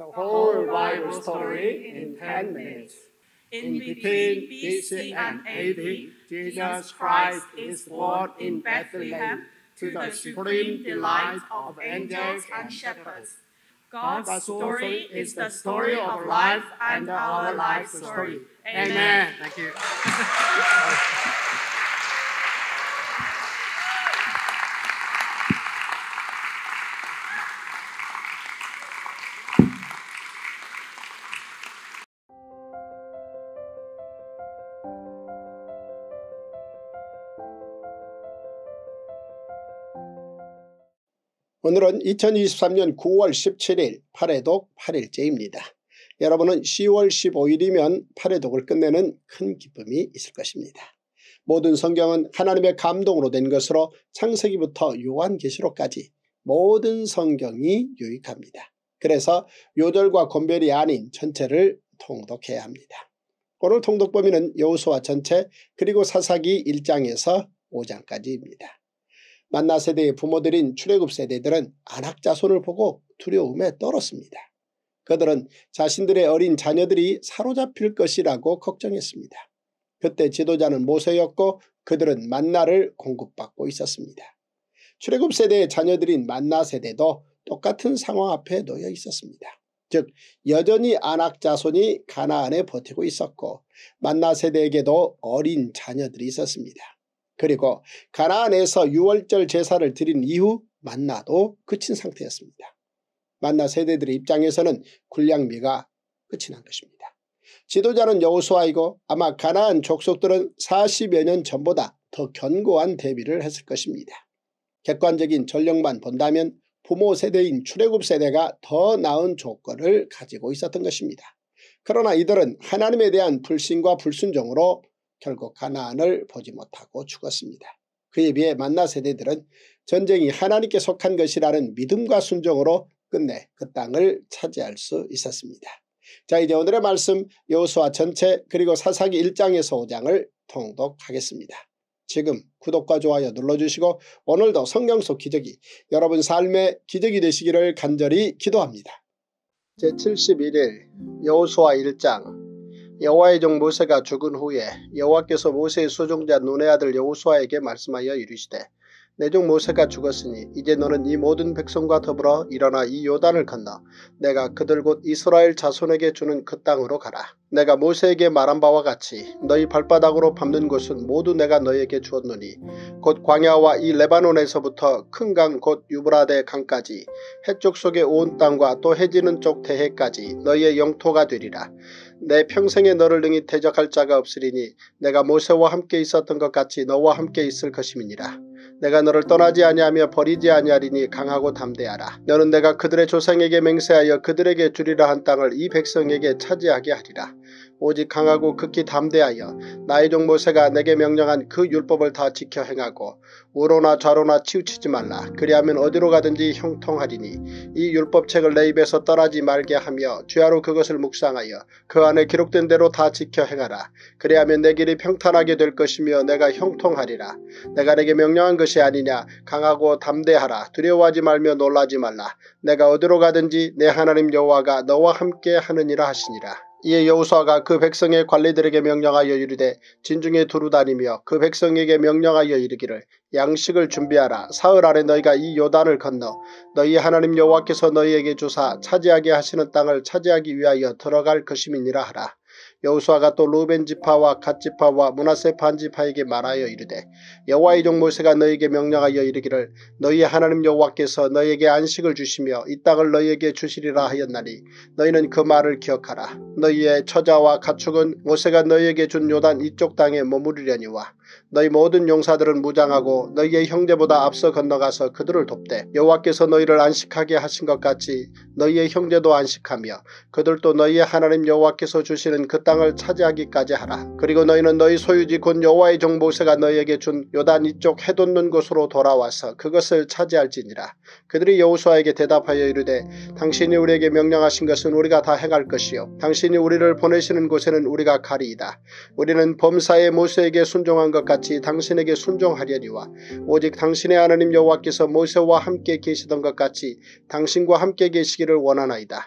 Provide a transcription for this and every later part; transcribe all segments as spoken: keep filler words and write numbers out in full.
the whole Bible story in ten minutes. In between B C and A D, Jesus Christ is born in Bethlehem to the supreme delight of angels and shepherds. God's story is the story of life and our life story. Amen. Thank you. 오늘은 이천이십삼 년 구월 십칠일 팔회독 팔 일째입니다. 여러분은 시월 십오일이면 팔회독을 끝내는 큰 기쁨이 있을 것입니다. 모든 성경은 하나님의 감동으로 된 것으로 창세기부터 요한계시록까지 모든 성경이 유익합니다. 그래서 요절과 권별이 아닌 전체를 통독해야 합니다. 오늘 통독 범위는 여호수아 전체 그리고 사사기 일 장에서 오 장까지입니다. 만나 세대의 부모들인 출애굽 세대들은 안악자손을 보고 두려움에 떨었습니다. 그들은 자신들의 어린 자녀들이 사로잡힐 것이라고 걱정했습니다. 그때 지도자는 모세였고 그들은 만나를 공급받고 있었습니다. 출애굽 세대의 자녀들인 만나 세대도 똑같은 상황 앞에 놓여 있었습니다. 즉 여전히 안악자손이 가나안에 버티고 있었고 만나 세대에게도 어린 자녀들이 있었습니다. 그리고 가나안에서 유월절 제사를 드린 이후 만나도 그친 상태였습니다. 만나 세대들의 입장에서는 군량미가 끝이 난 것입니다. 지도자는 여호수아이고 아마 가나안 족속들은 사십여 년 전보다 더 견고한 대비를 했을 것입니다. 객관적인 전력만 본다면 부모 세대인 출애굽 세대가 더 나은 조건을 가지고 있었던 것입니다. 그러나 이들은 하나님에 대한 불신과 불순종으로 결국 가나안을 보지 못하고 죽었습니다. 그에 비해 만나 세대들은 전쟁이 하나님께 속한 것이라는 믿음과 순종으로 끝내 그 땅을 차지할 수 있었습니다. 자, 이제 오늘의 말씀 여호수아 전체 그리고 사사기 일 장에서 오 장을 통독하겠습니다. 지금 구독과 좋아요 눌러주시고 오늘도 성경 속 기적이 여러분 삶의 기적이 되시기를 간절히 기도합니다. 제칠십일 일 여호수아 일 장. 여호와의 종 모세가 죽은 후에 여호와께서 모세의 수종자 눈의 아들 여호수아에게 말씀하여 이르시되 내 종 모세가 죽었으니 이제 너는 이 모든 백성과 더불어 일어나 이 요단을 건너 내가 그들 곧 이스라엘 자손에게 주는 그 땅으로 가라. 내가 모세에게 말한 바와 같이 너희 발바닥으로 밟는 곳은 모두 내가 너희에게 주었노니 곧 광야와 이 레바논에서부터 큰 강 곧 유브라데 강까지 해쪽 속의 온 땅과 또 해지는 쪽 대해까지 너희의 영토가 되리라. 내 평생에 너를 능히 대적할 자가 없으리니 내가 모세와 함께 있었던 것 같이 너와 함께 있을 것임이니라. 내가 너를 떠나지 아니하며 버리지 아니하리니 강하고 담대하라. 너는 내가 그들의 조상에게 맹세하여 그들에게 주리라 한 땅을 이 백성에게 차지하게 하리라. 오직 강하고 극히 담대하여 나의 종 모세가 내게 명령한 그 율법을 다 지켜 행하고 우로나 좌로나 치우치지 말라. 그리하면 어디로 가든지 형통하리니 이 율법책을 내 입에서 떠나지 말게 하며 주야로 그것을 묵상하여 그 안에 기록된 대로 다 지켜 행하라. 그리하면 내 길이 평탄하게 될 것이며 내가 형통하리라. 내가 내게 명령한 것이 아니냐. 강하고 담대하라. 두려워하지 말며 놀라지 말라. 내가 어디로 가든지 내 하나님 여호와가 너와 함께 하느니라 하시니라. 이에 여호수아가 그 백성의 관리들에게 명령하여 이르되 진중에 두루 다니며 그 백성에게 명령하여 이르기를 양식을 준비하라. 사흘 안에 너희가 이 요단을 건너 너희 하나님 여호와께서 너희에게 주사 차지하게 하시는 땅을 차지하기 위하여 들어갈 것임이니라 하라. 여호수아가 또 루벤 지파와 갓 지파와 므낫세 반 지파에게 말하여 이르되 여호와의 종 모세가 너희에게 명령하여 이르기를 너희 하나님 여호와께서 너희에게 안식을 주시며 이 땅을 너희에게 주시리라 하였나니 너희는 그 말을 기억하라. 너희의 처자와 가축은 모세가 너희에게 준 요단 이쪽 땅에 머무르려니와 너희 모든 용사들은 무장하고 너희의 형제보다 앞서 건너가서 그들을 돕되 여호와께서 너희를 안식하게 하신 것 같이 너희의 형제도 안식하며 그들도 너희의 하나님 여호와께서 주시는 그 땅을 차지하기까지 하라. 그리고 너희는 너희 소유지 곧 여호와의 종 모세가 너희에게 준 요단 이쪽 해돋는 곳으로 돌아와서 그것을 차지할지니라. 그들이 여호수아에게 대답하여 이르되 당신이 우리에게 명령하신 것은 우리가 다 행할 것이요 당신이 우리를 보내시는 곳에는 우리가 가리이다. 우리는 범사에 모세에게 순종한 것 같이 당신에게 순종하려니와 오직 당신의 하나님 여호와께서 모세와 함께 계시던 것 같이 당신과 함께 계시기를 원하나이다.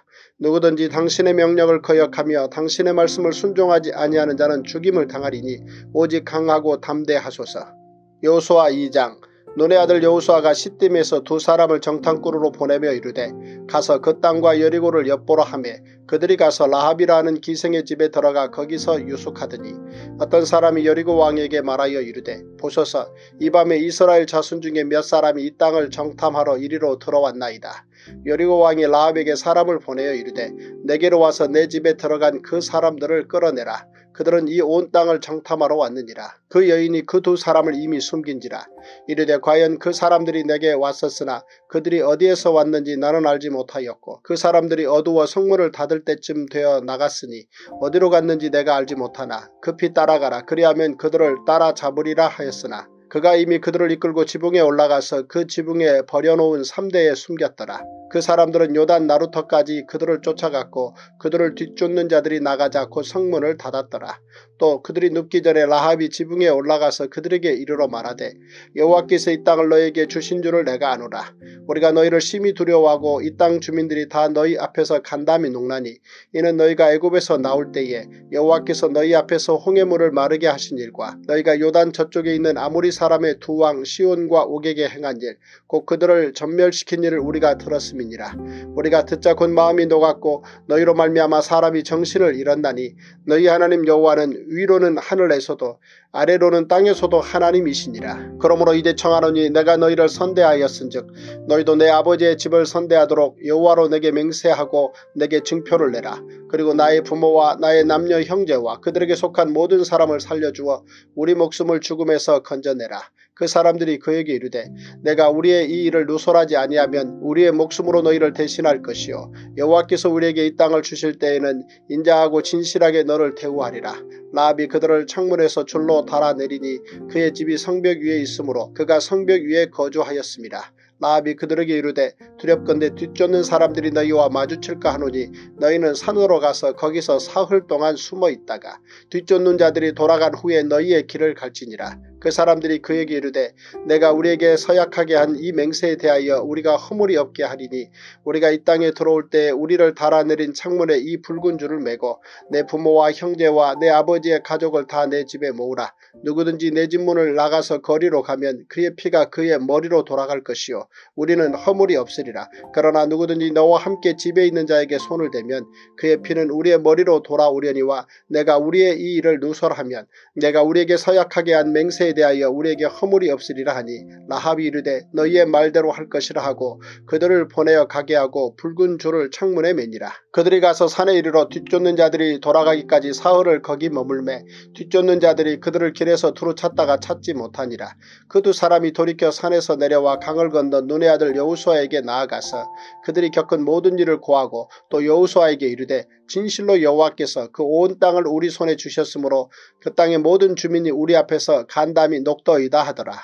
누구든지 당신의 명령을 거역하며 당신의 말씀을 순종하지 아니하는 자는 죽임을 당하리니 오직 강하고 담대하소서. 여호수아 이 장. 눈의 아들 여호수아가 시딤에서 두 사람을 정탐꾼으로 보내며 이르되 가서 그 땅과 여리고를 엿보라 하매 그들이 가서 라합이라 하는 기생의 집에 들어가 거기서 유숙하더니 어떤 사람이 여리고 왕에게 말하여 이르되 보소서 이 밤에 이스라엘 자손 중에 몇 사람이 이 땅을 정탐하러 이리로 들어왔나이다. 여리고 왕이 라합에게 사람을 보내어 이르되 내게로 와서 내 집에 들어간 그 사람들을 끌어내라. 그들은 이 온 땅을 정탐하러 왔느니라. 그 여인이 그 두 사람을 이미 숨긴지라. 이르되 과연 그 사람들이 내게 왔었으나 그들이 어디에서 왔는지 나는 알지 못하였고 그 사람들이 어두워 성문을 닫을 때쯤 되어 나갔으니 어디로 갔는지 내가 알지 못하나 급히 따라가라. 그리하면 그들을 따라잡으리라 하였으나 그가 이미 그들을 이끌고 지붕에 올라가서 그 지붕에 버려놓은 삼대에 숨겼더라. 그 사람들은 요단 나루터까지 그들을 쫓아갔고 그들을 뒤쫓는 자들이 나가자 곧 성문을 닫았더라. 또 그들이 눕기 전에 라합이 지붕에 올라가서 그들에게 이르러 말하되 여호와께서 이 땅을 너희에게 주신 줄을 내가 아노라. 우리가 너희를 심히 두려워하고 이 땅 주민들이 다 너희 앞에서 간담이 녹나니 이는 너희가 애굽에서 나올 때에 여호와께서 너희 앞에서 홍해물을 마르게 하신 일과 너희가 요단 저쪽에 있는 아모리 사람의 두 왕 시온과 옥에게 행한 일 곧 그들을 전멸시킨 일을 우리가 들었음이니라. 우리가 듣자 곧 마음이 녹았고 너희로 말미암아 사람이 정신을 잃었나니 너희 하나님 여호와는 위로는 하늘에서도 아래로는 땅에서도 하나님이시니라. 그러므로 이제 청하노니 내가 너희를 선대하였은즉 너희도 내 아버지의 집을 선대하도록 여호와로 내게 맹세하고 내게 증표를 내라. 그리고 나의 부모와 나의 남녀 형제와 그들에게 속한 모든 사람을 살려주어 우리 목숨을 죽음에서 건져내라. 그 사람들이 그에게 이르되 내가 우리의 이 일을 누설하지 아니하면 우리의 목숨으로 너희를 대신할 것이요 여호와께서 우리에게 이 땅을 주실 때에는 인자하고 진실하게 너를 대우하리라. 라합이 그들을 창문에서 줄로 달아내리니 그의 집이 성벽 위에 있으므로 그가 성벽 위에 거주하였습니다. 라합이 그들에게 이르되 두렵건대 뒤쫓는 사람들이 너희와 마주칠까 하노니 너희는 산으로 가서 거기서 사흘 동안 숨어 있다가 뒤쫓는 자들이 돌아간 후에 너희의 길을 갈지니라. 그 사람들이 그에게 이르되 내가 우리에게 서약하게 한 이 맹세에 대하여 우리가 허물이 없게 하리니 우리가 이 땅에 들어올 때 우리를 달아내린 창문에 이 붉은 줄을 매고 내 부모와 형제와 내 아버지의 가족을 다 내 집에 모으라. 누구든지 내 집 문을 나가서 거리로 가면 그의 피가 그의 머리로 돌아갈 것이요 우리는 허물이 없으리라. 그러나 누구든지 너와 함께 집에 있는 자에게 손을 대면 그의 피는 우리의 머리로 돌아오려니와 내가 우리의 이 일을 누설하면 내가 우리에게 서약하게 한 맹세에 대하여 우리에게 허물이 없으리라 하니 라합이 이르되 너희의 말대로 할 것이라 하고 그들을 보내어 가게 하고 붉은 줄을 창문에 매니라. 그들이 가서 산에 이르러 뒤쫓는 자들이 돌아가기까지 사흘을 거기 머물매 뒤쫓는 자들이 그들을 길에서 두루 찾다가 찾지 못하니라. 그 두 사람이 돌이켜 산에서 내려와 강을 건너 눈의 아들 여호수아에게 나아가서 그들이 겪은 모든 일을 고하고 또 여호수아에게 이르되 진실로 여호와께서 그 온 땅을 우리 손에 주셨으므로 그 땅의 모든 주민이 우리 앞에서 간담이 녹더이다 하더라.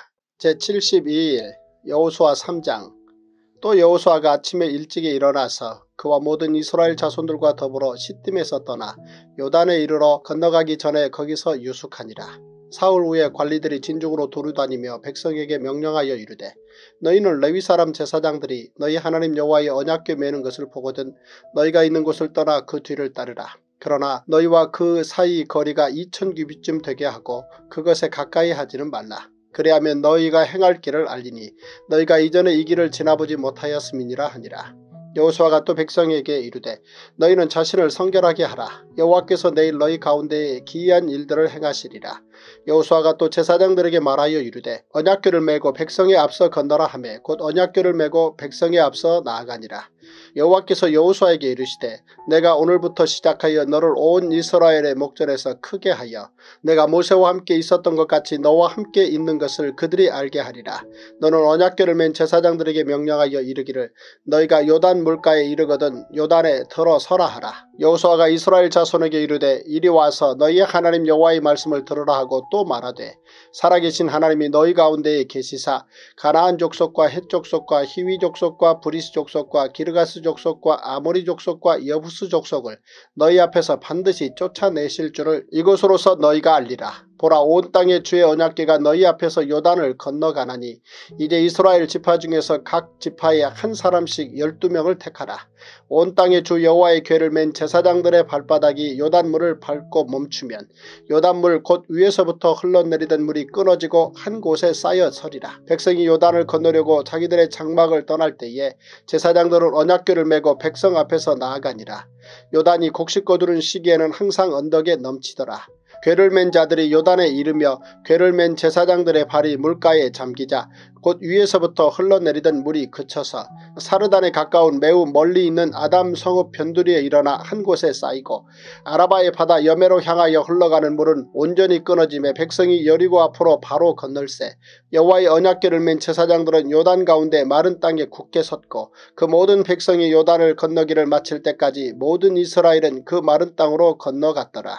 제칠십이 일 여호수아 삼 장. 또 여호수아가 아침에 일찍이 일어나서 그와 모든 이스라엘 자손들과 더불어 시딤에서 떠나 요단에 이르러 건너가기 전에 거기서 유숙하니라. 사흘 후에 관리들이 진중으로 두루다니며 백성에게 명령하여 이르되 너희는 레위 사람 제사장들이 너희 하나님 여호와의 언약궤 매는 것을 보거든 너희가 있는 곳을 떠나 그 뒤를 따르라. 그러나 너희와 그 사이 거리가 이천 규빗쯤 되게 하고 그것에 가까이 하지는 말라. 그래야면 너희가 행할 길을 알리니 너희가 이전에 이 길을 지나보지 못하였음이니라 하니라. 여호수아가 또 백성에게 이르되 너희는 자신을 성결하게 하라. 여호와께서 내일 너희 가운데에 기이한 일들을 행하시리라. 여호수아가 또 제사장들에게 말하여 이르되 언약궤를 메고 백성에 앞서 건너라 하매 곧 언약궤를 메고 백성에 앞서 나아가니라. 여호와께서 여호수아에게 이르시되 내가 오늘부터 시작하여 너를 온 이스라엘의 목전에서 크게 하여 내가 모세와 함께 있었던 것 같이 너와 함께 있는 것을 그들이 알게 하리라. 너는 언약궤를 맨 제사장들에게 명령하여 이르기를 너희가 요단 물가에 이르거든 요단에 들어서라 하라. 여호수아가 이스라엘 자손에게 이르되 이리 와서 너희의 하나님 여호와의 말씀을 들으라 하고 또 말하되 살아계신 하나님이 너희 가운데에 계시사 가나안 족속과 헷 족속과 히위 족속과 브리스 족속과 기르가스 족속과 아모리 족속과 여부스 족속을 너희 앞에서 반드시 쫓아내실 줄을 이것으로서 너희가 알리라. 보라, 온 땅의 주의 언약궤가 너희 앞에서 요단을 건너가나니 이제 이스라엘 지파 중에서 각 지파에 한 사람씩 열두 명을 택하라. 온 땅의 주 여호와의 궤를 맨 제사장들의 발바닥이 요단물을 밟고 멈추면 요단물 곧 위에서부터 흘러내리던 물이 끊어지고 한 곳에 쌓여 서리라. 백성이 요단을 건너려고 자기들의 장막을 떠날 때에 제사장들은 언약궤를 메고 백성 앞에서 나아가니라. 요단이 곡식 거두는 시기에는 항상 언덕에 넘치더라. 궤를 맨 자들이 요단에 이르며 궤를 맨 제사장들의 발이 물가에 잠기자 곧 위에서부터 흘러내리던 물이 그쳐서 사르단에 가까운 매우 멀리 있는 아담 성읍 변두리에 일어나 한 곳에 쌓이고 아라바의 바다 여매로 향하여 흘러가는 물은 온전히 끊어지며 백성이 여리고 앞으로 바로 건널세. 여호와의 언약궤를 맨 제사장들은 요단 가운데 마른 땅에 굳게 섰고 그 모든 백성이 요단을 건너기를 마칠 때까지 모든 이스라엘은 그 마른 땅으로 건너갔더라.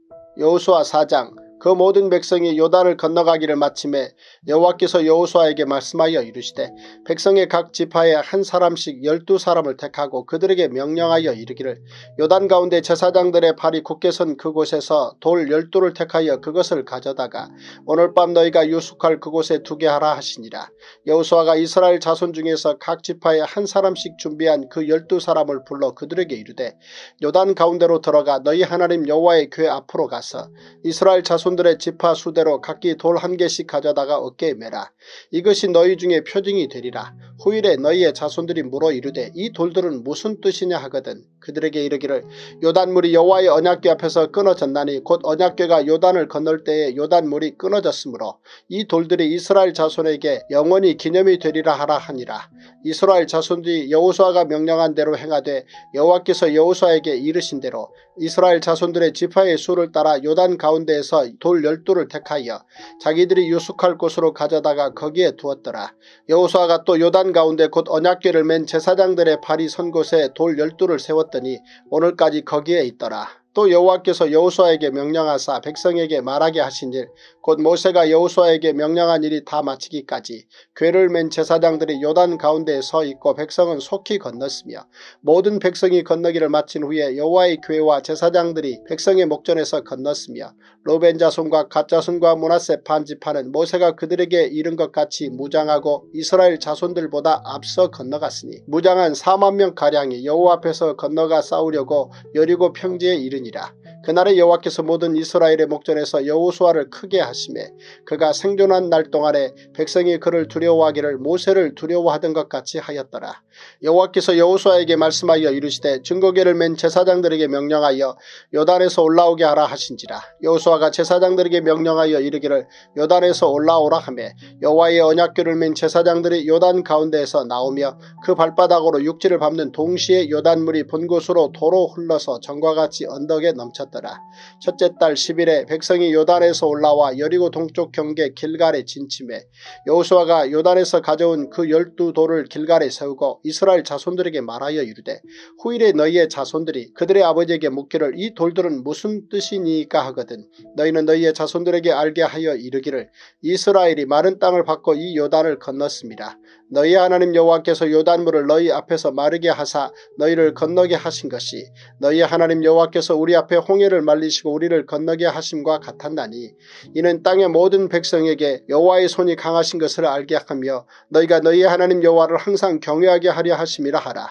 여호수아 사 장. 그 모든 백성이 요단을 건너가기를 마침에 여호와께서 여호수아에게 말씀하여 이르시되 백성의 각 지파에 한 사람씩 열두 사람을 택하고 그들에게 명령하여 이르기를 요단 가운데 제사장들의 발이 굳게 선 그곳에서 돌 열두를 택하여 그것을 가져다가 오늘 밤 너희가 유숙할 그곳에 두게 하라 하시니라. 여호수아가 이스라엘 자손 중에서 각 지파에 한 사람씩 준비한 그 열두 사람을 불러 그들에게 이르되 요단 가운데로 들어가 너희 하나님 여호와의 궤 앞으로 가서 이스라엘 자손 들의 지파 수대로 각기 돌 한 개씩 가져다가 어깨에 매라. 이것이 너희 중에 표징이 되리라. 후일에 너희의 자손들이 물어 이르되 이 돌들은 무슨 뜻이냐 하거든 그들에게 이르기를 요단물이 여호와의 언약궤 앞에서 끊어졌나니 곧 언약궤가 요단을 건널 때에 요단물이 끊어졌으므로 이 돌들이 이스라엘 자손에게 영원히 기념이 되리라 하라 하니라. 이스라엘 자손들이 여호수아가 명령한 대로 행하되 여호와께서 여호수아에게 이르신 대로 이스라엘 자손들의 지파의 수를 따라 요단 가운데에서 돌 열두를 택하여 자기들이 유숙할 곳으로 가져다가 거기에 두었더라. 여호수아가 또 요단 가운데 곧 언약궤를 맨 제사장들의 발이 선 곳에 돌 열두를 세웠더니 오늘까지 거기에 있더라. 또 여호와께서 여호수아에게 명령하사 백성에게 말하게 하신 일 곧 모세가 여호수아에게 명령한 일이 다 마치기까지 궤를 맨 제사장들이 요단 가운데에 서 있고 백성은 속히 건넜으며 모든 백성이 건너기를 마친 후에 여호와의 궤와 제사장들이 백성의 목전에서 건넜으며 로벤 자손과 갓 자손과 므낫세 반 지파는 모세가 그들에게 이른 것 같이 무장하고 이스라엘 자손들보다 앞서 건너갔으니 무장한 사만 명가량이 여호와 앞에서 건너가 싸우려고 여리고 평지에 이르니라. 그날에 여호와께서 모든 이스라엘의 목전에서 여호수아를 크게 하시매 그가 생존한 날 동안에 백성이 그를 두려워하기를 모세를 두려워하던 것 같이 하였더라. 여호와께서 여호수아에게 말씀하여 이르시되 증거궤를 맨 제사장들에게 명령하여 요단에서 올라오게 하라 하신지라. 여호수아가 제사장들에게 명령하여 이르기를 요단에서 올라오라 하매 여호와의 언약궤를 맨 제사장들이 요단 가운데에서 나오며 그 발바닥으로 육지를 밟는 동시에 요단물이 본 곳으로 도로 흘러서 전과 같이 언덕에 넘쳤더라. 첫째 달 십 일에 백성이 요단에서 올라와 여리고 동쪽 경계 길갈에 진침해 여호수아가 요단에서 가져온 그 열두 돌을 길갈에 세우고 이스라엘 자손들에게 말하여 이르되 후일에 너희의 자손들이 그들의 아버지에게 묻기를 이 돌들은 무슨 뜻이니까 하거든 너희는 너희의 자손들에게 알게 하여 이르기를 이스라엘이 마른 땅을 받고 이 요단을 건넜습니다. 너희 하나님 여호와께서 요단물을 너희 앞에서 마르게 하사 너희를 건너게 하신 것이 너희 하나님 여호와께서 우리 앞에 홍해를 말리시고 우리를 건너게 하심과 같았나니 이는 땅의 모든 백성에게 여호와의 손이 강하신 것을 알게 하며 너희가 너희 하나님 여호와를 항상 경외하게 하려 하심이라 하라.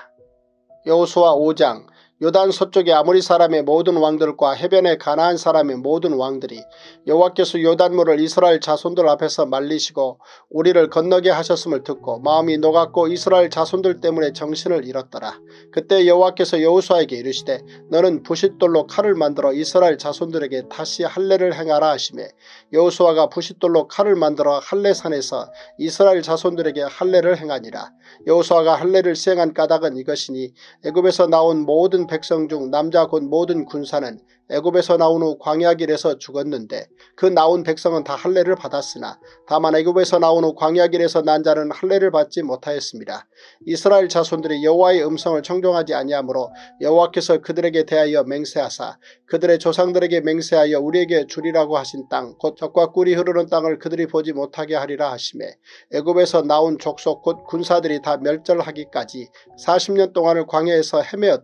여호수아 오 장. 요단 서쪽의 아모리 사람의 모든 왕들과 해변의 가나안 사람의 모든 왕들이 여호와께서 요단물을 이스라엘 자손들 앞에서 말리시고 우리를 건너게 하셨음을 듣고 마음이 녹았고 이스라엘 자손들 때문에 정신을 잃었더라. 그때 여호와께서 여호수아에게 이르시되 너는 부싯돌로 칼을 만들어 이스라엘 자손들에게 다시 할례를 행하라 하시매 여호수아가 부싯돌로 칼을 만들어 할례산에서 이스라엘 자손들에게 할례를 행하니라. 여호수아가 할례를 시행한 까닭은 이것이니 애굽에서 나온 모든 백성 중 남자 곧 모든 군사는 애굽에서 나온 후 광야길에서 죽었는데 그 나온 백성은 다 할례를 받았으나 다만 애굽에서 나온 후 광야길에서 난 자는 할례를 받지 못하였습니다. 이스라엘 자손들이 여호와의 음성을 청종하지 아니하므로 여호와께서 그들에게 대하여 맹세하사 그들의 조상들에게 맹세하여 우리에게 주리라고 하신 땅 곧 젖과 꿀이 흐르는 땅을 그들이 보지 못하게 하리라 하시매 애굽에서 나온 족속 곧 군사들이 다 멸절하기까지 사십 년 동안을 광야에서 헤매었더니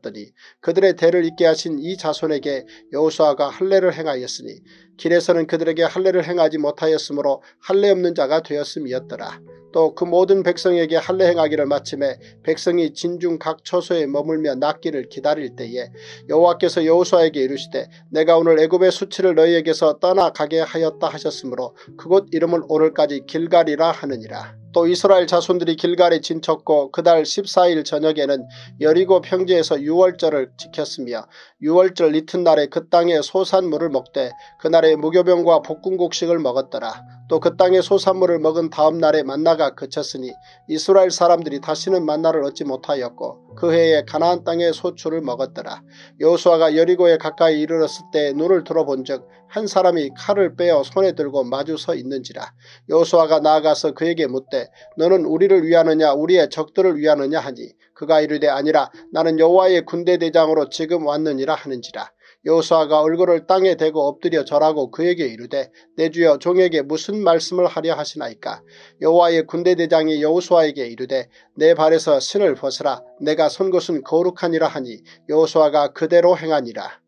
그들의 대를 잇게 하신 이 자손에게 여호수아가 할례를 행하였으니 길에서는 그들에게 할례를 행하지 못하였으므로 할례 없는 자가 되었음이었더라. 또 그 모든 백성에게 할례 행하기를 마침에 백성이 진중 각 처소에 머물며 낫기를 기다릴 때에 여호와께서 여호수아에게 이르시되 내가 오늘 애굽의 수치를 너희에게서 떠나가게 하였다 하셨으므로 그곳 이름을 오늘까지 길갈이라 하느니라. 또 이스라엘 자손들이 길갈에 진쳤고 그달 십사일 저녁에는 여리고 평지에서 유월절을 지켰으며 유월절 이튿날에 그 땅의 소산물을 먹되 그날에 무교병과 볶음곡식을 먹었더라. 또 그 땅의 소산물을 먹은 다음 날에 만나가 그쳤으니 이스라엘 사람들이 다시는 만나를 얻지 못하였고 그 해에 가나안 땅의 소출을 먹었더라. 여호수아가 여리고에 가까이 이르렀을 때 눈을 들어본즉 한 사람이 칼을 빼어 손에 들고 마주 서 있는지라. 여호수아가 나아가서 그에게 묻되 너는 우리를 위하느냐 우리의 적들을 위하느냐 하니 그가 이르되 아니라 나는 여호와의 군대 대장으로 지금 왔느니라 하는지라. 여호수아가 얼굴을 땅에 대고 엎드려 절하고 그에게 이르되 내 주여 종에게 무슨 말씀을 하려 하시나이까. 여호와의 군대 대장이 여호수아에게 이르되 내 발에서 신을 벗으라 내가 선 곳은 거룩하니라 하니 여호수아가 그대로 행하니라.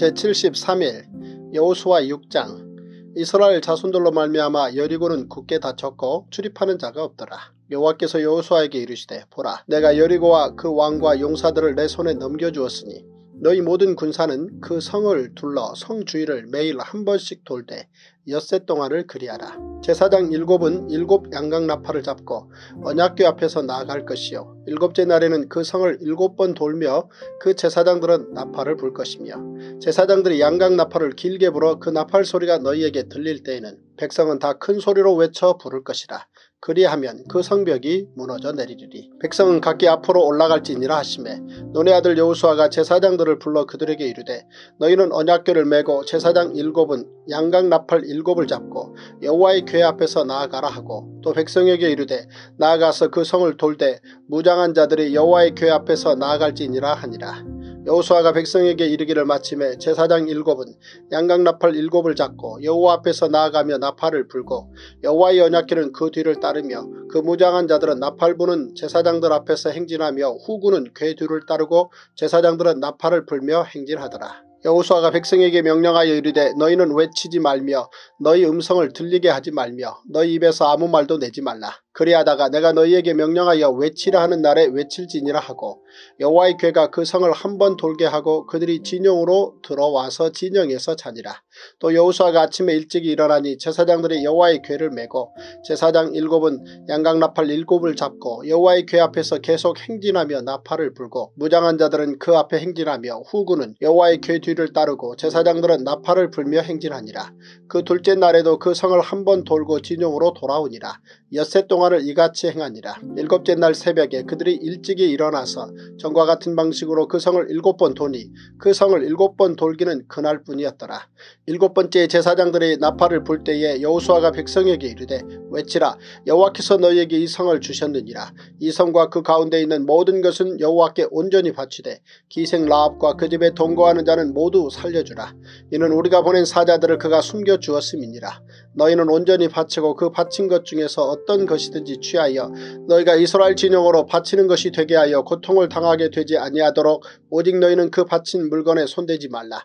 제칠십삼일 여호수아 육 장. 이스라엘 자손들로 말미암아 여리고는 굳게 닫혔고 출입하는 자가 없더라. 여호와께서 여호수아에게 이르시되 보라 내가 여리고와 그 왕과 용사들을 내 손에 넘겨주었으니 너희 모든 군사는 그 성을 둘러 성 주위를 매일 한 번씩 돌되 엿새 동안을 그리하라. 제사장 일곱은 일곱 양각나팔을 잡고 언약궤 앞에서 나아갈 것이요 일곱째 날에는 그 성을 일곱 번 돌며 그 제사장들은 나팔을 불 것이며 제사장들이 양각나팔을 길게 불어 그 나팔 소리가 너희에게 들릴 때에는 백성은 다 큰 소리로 외쳐 부를 것이라. 그리하면 그 성벽이 무너져 내리리리. 백성은 각기 앞으로 올라갈지니라 하시매 눈의 아들 여호수아가 제사장들을 불러 그들에게 이르되 너희는 언약궤를 메고 제사장 일곱은 양각나팔 일곱을 잡고 여호와의 궤 앞에서 나아가라 하고 또 백성에게 이르되 나아가서 그 성을 돌되 무장한 자들이 여호와의 궤 앞에서 나아갈지니라 하니라. 여호수아가 백성에게 이르기를 마침에 제사장 일곱은 양각나팔 일곱을 잡고 여호와 앞에서 나아가며 나팔을 불고 여호와의 언약궤는 그 뒤를 따르며 그 무장한 자들은 나팔 부는 제사장들 앞에서 행진하며 후군은 궤 뒤를 따르고 제사장들은 나팔을 불며 행진하더라. 여호수아가 백성에게 명령하여 이르되 너희는 외치지 말며 너희 음성을 들리게 하지 말며 너희 입에서 아무 말도 내지 말라. 그리하다가 내가 너희에게 명령하여 외치라 하는 날에 외칠지니라 하고 여호와의 궤가 그 성을 한 번 돌게 하고 그들이 진영으로 들어와서 진영에서 자니라. 또 여호수아가 아침에 일찍이 일어나니 제사장들이 여호와의 궤를 메고 제사장 일곱은 양각나팔 일곱을 잡고 여호와의 궤 앞에서 계속 행진하며 나팔을 불고 무장한 자들은 그 앞에 행진하며 후군은 여호와의 궤 뒤를 따르고 제사장들은 나팔을 불며 행진하니라. 그 둘째 날에도 그 성을 한 번 돌고 진영으로 돌아오니라. 엿새 동안을 이같이 행하니라. 일곱째 날 새벽에 그들이 일찍이 일어나서 전과 같은 방식으로 그 성을 일곱 번 도니 그 성을 일곱 번 돌기는 그날뿐이었더라. 일곱 번째 제사장들이 나팔을 불 때에 여호수아가 백성에게 이르되 외치라 여호와께서 너희에게 이 성을 주셨느니라. 이 성과 그 가운데 있는 모든 것은 여호와께 온전히 바치되 기생 라합과 그 집에 동거하는 자는 모두 살려주라. 이는 우리가 보낸 사자들을 그가 숨겨주었음이니라. 너희는 온전히 바치고 그 바친 것 중에서 어떤 것이든지 취하여 너희가 이스라엘 진영으로 바치는 것이 되게 하여 고통을 당하게 되지 아니하도록 오직 너희는 그 바친 물건에 손대지 말라.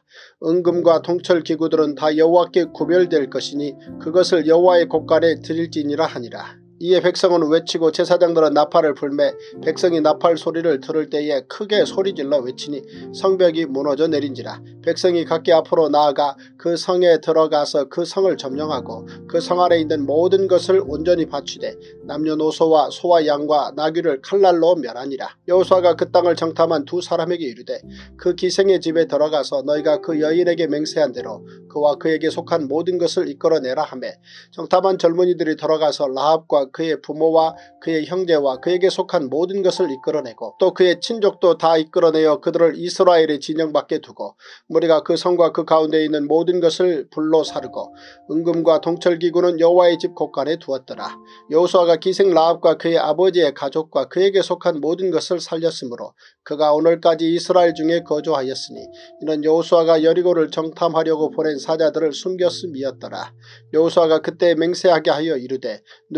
은금과 동철 기구들은 다 여호와께 구별될 것이니 그것을 여호와의 곳간에 드릴지니라 하니라. 이에 백성은 외치고 제사장들은 나팔을 불매 백성이 나팔 소리를 들을 때에 크게 소리질러 외치니 성벽이 무너져 내린지라. 백성이 각기 앞으로 나아가 그 성에 들어가서 그 성을 점령하고 그 성 안에 있는 모든 것을 온전히 바치되 남녀노소와 소와 양과 나귀를 칼날로 멸하니라. 여호수아가 그 땅을 정탐한 두 사람에게 이르되 그 기생의 집에 들어가서 너희가 그 여인에게 맹세한 대로 그와 그에게 속한 모든 것을 이끌어내라 하매 정탐한 젊은이들이 들어가서 라합과 그의 부모와 그의 형제와 그에게 속한 모든 것을 이끌어내고 또 그의 친족도 다 이끌어내어 그들을 이스라엘의 진영 밖에 두고 무리가 그 성과 그 가운데 있는 모든 것을 불로 사르고 은금과 동철기구는 여호와의 집 곳간에 두었더라. 여호수아가 기생 라합과 그의 아버지의 가족과 그에게 속한 모든 것을 살렸으므로 그가 오늘까지 이스라엘 중에 거주하였으니 이는 여호수아가 여리고를 정탐하려고 보낸 사자들을 숨겼음이었더라. 여호수아가 그때 맹세하게 하여 이르되 누구든지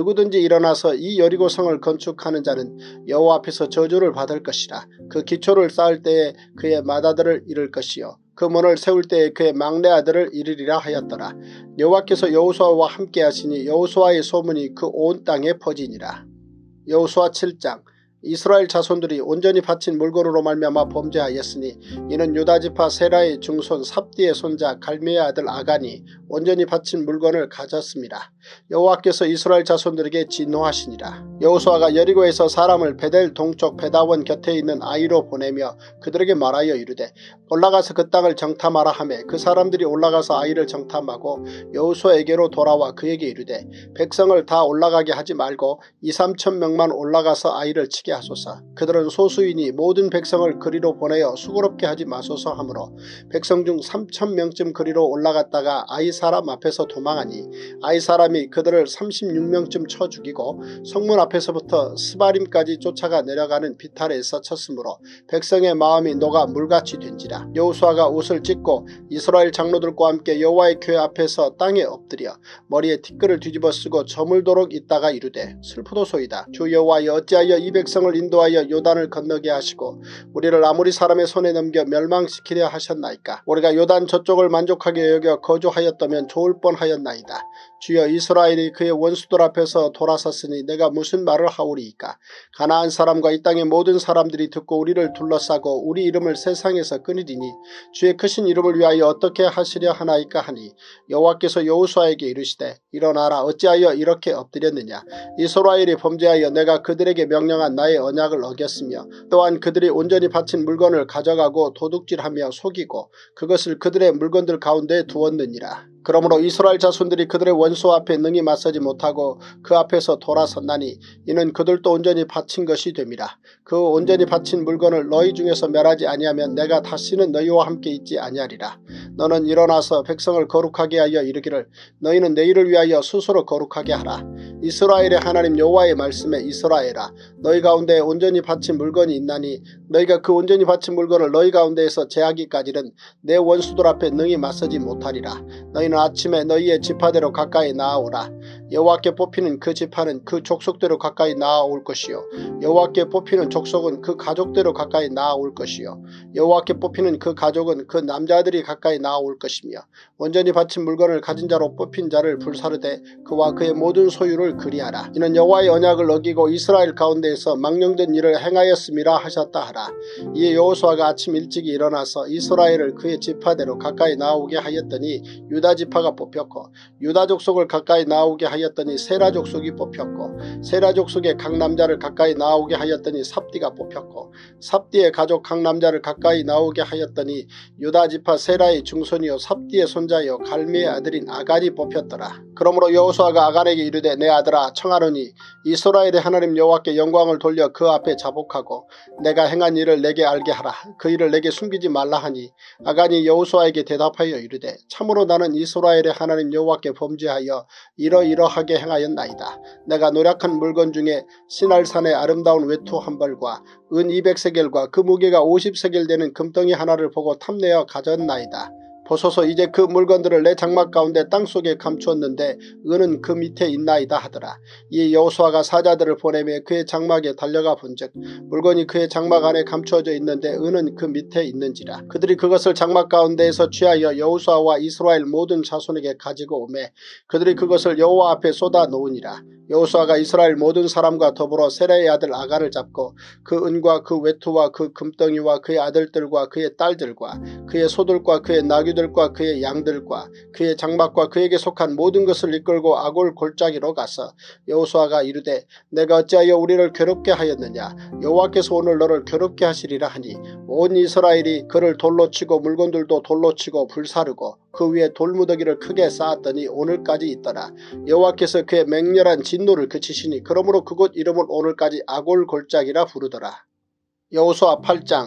일어나서 이 여리고성을 건축하는 자는 여호와 앞에서 저주를 받을 것이라. 그 기초를 쌓을 때에 그의 맏아들을 잃을 것이요 그 문을 세울 때에 그의 막내 아들을 잃으리라 하였더라. 여호와께서 여호수아와 함께 하시니 여호수아의 소문이 그 온 땅에 퍼지니라. 여호수아 칠 장. 이스라엘 자손들이 온전히 바친 물건으로 말미암아 범죄하였으니 이는 유다지파 세라의 중손 삽디의 손자 갈미의 아들 아간이 온전히 바친 물건을 가졌습니다. 여호와께서 이스라엘 자손들에게 진노하시니라. 여호수아가 여리고에서 사람을 베델 동쪽 베다원 곁에 있는 아이로 보내며 그들에게 말하여 이르되 올라가서 그 땅을 정탐하라 하매 그 사람들이 올라가서 아이를 정탐하고 여호수아에게로 돌아와 그에게 이르되 백성을 다 올라가게 하지 말고 이삼천 명만 올라가서 아이를 치게 하소서. 그들은 소수이니 모든 백성을 그리로 보내어 수고롭게 하지 마소서 하므로 백성 중 삼천 명쯤 그리로 올라갔다가 아이 사람 앞에서 도망하니 아이 사람이 그들을 삼십육 명쯤 쳐 죽이고 성문 앞에서부터 스바림까지 쫓아가 내려가는 비탈에서 쳤으므로 백성의 마음이 녹아 물같이 된지라. 여호수아가 옷을 찢고 이스라엘 장로들과 함께 여호와의 교회 앞에서 땅에 엎드려 머리에 티끌을 뒤집어 쓰고 저물도록 있다가 이르되 슬프도소이다. 주 여호와여 어찌하여 이 백성을 인도하여 요단을 건너게 하시고 우리를 아모리 사람의 손에 넘겨 멸망시키려 하셨나이까. 우리가 요단 저쪽을 만족하게 여겨 거주하였다면 좋을 뻔하였나이다. 주여 이스라엘이 그의 원수들 앞에서 돌아섰으니 내가 무슨 말을 하오리이까. 가나안 사람과 이 땅의 모든 사람들이 듣고 우리를 둘러싸고 우리 이름을 세상에서 끊으리니 주의 크신 이름을 위하여 어떻게 하시려 하나이까 하니 여호와께서 여호수아에게 이르시되 일어나라. 어찌하여 이렇게 엎드렸느냐. 이스라엘이 범죄하여 내가 그들에게 명령한 나의 언약을 어겼으며 또한 그들이 온전히 바친 물건을 가져가고 도둑질하며 속이고 그것을 그들의 물건들 가운데 두었느니라. 그러므로 이스라엘 자손들이 그들의 원수 앞에 능히 맞서지 못하고 그 앞에서 돌아섰나니 이는 그들도 온전히 바친 것이 됨이라. 그 온전히 바친 물건을 너희 중에서 멸하지 아니하면 내가 다시는 너희와 함께 있지 아니하리라. 너는 일어나서 백성을 거룩하게 하여 이르기를 너희는 내일을 위하여 스스로 거룩하게 하라. 이스라엘의 하나님 여호와의 말씀에 이스라엘아 너희 가운데 온전히 바친 물건이 있나니 너희가 그 온전히 바친 물건을 너희 가운데에서 제하기까지는 내 원수들 앞에 능히 맞서지 못하리라. 너희는 아침에 너희의 지파대로 가까이 나아오라. 여호와께 뽑히는 그 지파는 그 족속대로 가까이 나아올 것이요 여호와께 뽑히는 족속은 그 가족대로 가까이 나아올 것이요 여호와께 뽑히는 그 가족은 그 남자들이 가까이 나아올 것이며 온전히 바친 물건을 가진 자로 뽑힌 자를 불사르되 그와 그의 모든 소유를 그리하라. 이는 여호와의 언약을 어기고 이스라엘 가운데에서 망령된 일을 행하였음이라 하셨다 하라. 이에 여호수아가 아침 일찍이 일어나서 이스라엘을 그의 지파대로 가까이 나오게 하였더니 유다 지파가 뽑혔고 유다 족속을 가까이 나오게 하였더니 세라 족속이 뽑혔고 세라 족속의 각 남자를 가까이 나오게 하였더니 삽디가 뽑혔고 삽디의 가족 각 남자를 가까이 나오게 하였더니 유다 지파 세라의 중손이요 삽디의 손자요 갈미의 아들인 아간이 뽑혔더라. 그러므로 여호수아가 아간에게 이르되 내 아들아 청하노니 이스라엘의 하나님 여호와께 영광을 돌려 그 앞에 자복하고 내가 행한 일을 내게 알게 하라. 그 일을 내게 숨기지 말라 하니 아간이 여호수아에게 대답하여 이르되 참으로 나는 이스라엘의 하나님 여호와께 범죄하여 이러이러하게 행하였나이다. 내가 노략한 물건 중에 시날산의 아름다운 외투 한 벌과 은 이백 세겔과 그 무게가 오십 세겔 되는 금덩이 하나를 보고 탐내어 가졌나이다. 보소서 이제 그 물건들을 내 장막 가운데 땅속에 감추었는데 은은 그 밑에 있나이다 하더라. 이 여호수아가 사자들을 보내며 그의 장막에 달려가 본즉 물건이 그의 장막 안에 감추어져 있는데 은은 그 밑에 있는지라. 그들이 그것을 장막 가운데에서 취하여 여호수아와 이스라엘 모든 자손에게 가지고 오매 그들이 그것을 여호와 앞에 쏟아 놓으니라. 여호수아가 이스라엘 모든 사람과 더불어 세라의 아들 아간을 잡고 그 은과 그 외투와 그 금덩이와 그의 아들들과 그의 딸들과 그의 소들과 그의 나귀들과 그의 양들과 그의 장막과 그에게 속한 모든 것을 이끌고 아골 골짜기로 가서 여호수아가 이르되 내가 어찌하여 우리를 괴롭게 하였느냐. 여호와께서 오늘 너를 괴롭게 하시리라 하니 온 이스라엘이 그를 돌로 치고 물건들도 돌로 치고 불사르고 그 위에 돌무더기를 크게 쌓았더니 오늘까지 있더라. 여호와께서 그의 맹렬한 진노를 그치시니 그러므로 그곳 이름을 오늘까지 아골 골짜기라 부르더라. 여호수아 팔 장.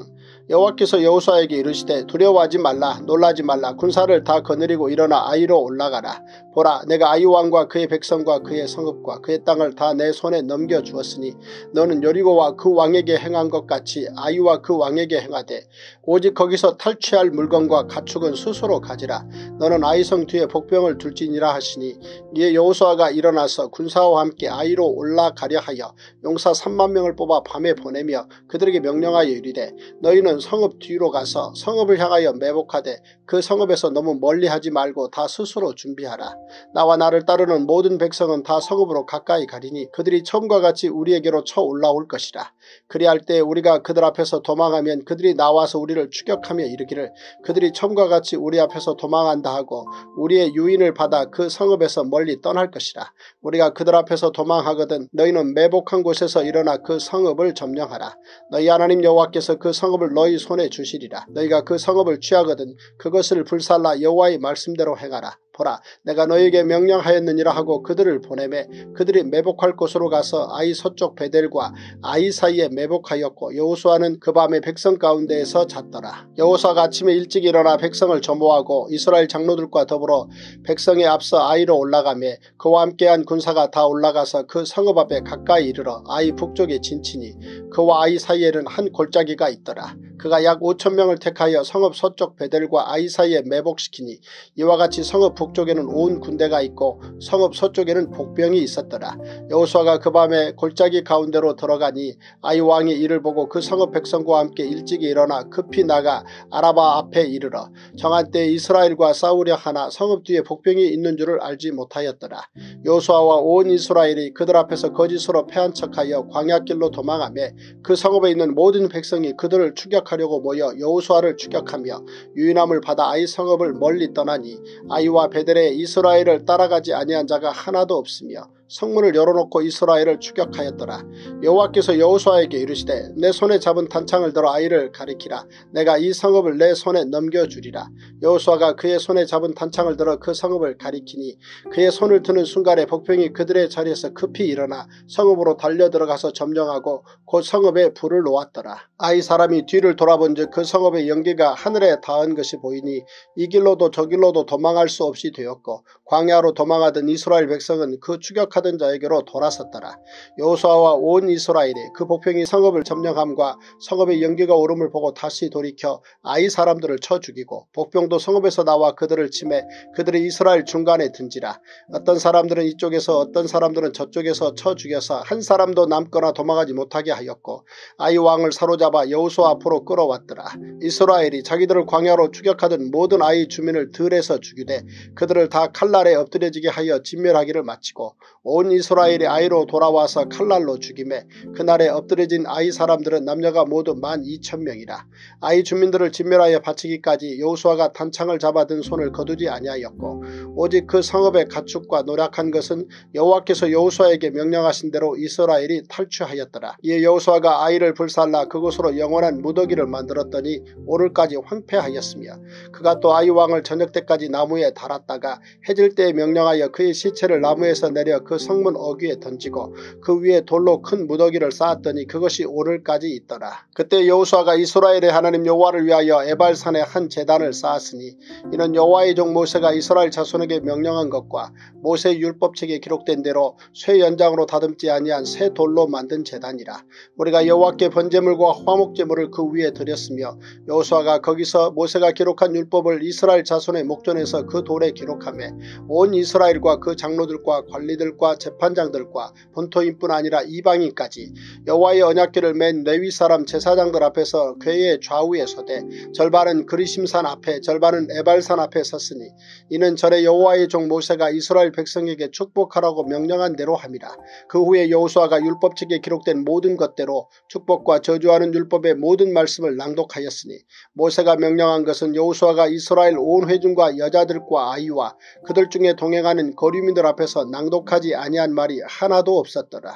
여호와께서 여호수아에게 이르시되 두려워하지 말라 놀라지 말라 군사를 다 거느리고 일어나 아이로 올라가라. 보라 내가 아이 왕과 그의 백성과 그의 성읍과 그의 땅을 다 내 손에 넘겨주었으니 너는 여리고와 그 왕에게 행한 것 같이 아이와 그 왕에게 행하되 오직 거기서 탈취할 물건과 가축은 스스로 가지라. 너는 아이성 뒤에 복병을 둘지니라 하시니 이에 여호수아가 일어나서 군사와 함께 아이로 올라가려 하여 용사 삼만 명을 뽑아 밤에 보내며 그들에게 명령하여 이르되 너희는 성읍 뒤로 가서 성읍을 향하여 매복하되 그 성읍에서 너무 멀리하지 말고 다 스스로 준비하라. 나와 나를 따르는 모든 백성은 다 성읍으로 가까이 가리니 그들이 처음과 같이 우리에게로 쳐 올라올 것이라. 그리할 때 우리가 그들 앞에서 도망하면 그들이 나와서 우리를 추격하며 이르기를 그들이 처음과 같이 우리 앞에서 도망한다 하고 우리의 유인을 받아 그 성읍에서 멀리 떠날 것이라. 우리가 그들 앞에서 도망하거든 너희는 매복한 곳에서 일어나 그 성읍을 점령하라. 너희 하나님 여호와께서 그 성읍을 너희 손에 주시리라. 너희가 그 성읍을 취하거든 그것을 불살라 여호와의 말씀대로 행하라. 보라 내가 너희에게 명령하였느니라 하고 그들을 보내매 그들이 매복할 곳으로 가서 아이 서쪽 베델과 아이 사이에 매복하였고 여호수아는 그 밤에 백성 가운데에서 잤더라. 여호수아가 아침에 일찍 일어나 백성을 점호하고 이스라엘 장로들과 더불어 백성에 앞서 아이로 올라가매 그와 함께한 군사가 다 올라가서 그 성읍 앞에 가까이 이르러 아이 북쪽에 진치니 그와 아이 사이에는 한 골짜기가 있더라. 그가 약 오천 명을 택하여 성읍 서쪽 베델과 아이 사이에 매복시키니 이와 같이 성읍 북쪽에는 온 군대가 있고 성읍 서쪽에는 복병이 있었더라. 여호수아가 그 밤에 골짜기 가운데로 들어가니 아이 왕이 이를 보고 그 성읍 백성과 함께 일찍이 일어나 급히 나가 아라바 앞에 이르러 정한 때에 이스라엘과 싸우려 하나 성읍 뒤에 복병이 있는 줄을 알지 못하였더라. 여호수아와 온 이스라엘이 그들 앞에서 거짓으로 패한 척하여 광야길로 도망하며 그 성읍에 있는 모든 백성이 그들을 추격하려고 모여 여호수아를 추격하며 유인함을 받아 아이 성읍을 멀리 떠나니 아이와 베델에 이스라엘을 따라가지 아니한 자가 하나도 없으며 성문을 열어놓고 이스라엘을 추격하였더라. 여호와께서 여호수아에게 이르시되 내 손에 잡은 단창을 들어 아이를 가리키라. 내가 이 성읍을 내 손에 넘겨주리라. 여호수아가 그의 손에 잡은 단창을 들어 그 성읍을 가리키니 그의 손을 드는 순간에 복병이 그들의 자리에서 급히 일어나 성읍으로 달려들어가서 점령하고 곧 성읍에 불을 놓았더라. 아이 사람이 뒤를 돌아본즉 그 성읍의 연기가 하늘에 닿은 것이 보이니 이 길로도 저 길로도 도망할 수 없이 되었고 광야로 도망하던 이스라엘 백성은 그 추격 하던 자에게로 돌아섰더라. 여호수아와 온 이스라엘이 그 복병이 성읍을 점령함과 성읍의 연기가 오름을 보고 다시 돌이켜 아이 사람들을 쳐 죽이고 복병도 성읍에서 나와 그들을 치매 그들이 이스라엘 중간에 든지라. 어떤 사람들은 이쪽에서 어떤 사람들은 저쪽에서 쳐 죽여서 한 사람도 남거나 도망하지 못하게 하였고 아이 왕을 사로잡아 여호수아 앞으로 끌어왔더라. 이스라엘이 자기들을 광야로 추격하던 모든 아이 주민을 들에서 죽이되 그들을 다 칼날에 엎드려지게 하여 진멸하기를 마치고 온 이스라엘이 아이로 돌아와서 칼날로 죽이매 그날에 엎드려진 아이 사람들은 남녀가 모두 만 이천 명이라. 아이 주민들을 진멸하여 바치기까지 여호수아가 단창을 잡아든 손을 거두지 아니하였고 오직 그 성읍의 가축과 노략한 것은 여호와께서 여호수아에게 명령하신 대로 이스라엘이 탈취하였더라. 이에 여호수아가 아이를 불살라 그곳으로 영원한 무더기를 만들었더니 오늘까지 황폐하였으며 그가 또 아이 왕을 저녁 때까지 나무에 달았다가 해질 때에 명령하여 그의 시체를 나무에서 내려 그 성문 어귀에 던지고 그 위에 돌로 큰 무더기를 쌓았더니 그것이 오늘까지 있더라. 그때 여호수아가 이스라엘의 하나님 여호와를 위하여 에발산에 한 제단을 쌓았으니 이는 여호와의 종 모세가 이스라엘 자손에게 명령한 것과 모세 율법책에 기록된 대로 쇠 연장으로 다듬지 아니한 새 돌로 만든 제단이라. 우리가 여호와께 번제물과 화목제물을 그 위에 드렸으며 여호수아가 거기서 모세가 기록한 율법을 이스라엘 자손의 목전에서 그 돌에 기록하며 온 이스라엘과 그 장로들과 관리들과 재판장들과 본토인뿐 아니라 이방인까지 여호와의 언약궤를 맨 레위 사람 제사장들 앞에서 궤의 좌우에 서되 절반은 그리심산 앞에 절반은 에발산 앞에 섰으니 이는 전에 여호와의 종 모세가 이스라엘 백성에게 축복하라고 명령한 대로 함이라. 그 후에 여호수아가 율법책에 기록된 모든 것대로 축복과 저주하는 율법의 모든 말씀을 낭독하였으니 모세가 명령한 것은 여호수아가 이스라엘 온 회중과 여자들과 아이와 그들 중에 동행하는 거류민들 앞에서 낭독하지 아니한 말이 하나도 없었더라.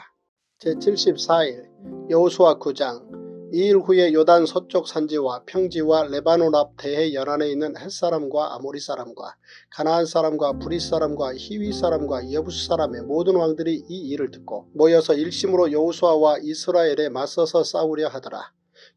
제칠십사 일 여호수아 구 장. 이 일 후에 요단 서쪽 산지와 평지와 레바논 앞 대해 연안에 있는 헷사람과 아모리 사람과 가나안 사람과 브릿 사람과 히위 사람과 여부스 사람의 모든 왕들이 이 일을 듣고 모여서 일심으로 여호수아와 이스라엘에 맞서서 싸우려 하더라.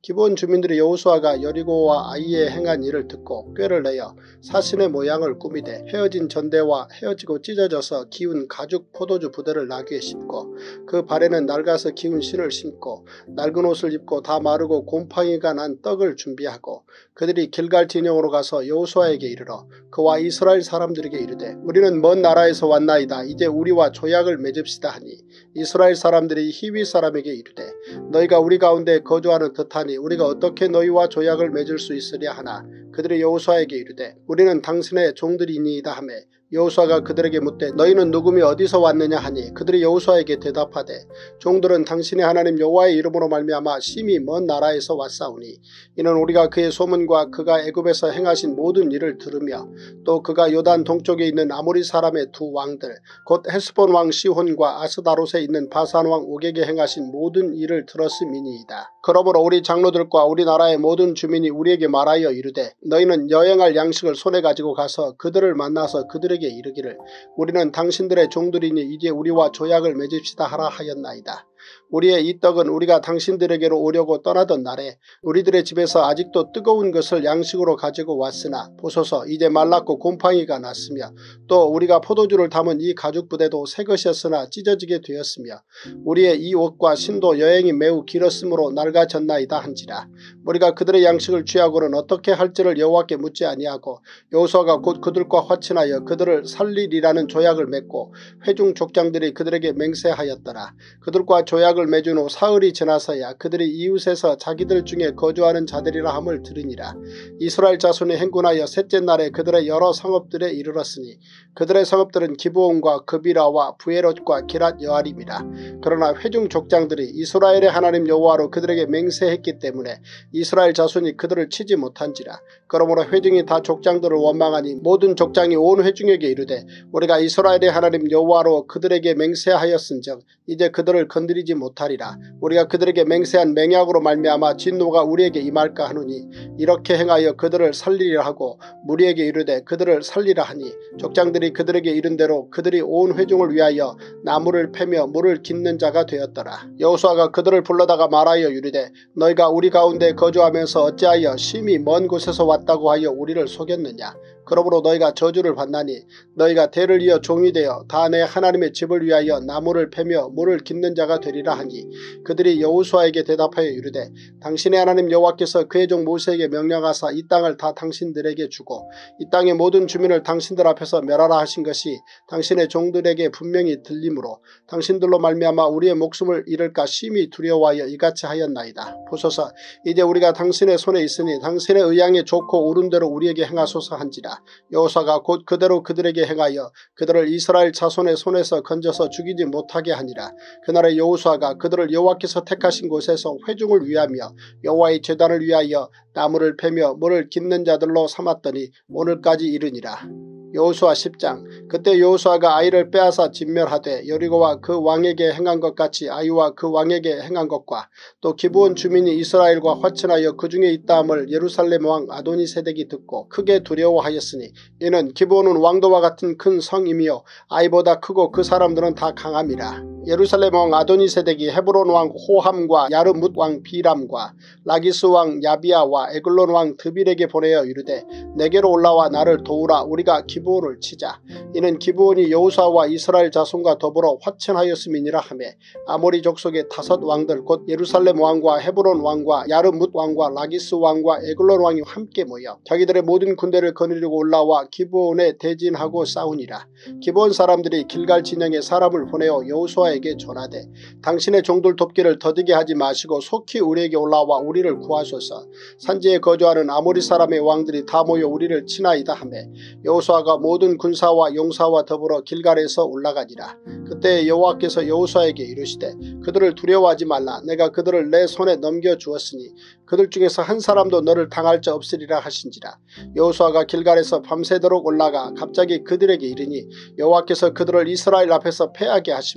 기브온 주민들이 여호수아가 여리고와 아이에 행한 일을 듣고 꾀를 내어 사신의 모양을 꾸미되 헤어진 전대와 헤어지고 찢어져서 기운 가죽 포도주 부대를 나귀에 싣고 그 발에는 낡아서 기운 신을 신고 낡은 옷을 입고 다 마르고 곰팡이가 난 떡을 준비하고 그들이 길갈 진영으로 가서 여호수아에게 이르러 그와 이스라엘 사람들에게 이르되 우리는 먼 나라에서 왔나이다. 이제 우리와 조약을 맺읍시다 하니 이스라엘 사람들이 히위 사람에게 이르되 너희가 우리 가운데 거주하는 듯하니 우리가 어떻게 너희와 조약을 맺을 수 있으랴 하나 그들이 여호수아에게 이르되 우리는 당신의 종들이니이다 하매 여호수아가 그들에게 묻되 너희는 누구며 어디서 왔느냐 하니 그들이 여호수아에게 대답하되 종들은 당신의 하나님 여호와의 이름으로 말미암아 심히 먼 나라에서 왔사오니 이는 우리가 그의 소문과 그가 애굽에서 행하신 모든 일을 들으며 또 그가 요단 동쪽에 있는 아모리 사람의 두 왕들 곧 헤스본 왕 시혼과 아스다롯에 있는 바산 왕 옥에게 행하신 모든 일을 들었음이니이다. 그러므로 우리 장로들과 우리나라의 모든 주민이 우리에게 말하여 이르되 너희는 여행할 양식을 손에 가지고 가서 그들을 만나서 그들에게 이르기를 우리는 당신들의 종들이니 이제 우리와 조약을 맺읍시다 하라 하였나이다. 우리의 이 떡은 우리가 당신들에게로 오려고 떠나던 날에 우리들의 집에서 아직도 뜨거운 것을 양식으로 가지고 왔으나 보소서 이제 말랐고 곰팡이가 났으며 또 우리가 포도주를 담은 이 가죽 부대도 새 것이었으나 찢어지게 되었으며 우리의 이 옷과 신도 여행이 매우 길었으므로 낡아졌나이다 한지라. 우리가 그들의 양식을 취하고는 어떻게 할지를 여호와께 묻지 아니하고 여호수아가 곧 그들과 화친하여 그들을 살리리라는 조약을 맺고 회중 족장들이 그들에게 맹세하였더라. 그들과 조약을 맺은 후 사흘이 지나서야 그들이 이웃에서 자기들 중에 거주하는 자들이라 함을 들으니라. 이스라엘 자손이 행군하여 셋째 날에 그들의 여러 성읍들에 이르렀으니 그들의 성읍들은 기브온과 그비라와 부에롯과 기랏 여아림이라. 그러나 회중 족장들이 이스라엘의 하나님 여호와로 그들에게 맹세했기 때문에 이스라엘 자손이 그들을 치지 못한지라. 그러므로 회중이 다 족장들을 원망하니 모든 족장이 온 회중에게 이르되 우리가 이스라엘의 하나님 여호와로 그들에게 맹세하였은즉 이제 그들을 건드리지 못하리라. 우리가 그들에게 맹세한 맹약으로 말미암아 진노가 우리에게 임할까 하노니 이렇게 행하여 그들을 살리리라 하고 무리에게 이르되 그들을 살리라 하니 족장들이 그들에게 이른 대로 그들이 온 회중을 위하여 나무를 패며 물을 깃는 자가 되었더라. 여호수아가 그들을 불러다가 말하여 이르되 너희가 우리 가운데 거주하면서 어찌하여 심히 먼 곳에서 왔다고 하여 우리를 속였느냐. 그러므로 너희가 저주를 받나니 너희가 대를 이어 종이 되어 다 내 하나님의 집을 위하여 나무를 패며 물을 깃는 자가 되리라 하니 그들이 여호수아에게 대답하여 이르되 당신의 하나님 여호와께서 그의 종 모세에게 명령하사 이 땅을 다 당신들에게 주고 이 땅의 모든 주민을 당신들 앞에서 멸하라 하신 것이 당신의 종들에게 분명히 들리므로 당신들로 말미암아 우리의 목숨을 잃을까 심히 두려워하여 이같이 하였나이다. 보소서 이제 우리가 당신의 손에 있으니 당신의 의향에 좋고 옳은 대로 우리에게 행하소서 한지라. 여호수아가 곧 그대로 그들에게 행하여 그들을 이스라엘 자손의 손에서 건져서 죽이지 못하게 하니라. 그날에 여호수아가 그들을 여호와께서 택하신 곳에서 회중을 위하며 여호와의 제단을 위하여 나무를 패며 물을 깃는 자들로 삼았더니 오늘까지 이르니라. 여호수아 십 장. 그때 여호수아가 아이를 빼앗아 진멸하되 여리고와 그 왕에게 행한 것 같이 아이와 그 왕에게 행한 것과 또 기브온 주민이 이스라엘과 화친하여 그 중에 있다함을 예루살렘 왕 아도니세덱이 듣고 크게 두려워하였으니 이는 기브온은 왕도와 같은 큰 성이며 아이보다 크고 그 사람들은 다 강함이라. 예루살렘 왕 아도니세덱이 헤브론 왕 호함과 야르뭇 왕 비람과 라기스 왕 야비아와 에글론 왕 드빌에게 보내어 이르되 내게로 올라와 나를 도우라. 우리가 기브온을 치자. 이는 기브온이 여호수아와 이스라엘 자손과 더불어 화친하였음이니라 하매 아모리 족속의 다섯 왕들 곧 예루살렘 왕과 헤브론 왕과 야르뭇 왕과 라기스 왕과 에글론 왕이 함께 모여 자기들의 모든 군대를 거느리고 올라와 기브온에 대진하고 싸우니라. 기브온 사람들이 길갈 진영에 사람을 보내어 여호수아에게 전하되 당신의 종들 돕기를 더디게 하지 마시고 속히 우리에게 올라와 우리를 구하소서. 산지에 거주하는 아모리 사람의 왕들이 다 모여 우리를 치나이다 하매 여호수아가 모든 군사와 용사와 더불어 길갈에서 올라가니라. 그때 여호와께서 여호수아에게 이르시되 그들을 두려워하지 말라. 내가 그들을 내 손에 넘겨주었으니 그들 중에서 한 사람도 너를 당할 자 없으리라 하신지라. 여호수아가 길갈에서 밤새도록 올라가 갑자기 그들에게 이르니 여호와께서 그들을 이스라엘 앞에서 패하게 하심으로 여호수아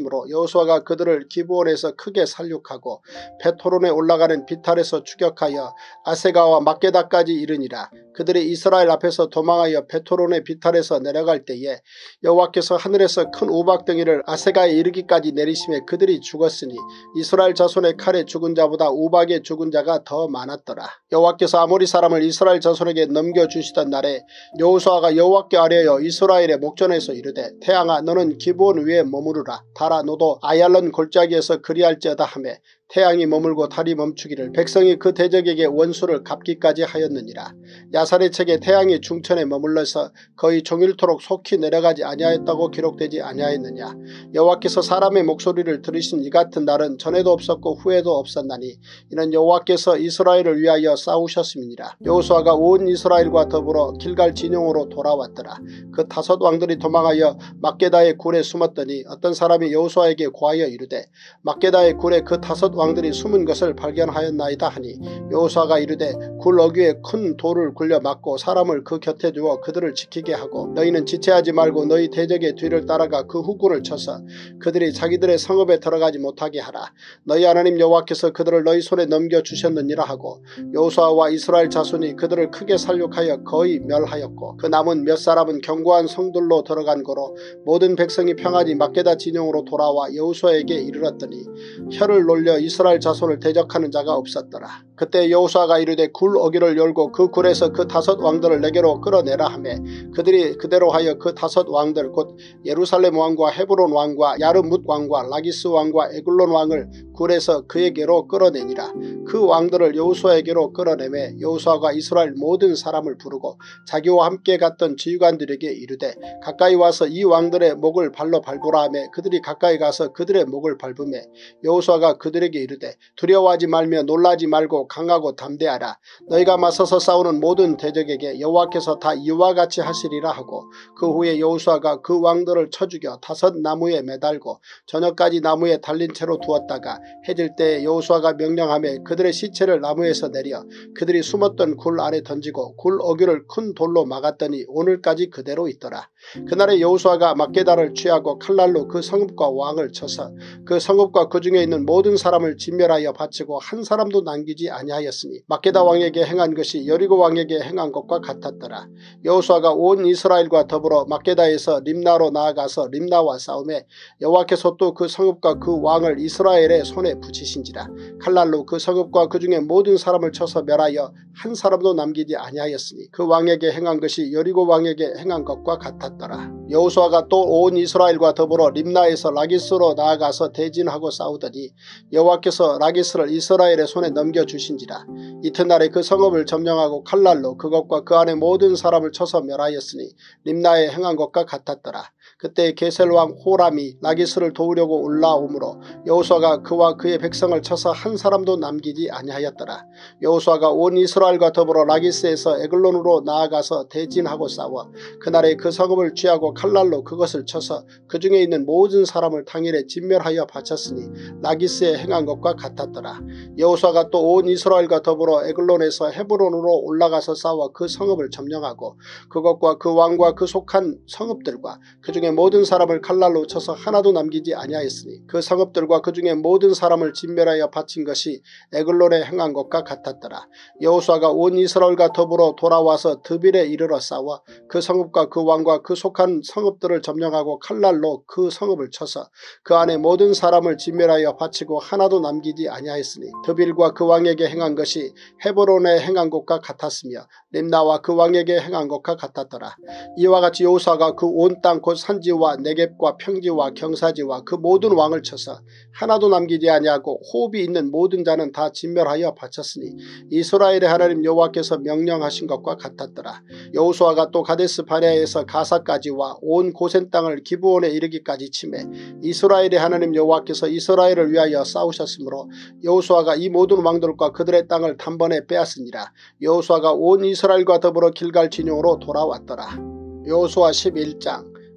여호수아가 그들을 기브온에서 크게 살육하고 베토론에 올라가는 비탈에서 추격하여 아세가와 막게다까지 이르니라. 그들이 이스라엘 앞에서 도망하여 베토론의 비탈에서 내려갈 때에 여호와께서 하늘에서 큰 우박덩이를 아세가에 이르기까지 내리심에 그들이 죽었으니 이스라엘 자손의 칼에 죽은 자보다 우박에 죽은 자가 더 많았더라. 여호와께서 아모리 사람을 이스라엘 자손에게 넘겨주시던 날에 여호수아가 여호와께 아뢰어 이스라엘의 목전에서 이르되 태양아 너는 기브온 위에 머무르라. 달아 너도 아얄론 골짜기에서 그리할지어다 하매 태양이 머물고 달이 멈추기를 백성이 그 대적에게 원수를 갚기까지 하였느니라. 야살의 책에 태양이 중천에 머물러서 거의 종일토록 속히 내려가지 아니하였다고 기록되지 아니하였느냐. 여호와께서 사람의 목소리를 들으신 이 같은 날은 전에도 없었고 후에도 없었나니 이는 여호와께서 이스라엘을 위하여 싸우셨음이니라. 여호수아가 온 이스라엘과 더불어 길갈 진영으로 돌아왔더라. 그 다섯 왕들이 도망하여 막게다의 굴에 숨었더니 어떤 사람이 여호수아에게 고하여 이르되 막게다의 굴에 그 다섯 왕들이 숨은 것을 발견하였나이다 하니 여호수아가 이르되 굴 어귀에 큰 돌을 굴려 막고 사람을 그 곁에 두어 그들을 지키게 하고 너희는 지체하지 말고 너희 대적의 뒤를 따라가 그 후군을 쳐서 그들이 자기들의 성읍에 들어가지 못하게 하라. 너희 하나님 여호와께서 그들을 너희 손에 넘겨주셨느니라 하고 여호수아와 이스라엘 자손이 그들을 크게 살육하여 거의 멸하였고 그 남은 몇 사람은 견고한 성들로 들어간 거로 모든 백성이 평안히 막게다 진영으로 돌아와 여호수아에게 이르렀더니 혀를 놀려 이스라엘 자손을 대적하는 자가 없었더라. 그때 여호수아가 이르되 굴 어귀를 열고 그 굴에서 그 다섯 왕들을 내게로 끌어내라 하매 그들이 그대로 하여 그 다섯 왕들 곧 예루살렘 왕과 헤브론 왕과 야르뭇 왕과 라기스 왕과 에글론 왕을 굴에서 그에게로 끌어내니라. 그 왕들을 여호수아에게로 끌어내매 여호수아가 이스라엘 모든 사람을 부르고 자기와 함께 갔던 지휘관들에게 이르되 가까이 와서 이 왕들의 목을 발로 밟으라 하매 그들이 가까이 가서 그들의 목을 밟으매 여호수아가 그들에게 이르되 두려워하지 말며 놀라지 말고 강하고 담대하라. 너희가 맞서서 싸우는 모든 대적에게 여호와께서 다 이와 같이 하시리라 하고 그 후에 여호수아가 그 왕들을 쳐 죽여 다섯 나무에 매달고 저녁까지 나무에 달린 채로 두었다가 해질 때에 여호수아가 명령하며 그들의 시체를 나무에서 내려 그들이 숨었던 굴 안에 던지고 굴 어귀를 큰 돌로 막았더니 오늘까지 그대로 있더라. 그날에 여호수아가 막게다를 취하고 칼날로 그 성읍과 왕을 쳐서 그 성읍과 그 중에 있는 모든 사람을 진멸하여 바치고 한 사람도 남기지 아니하였으니 막게다 왕에게 행한 것이 여리고 왕에게 행한 것과 같았더라. 여호수아가 온 이스라엘과 더불어 막게다에서 림나로 나아가서 림나와 싸움에 여호와께서 또 그 성읍과 그 왕을 이스라엘의 손에 붙이신지라. 칼날로 그 성읍과 그 중에 모든 사람을 쳐서 멸하여 한 사람도 남기지 아니하였으니 그 왕에게 행한 것이 여리고 왕에게 행한 것과 같았더라. 여호수아가 또 온 이스라엘과 더불어 림나에서 라기스로 나아가서 대진하고 싸우더니 여호와께서 라기스를 이스라엘의 손에 넘겨주신지라. 이튿날에 그 성읍을 점령하고 칼날로 그것과 그 안에 모든 사람을 쳐서 멸하였으니 림나에 행한 것과 같았더라. 그때 게셀왕 호람이 라기스를 도우려고 올라오므로 여호수아가 그와 그의 백성을 쳐서 한 사람도 남기지 아니하였더라. 여호수아가 온 이스라엘과 더불어 라기스에서 에글론으로 나아가서 대진하고 싸워 그날에 그 성읍을 취하고 칼날로 그것을 쳐서 그 중에 있는 모든 사람을 당일에 진멸하여 바쳤으니 라기스에 행한 것과 같았더라. 여호수아가 또 온 이스라엘과 더불어 에글론에서 헤브론으로 올라가서 싸워 그 성읍을 점령하고 그것과 그 왕과 그 속한 성읍들과 그 중에 모든 사람을 칼날로 쳐서 하나도 남기지 아니하였으니 그 성읍들과 그 중에 모든 사람을 진멸하여 바친 것이 에글론에 행한 것과 같았더라. 여호수아가 온 이스라엘과 더불어 돌아와서 드빌에 이르러 싸워 그 성읍과 그 왕과 그 속한 성읍들을 점령하고 칼날로 그 성읍을 쳐서 그 안에 모든 사람을 진멸하여 바치고 하나도 남기지 아니하였으니 드빌과 그 왕에게 행한 것이 헤브론에 행한 것과 같았으며 림나와 그 왕에게 행한 것과 같았더라. 이와 같이 여호수아가 그 온 땅 곧 산지와 네겝과 평지와 경사지와 그 모든 왕을 쳐서 하나도 남기지 아니하고 호흡이 있는 모든 자는 다 진멸하여 바쳤으니 이스라엘의 하나님 여호와께서 명령하신 것과 같았더라. 여호수아가 또 가데스 바네아에서 가사까지와 온 고센 땅을 기브온에 이르기까지 치매 이스라엘의 하나님 여호와께서 이스라엘을 위하여 싸우셨으므로 여호수아가 이 모든 왕들과 그들의 땅을 단번에 빼앗으니라. 여호수아가 온 이스라엘과 더불어 길갈 진영으로 돌아왔더라. 여호수아 십일 장.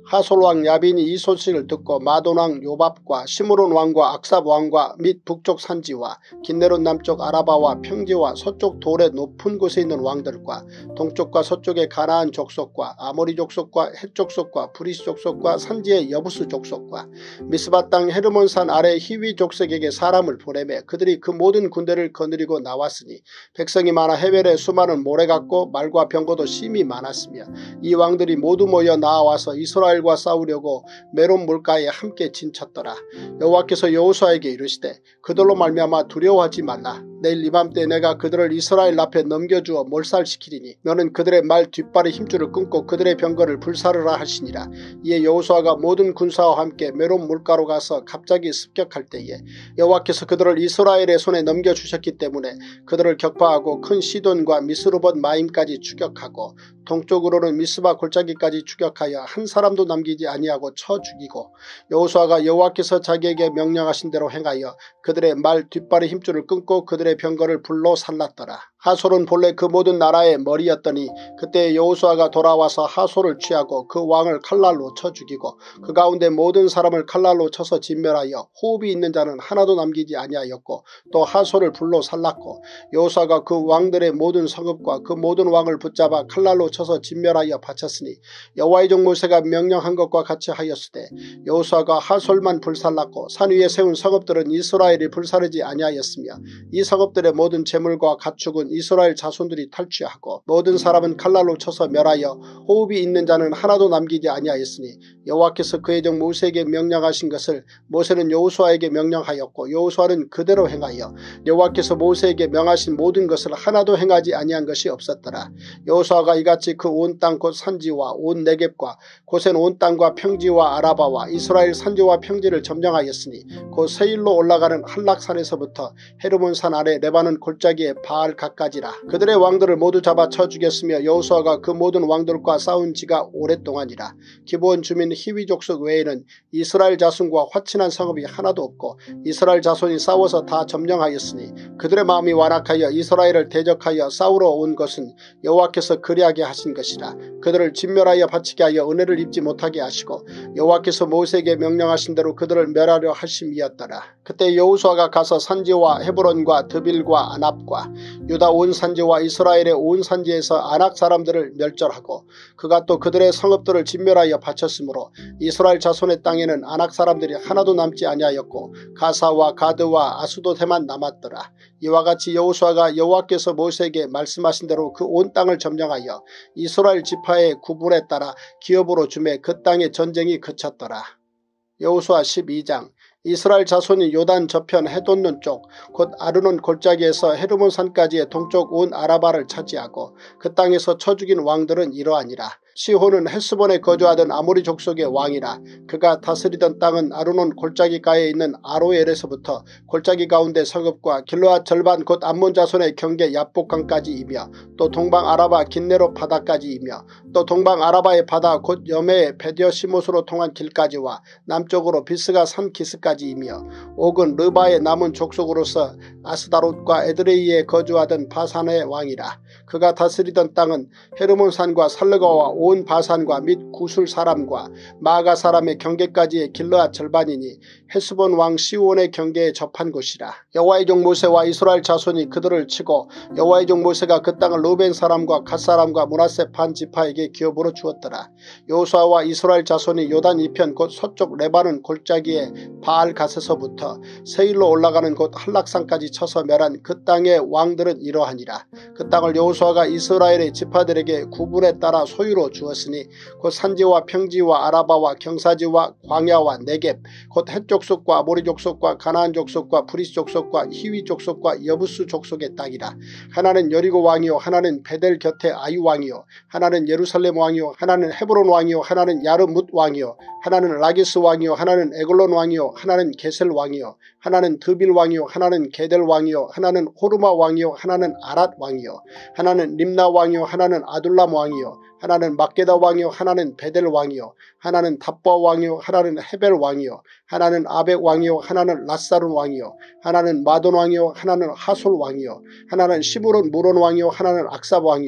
하솔 왕 야빈이 이 소식을 듣고 마돈 왕 요밥과 시므론 왕과 악삽 왕과 및 북쪽 산지와 긴네롯 남쪽 아라바와 평지와 서쪽 돌의 높은 곳에 있는 왕들과 동쪽과 서쪽의 가나안 족속과 아모리 족속과 헷 족속과 브리스 족속과 산지의 여부스 족속과 미스바 땅 헤르몬산 아래 히위 족속에게 사람을 보내매 그들이 그 모든 군대를 거느리고 나왔으니 백성이 많아 헤벨에 수많은 모래 같고 말과 병거도 심히 많았으며 이 왕들이 모두 모여 나와서 이스라엘과 싸우려고 메론 물가에 함께 진쳤더라. 여호와께서 여호수아에게 이르시되 그들로 말미암아 두려워하지 말라. 내일 이맘때 내가 그들을 이스라엘 앞에 넘겨주어 몰살시키리니 너는 그들의 말 뒷발의 힘줄을 끊고 그들의 병거를 불사르라 하시니라. 이에 여호수아가 모든 군사와 함께 메론 물가로 가서 갑자기 습격할 때에 여호와께서 그들을 이스라엘의 손에 넘겨주셨기 때문에 그들을 격파하고 큰 시돈과 미스르봇 마임까지 추격하고 동쪽으로는 미스바 골짜기까지 추격하여 한 사람도 남기지 아니하고 쳐 죽이고 여호수아가 여호와께서 자기에게 명령하신 대로 행하여 그들의 말 뒷발의 힘줄을 끊고 그들의 병거를 불로 살랐더라. 하솔은 본래 그 모든 나라의 머리였더니 그때 여호수아가 돌아와서 하솔을 취하고 그 왕을 칼날로 쳐 죽이고 그 가운데 모든 사람을 칼날로 쳐서 진멸하여 호흡이 있는 자는 하나도 남기지 아니하였고 또 하솔을 불로 살랐고 여호수아가 그 왕들의 모든 성읍과 그 모든 왕을 붙잡아 칼날로 쳐서 진멸하여 바쳤으니 여호와의 종 모세가 명령한 것과 같이 하였으되 여호수아가 하솔만 불살랐고 산 위에 세운 성읍들은 이스라엘이 불사르지 아니하였으며 이 성읍들의 모든 재물과 가축은 이스라엘 자손들이 탈취하고 모든 사람은 칼날로 쳐서 멸하여 호흡이 있는 자는 하나도 남기지 아니하였으니 여호와께서 그의 종 모세에게 명령하신 것을 모세는 여호수아에게 명령하였고 여호수아는 그대로 행하여 여호와께서 모세에게 명하신 모든 것을 하나도 행하지 아니한 것이 없었더라. 여호수아가 이같이 그 온 땅 곧 산지와 온 네겝과 고센 온 땅과 평지와 아라바와 이스라엘 산지와 평지를 점령하였으니 곧 세일로 올라가는 한락산에서부터 헤르몬산 아래 레바논 골짜기의 바알 가까지라. 그들의 왕들을 모두 잡아 쳐 죽였으며 여호수아가 그 모든 왕들과 싸운 지가 오랫동안이라. 기브온 주민 히위 족속 외에는 이스라엘 자손과 화친한 성읍이 하나도 없고 이스라엘 자손이 싸워서 다 점령하였으니 그들의 마음이 완악하여 이스라엘을 대적하여 싸우러 온 것은 여호와께서 그리하게 하신 것이라. 그들을 진멸하여 바치게 하여 은혜를 입지 못하게 하시고 여호와께서 모세에게 명령하신 대로 그들을 멸하려 하심이었더라. 그때 여호수아가 가서 산지와 헤브론과 드빌과 아납과 유다 온 산지와 이스라엘의 온 산지에서 아낙 사람들을 멸절하고 그가 또 그들의 성읍들을 진멸하여 바쳤으므로 이스라엘 자손의 땅에는 아낙 사람들이 하나도 남지 아니하였고 가사와 가드와 아수도대만 남았더라. 이와 같이 여호수아가 여호와께서 모세에게 말씀하신 대로 그 온 땅을 점령하여 이스라엘 지파의 구분에 따라 기업으로 주매 그 땅의 전쟁이 그쳤더라. 여호수아 십이 장. 이스라엘 자손이 요단 저편 해돈눈 쪽 곧 아르논 골짜기에서 헤르몬 산까지의 동쪽 온 아라바를 차지하고 그 땅에서 쳐 죽인 왕들은 이러하니라. 시혼은 헬스본에 거주하던 아모리 족속의 왕이라. 그가 다스리던 땅은 아르논 골짜기가에 있는 아로엘에서부터 골짜기 가운데 성읍과 길르앗 절반 곧 암몬 자손의 경계 야복강까지이며 또 동방 아라바 긴네롯 바다까지이며 또 동방 아라바의 바다 곧 여메의 베디어 시못으로 통한 길까지와 남쪽으로 비스가 산 기스까지이며 옥은 르바의 남은 족속으로서 아스다롯과 에드레이에 거주하던 바산의 왕이라. 그가 다스리던 땅은 헤르몬산과 살르가와 온 바산과 및 구술 사람과 마가 사람의 경계까지의 길르앗 절반이니 헤스본 왕 시온의 경계에 접한 곳이라. 여호와의 종 모세와 이스라엘 자손이 그들을 치고 여호와의 종 모세가 그 땅을 르벤 사람과 갓 사람과 므낫세 반 지파에게 기업으로 주었더라. 여호수아와 이스라엘 자손이 요단 이편 곧 서쪽 레바논 골짜기의 바알 갓에서부터 세일로 올라가는 곳 한락산까지 쳐서 멸한 그 땅의 왕들은 이러하니라. 그 땅을 여호수아가 이스라엘의 지파들에게 구분에 따라 소유로 주었으니 곧 산지와 평지와 아라바와 경사지와 광야와 네겝 곧 헷 족속과 아모리 족속과 가나안 족속과 브리스 족속과 히위 족속과 여부스 족속의 땅이라. 하나는 여리고 왕이요 하나는 베델 곁에 아이 왕이요 하나는 예루살렘 왕이요 하나는 헤브론 왕이요 하나는 야르뭇 왕이요 하나는 라기스 왕이요 하나는 에글론 왕이요 하나는 게셀 왕이요 하나는 드빌 왕이요 하나는 게델 왕이요 하나는 호르마 왕이요 하나는 아랏 왕이요 하나는 림나 왕이요 하나는 아둘람 왕이요 하나는 막게다 왕이요 하나는 베델 왕이요 하나는 답바 왕이요 하나는 헤벨 왕이요 하나는 아벡 왕이요 하나는 라사룬 왕이요 하나는 마돈 왕이요 하나는 하솔 왕이요 하나는 시므론 무론 왕이요 하나는 악삽 왕이요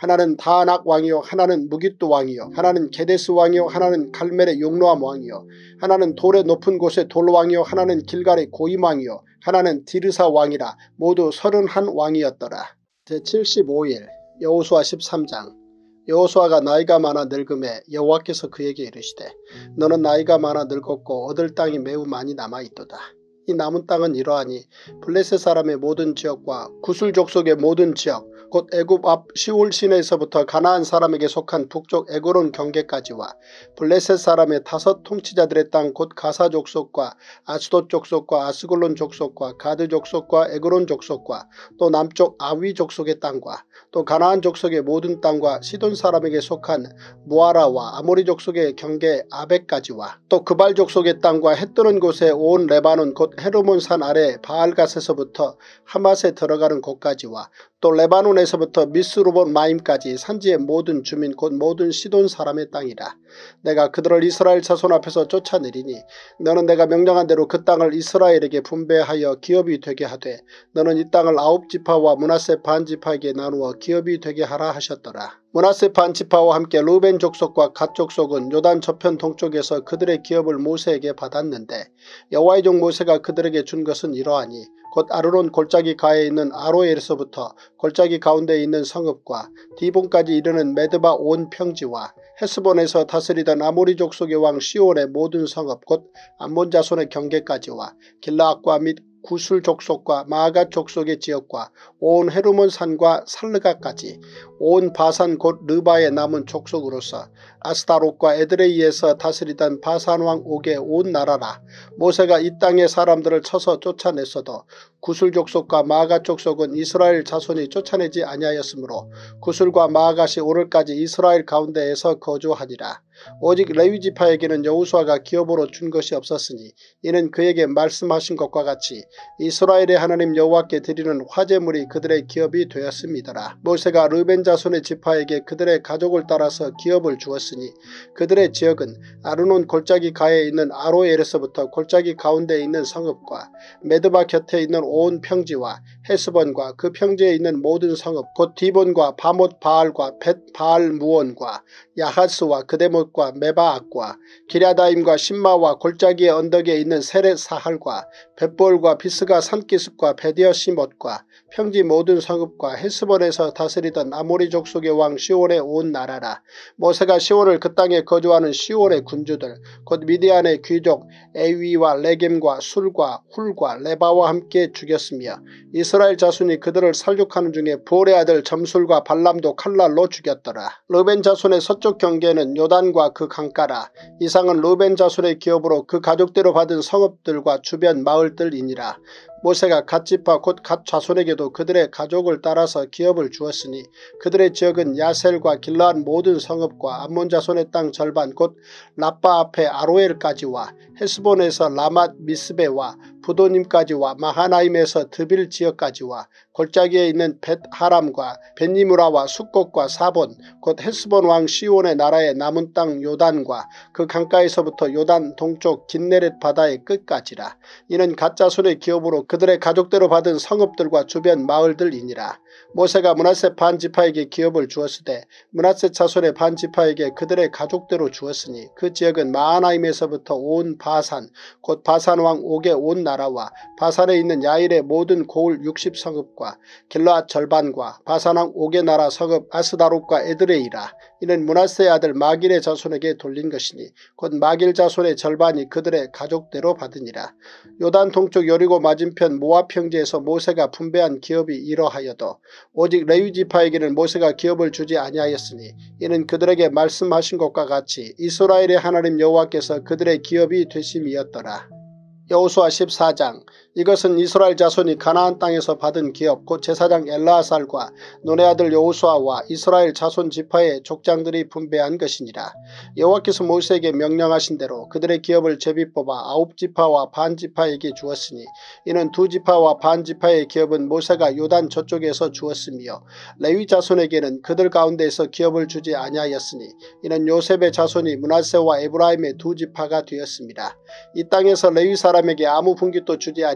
하나는 다낙 왕이요 하나는 무깃도 왕이요 하나는 게데스 왕이요 하나는 갈멜의 용노암 왕이요 하나는 돌의 높은 곳의 돌왕이요 하나는 길갈의 고임 왕이요 하나는 디르사 왕이라 모두 서른한 왕이었더라. 제칠십오 일 여호수아 십삼 장. 여호수아가 나이가 많아 늙음에 여호와께서 그에게 이르시되 너는 나이가 많아 늙었고 얻을 땅이 매우 많이 남아있도다. 이 남은 땅은 이러하니 블레셋 사람의 모든 지역과 구술 족속의 모든 지역 곧 애굽 앞 시올 시내에서부터 가나안 사람에게 속한 북쪽 에그론 경계까지와 블레셋 사람의 다섯 통치자들의 땅 곧 가사 족속과 아스돗 족속과 아스글론 족속과 가드 족속과 에그론 족속과 또 남쪽 아위 족속의 땅과 또 가나안 족속의 모든 땅과 시돈 사람에게 속한 무아라와 아모리 족속의 경계 아벡까지와 또 그발 족속의 땅과 해 뜨는 곳에 온 레바논 곧 헤르몬 산 아래 바알갓에서부터 하맛에 들어가는 곳까지와 또 레바논에서부터 미스루본 마임까지 산지의 모든 주민 곧 모든 시돈 사람의 땅이라. 내가 그들을 이스라엘 자손 앞에서 쫓아내리니 너는 내가 명령한 대로 그 땅을 이스라엘에게 분배하여 기업이 되게 하되 너는 이 땅을 아홉 지파와 므낫세 반 지파에게 나누어 기업이 되게 하라 하셨더라. 므낫세 반 지파와 함께 루벤 족속과 갓 족속은 요단 저편 동쪽에서 그들의 기업을 모세에게 받았는데 여호와의 종 모세가 그들에게 준 것은 이러하니 곧 아르논 골짜기 가에 있는 아로엘에서부터 골짜기 가운데 있는 성읍과 디본까지 이르는 메드바 온 평지와 헤스본에서 다스리던 아모리 족속의 왕 시온의 모든 성읍 곧 암몬 자손의 경계까지와 길라앗과 및 구술 족속과 마아갓 족속의 지역과 온 헤르몬 산과 살르가까지 온 바산 곧 르바에 남은 족속으로서 아스타롯과 에드레이에서 다스리던 바산왕 옥의 온 나라라. 모세가 이 땅의 사람들을 쳐서 쫓아냈어도 구술 족속과 마아갓 족속은 이스라엘 자손이 쫓아내지 아니하였으므로 구술과 마아갓이 오늘까지 이스라엘 가운데에서 거주하니라. 오직 레위지파에게는 여호수아가 기업으로 준 것이 없었으니 이는 그에게 말씀하신 것과 같이 이스라엘의 하나님 여호와께 드리는 화제물이 그들의 기업이 되었음이더라. 모세가 르벤 자손의 지파에게 그들의 가족을 따라서 기업을 주었으니 그들의 지역은 아르논 골짜기 가에 있는 아로엘에서부터 골짜기 가운데 있는 성읍과 메드바 곁에 있는 온 평지와 헤스본과 그 평지에 있는 모든 성읍 곧 디본과 바못 바알과 벳 바알 무온과 야하스와 그데못과 메바앗과 기랴다임과 신마와 골짜기의 언덕에 있는 세렛 사할과 벳볼과 비스가 산기슭과 베디어 시못과 평지 모든 성읍과 헤스본에서 다스리던 아모리 족속의 왕 시온의 온 나라라. 모세가 시온을 그 땅에 거주하는 시온의 군주들 곧 미디안의 귀족 에위와 레겜과 술과 훌과 레바와 함께 죽였으며 이스라엘 자손이 그들을 살육하는 중에 볼의 아들 점술과 발람도 칼날로 죽였더라. 르벤 자손의 서쪽 경계는 요단과 그 강가라. 이상은 르벤 자손의 기업으로 그 가족대로 받은 성읍들과 주변 마을들이니라. 모세가 갓 지파 곧 갓 자손에게도 그들의 가족을 따라서 기업을 주었으니 그들의 지역은 야셀과 길라앗 모든 성읍과 암몬 자손의 땅 절반 곧 라빠 앞에 아로엘까지와 헤스본에서 라맛 미스베와 부도님까지와 마하나임에서 드빌 지역까지와 골짜기에 있는 벳하람과 벳니무라와 숫곳과 사본 곧 헤스본 왕 시온의 나라의 남은 땅 요단과 그 강가에서부터 요단 동쪽 긴네렛 바다의 끝까지라. 이는 갓 자손의 기업으로 그들의 가족대로 받은 성읍들과 주변 마을들이니라. 모세가 므낫세 반 지파에게 기업을 주었으되 므낫세 자손의 반 지파에게 그들의 가족대로 주었으니 그 지역은 마하나임에서부터 온 바산 곧 바산 왕 옥의 온 나라와 바산에 있는 야일의 모든 고을 육십 성읍과 길라앗 절반과 바산 왕 옥의 나라 성읍 아스다롯과 에드레이라. 이는 므낫세의 아들 마길의 자손에게 돌린 것이니 곧 마길 자손의 절반이 그들의 가족대로 받으니라. 요단 동쪽 여리고 맞은편 모압 평지에서 모세가 분배한 기업이 이러하여도 오직 레위지파에게는 모세가 기업을 주지 아니하였으니 이는 그들에게 말씀하신 것과 같이 이스라엘의 하나님 여호와께서 그들의 기업이 되심이었더라. 여호수아 십사 장. 이것은 이스라엘 자손이 가나안 땅에서 받은 기업 곧 제사장 엘라아살과 눈의 아들 여호수아와 이스라엘 자손 지파의 족장들이 분배한 것이니라. 여호와께서 모세에게 명령하신 대로 그들의 기업을 제비 뽑아 아홉 지파와 반 지파에게 주었으니 이는 두 지파와 반 지파의 기업은 모세가 요단 저쪽에서 주었으며 레위 자손에게는 그들 가운데에서 기업을 주지 아니하였으니 이는 요셉의 자손이 므낫세와 에브라임의 두 지파가 되었습니다. 이 땅에서 레위 사람에게 아무 분깃도 주지 아니하였으니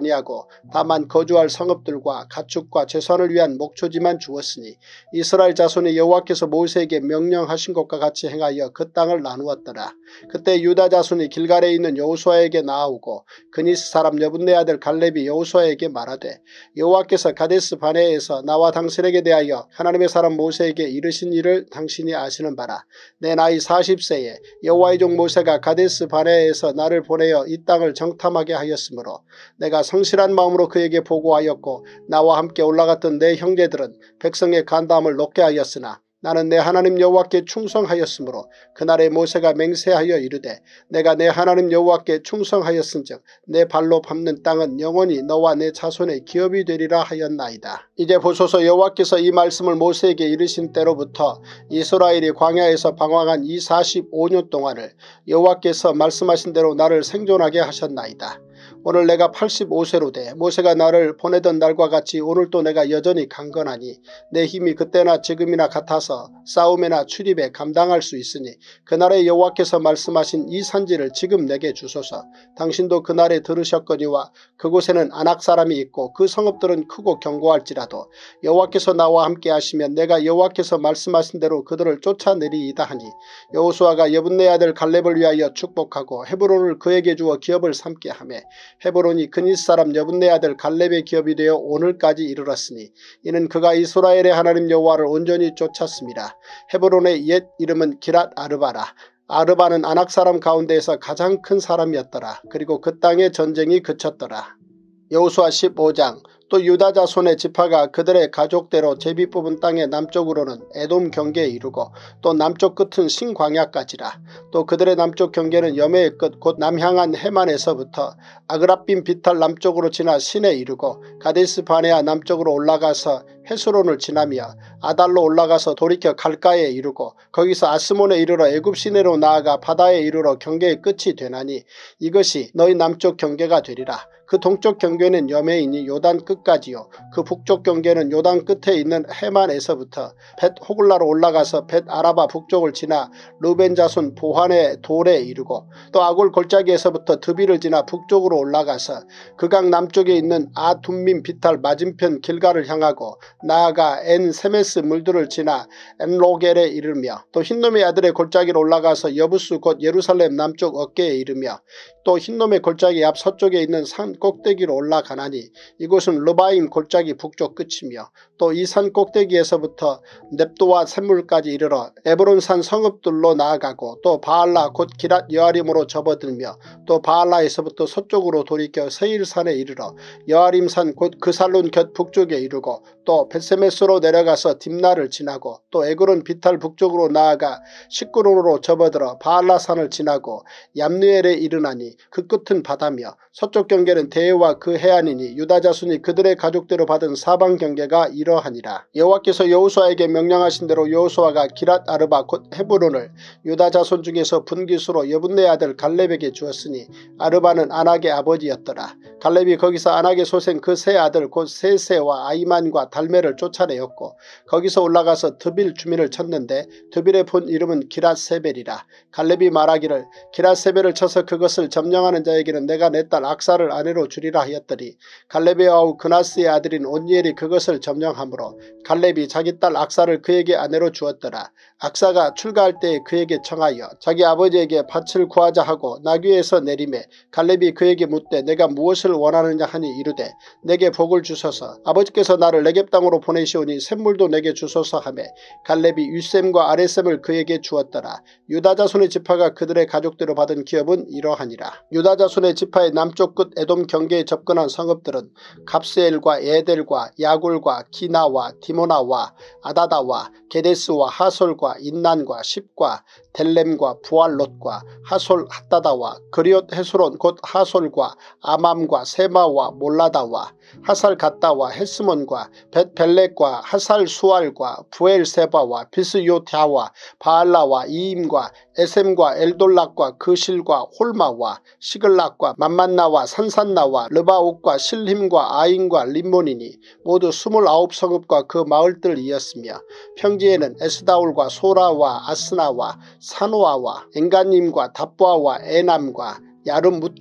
아니하고 다만 거주할 성읍들과 가축과 제사를 위한 목초지만 주었으니 이스라엘 자손이 여호와께서 모세에게 명령하신 것과 같이 행하여 그 땅을 나누었더라. 그때 유다 자손이 길갈에 있는 여호수아에게 나아오고 그니스 사람 여분네 아들 갈렙이 여호수아에게 말하되 여호와께서 가데스 바네아에서 나와 당신에게 대하여 하나님의 사람 모세에게 이르신 일을 당신이 아시는 바라. 내 나이 사십 세에 여호와의 종 모세가 가데스 바네아에서 나를 보내어 이 땅을 정탐하게 하였으므로 내가 성실한 마음으로 그에게 보고하였고 나와 함께 올라갔던 내 형제들은 백성의 간담을 높게 하였으나 나는 내 하나님 여호와께 충성하였으므로 그날에 모세가 맹세하여 이르되 내가 내 하나님 여호와께 충성하였은즉 내 발로 밟는 땅은 영원히 너와 내 자손의 기업이 되리라 하였나이다. 이제 보소서 여호와께서 이 말씀을 모세에게 이르신 때로부터 이스라엘이 광야에서 방황한 이 사십오 년 동안을 여호와께서 말씀하신 대로 나를 생존하게 하셨나이다. 오늘 내가 팔십오 세로 돼 모세가 나를 보내던 날과 같이 오늘도 내가 여전히 강건하니 내 힘이 그때나 지금이나 같아서 싸움이나 출입에 감당할 수 있으니 그날에 여호와께서 말씀하신 이 산지를 지금 내게 주소서. 당신도 그날에 들으셨거니와 그곳에는 아낙 사람이 있고 그 성읍들은 크고 견고할지라도 여호와께서 나와 함께 하시면 내가 여호와께서 말씀하신 대로 그들을 쫓아내리이다 하니 여호수아가 여분네 아들 갈렙을 위하여 축복하고 헤브론을 그에게 주어 기업을 삼게 하며 헤브론이 그니스 사람 여분네 아들 갈렙의 기업이 되어 오늘까지 이르렀으니 이는 그가 이스라엘의 하나님 여호와를 온전히 쫓았습니다. 헤브론의 옛 이름은 기랏 아르바라. 아르바는 아낙 사람 가운데에서 가장 큰 사람이었더라. 그리고 그 땅의 전쟁이 그쳤더라. 여호수아 십오 장. 또 유다 자손의 지파가 그들의 가족대로 제비 뽑은 땅의 남쪽으로는 에돔 경계에 이르고 또 남쪽 끝은 신광야까지라. 또 그들의 남쪽 경계는 여매의 끝 곧 남향한 해만에서부터 아그라빔 비탈 남쪽으로 지나 신에 이르고 가데스 바네아 남쪽으로 올라가서 헤스론을 지나며 아달로 올라가서 돌이켜 갈가에 이르고 거기서 아스몬에 이르러 애굽 시내로 나아가 바다에 이르러 경계의 끝이 되나니 이것이 너희 남쪽 경계가 되리라. 그 동쪽 경계는 여매이니 요단 끝까지요. 그 북쪽 경계는 요단 끝에 있는 해만에서부터 벳 호글라로 올라가서 벳 아라바 북쪽을 지나 루벤 자손 보한의 돌에 이르고 또 아골 골짜기에서부터 드비를 지나 북쪽으로 올라가서 그 강 남쪽에 있는 아둠민 비탈 맞은편 길가를 향하고 나아가 엔 세메스 물들을 지나 엔로겔에 이르며 또 흰놈의 아들의 골짜기로 올라가서 여부스 곧 예루살렘 남쪽 어깨에 이르며 또 흰놈의 골짜기 앞 서쪽에 있는 산 꼭대기로 올라가나니 이곳은 르바임 골짜기 북쪽 끝이며 또 이 산 꼭대기에서부터 넵도와 샘물까지 이르러 에브론산 성읍들로 나아가고 또 바알라 곧 기랏 여아림으로 접어들며 또 바알라에서부터 서쪽으로 돌이켜 세일산에 이르러 여아림산 곧 그살론 곁 북쪽에 이르고 또 벳세메스로 내려가서 딥나를 지나고 또 에그론 비탈 북쪽으로 나아가 시끄론으로 접어들어 바알라산을 지나고 얌느엘에 이르나니 그 끝은 바다며 서쪽 경계는 대해와 그 해안이니 유다 자손이 그들의 가족대로 받은 사방 경계가 이러하니라. 여호와께서 여호수아에게 명령하신 대로 여호수아가 기랏 아르바 곧 헤브론을 유다 자손 중에서 분깃으로 여분네 아들 갈렙에게 주었으니 아르바는 아낙의 아버지였더라. 갈렙이 거기서 아낙의 소생 그 세 아들 곧 세세와 아이만과 달메를 쫓아내었고 거기서 올라가서 드빌 주민을 쳤는데 드빌의 본 이름은 기랏세벨이라. 갈렙이 말하기를 기랏세벨을 쳐서 그것을 점령하는 자에게는 내가 내 딸 악사를 아내로 주리라 하였더니 갈렙의 아우 그나스의 아들인 온니엘이 그것을 점령하므로 갈렙이 자기 딸 악사를 그에게 아내로 주었더라. 악사가 출가할 때에 그에게 청하여 자기 아버지에게 밭을 구하자 하고 나귀에서 내리매 갈렙이 그에게 묻되 내가 무엇을 원하느냐 하니 이르되 내게 복을 주소서. 아버지께서 나를 네겝 땅으로 보내시오니 샘물도 내게 주소서 하며 갈렙이 윗샘과 아랫샘을 그에게 주었더라. 유다 자손의 지파가 그들의 가족대로 받은 기업은 이러하니라. 유다 자손의 지파의 남쪽 끝 에돔 경계에 접근한 성읍들은 갑스엘과 에델과 야굴과 기나와 디모나와 아다다와 게데스와 하솔과 인난과 십과 델렘과 부알롯과 하솔 핫다다와 그리옷 헤스론 곧 하솔과 아맘과 세마와 몰라다와 하살 갓다와 헤스몬과 벳벨렉과 하살 수알과 부엘세바와 비스요타와 바알라와 이임과 에셈과 엘돌락과 그실과 홀마와 시글락과 맘만나와 산산나와 르바옥과 실힘과 아인과 림몬이니 모두 스물아홉 성읍과 그 마을들이었으며 평지에는 에스다올과 소라와 아스나와 사노아와 엔가님과 답보아와 에남과 야르뭇과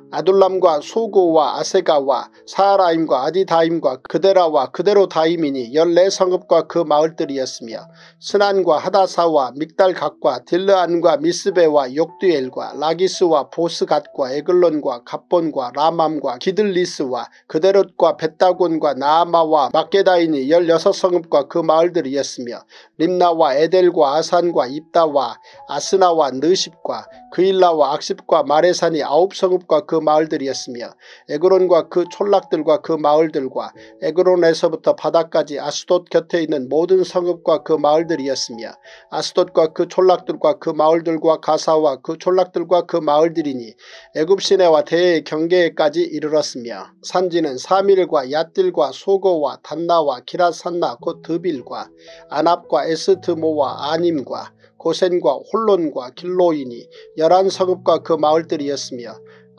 아둘람과 소고와 아세가와 사하라임과 아디다임과 그데라와 그데로다임이니 열네 성읍과 그 마을들이었으며 스난과 하다사와 믹달갓과 딜르안과 미스베와 욕두엘과 라기스와 보스갓과 에글론과 갑본과 라맘과 기들리스와 그데롯과 벳다곤과 나아마와 막게다이니 열여섯 성읍과 그 마을들이었으며 림나와 에델과 아산과 입다와 아스나와 느십과 그일라와 악십과 마레산이 아홉 성읍과 그 마을들이었으며 에그론과 그 촌락들과 그 마을들과 에그론에서부터 바다까지 아스돗 곁에 있는 모든 성읍과 그 마을들이었으며 아스돗과 그 촌락들과 그 마을들과 가사와 그 촌락들과 그 마을들이니 애굽 시내와 대해의 경계에까지 이르렀으며 산지는 사밀과 얏딜과 소고와 단나와 기라산나 곧 드빌과 아납과 에스트모와 아님과 고센과 홀론과 길로이니 열한 성읍과 그 마을들이었으며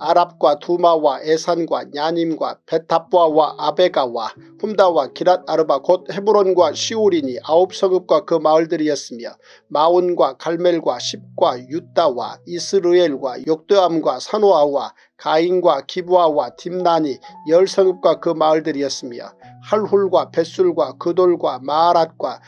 아랍과 두마와 에산과 야님과 벳탑바와 아베가와 훔다와 기랏아르바 곧 헤브론과 시올이니 아홉 성읍과 그 마을들이었으며 마온과 갈멜과 십과 유다와 이스르엘과 욕드암과 사노아와 가인과 기브아와 딥나니 열 성읍과 그 마을들이었으며 할훌과 벳술과 그돌과 마아랏과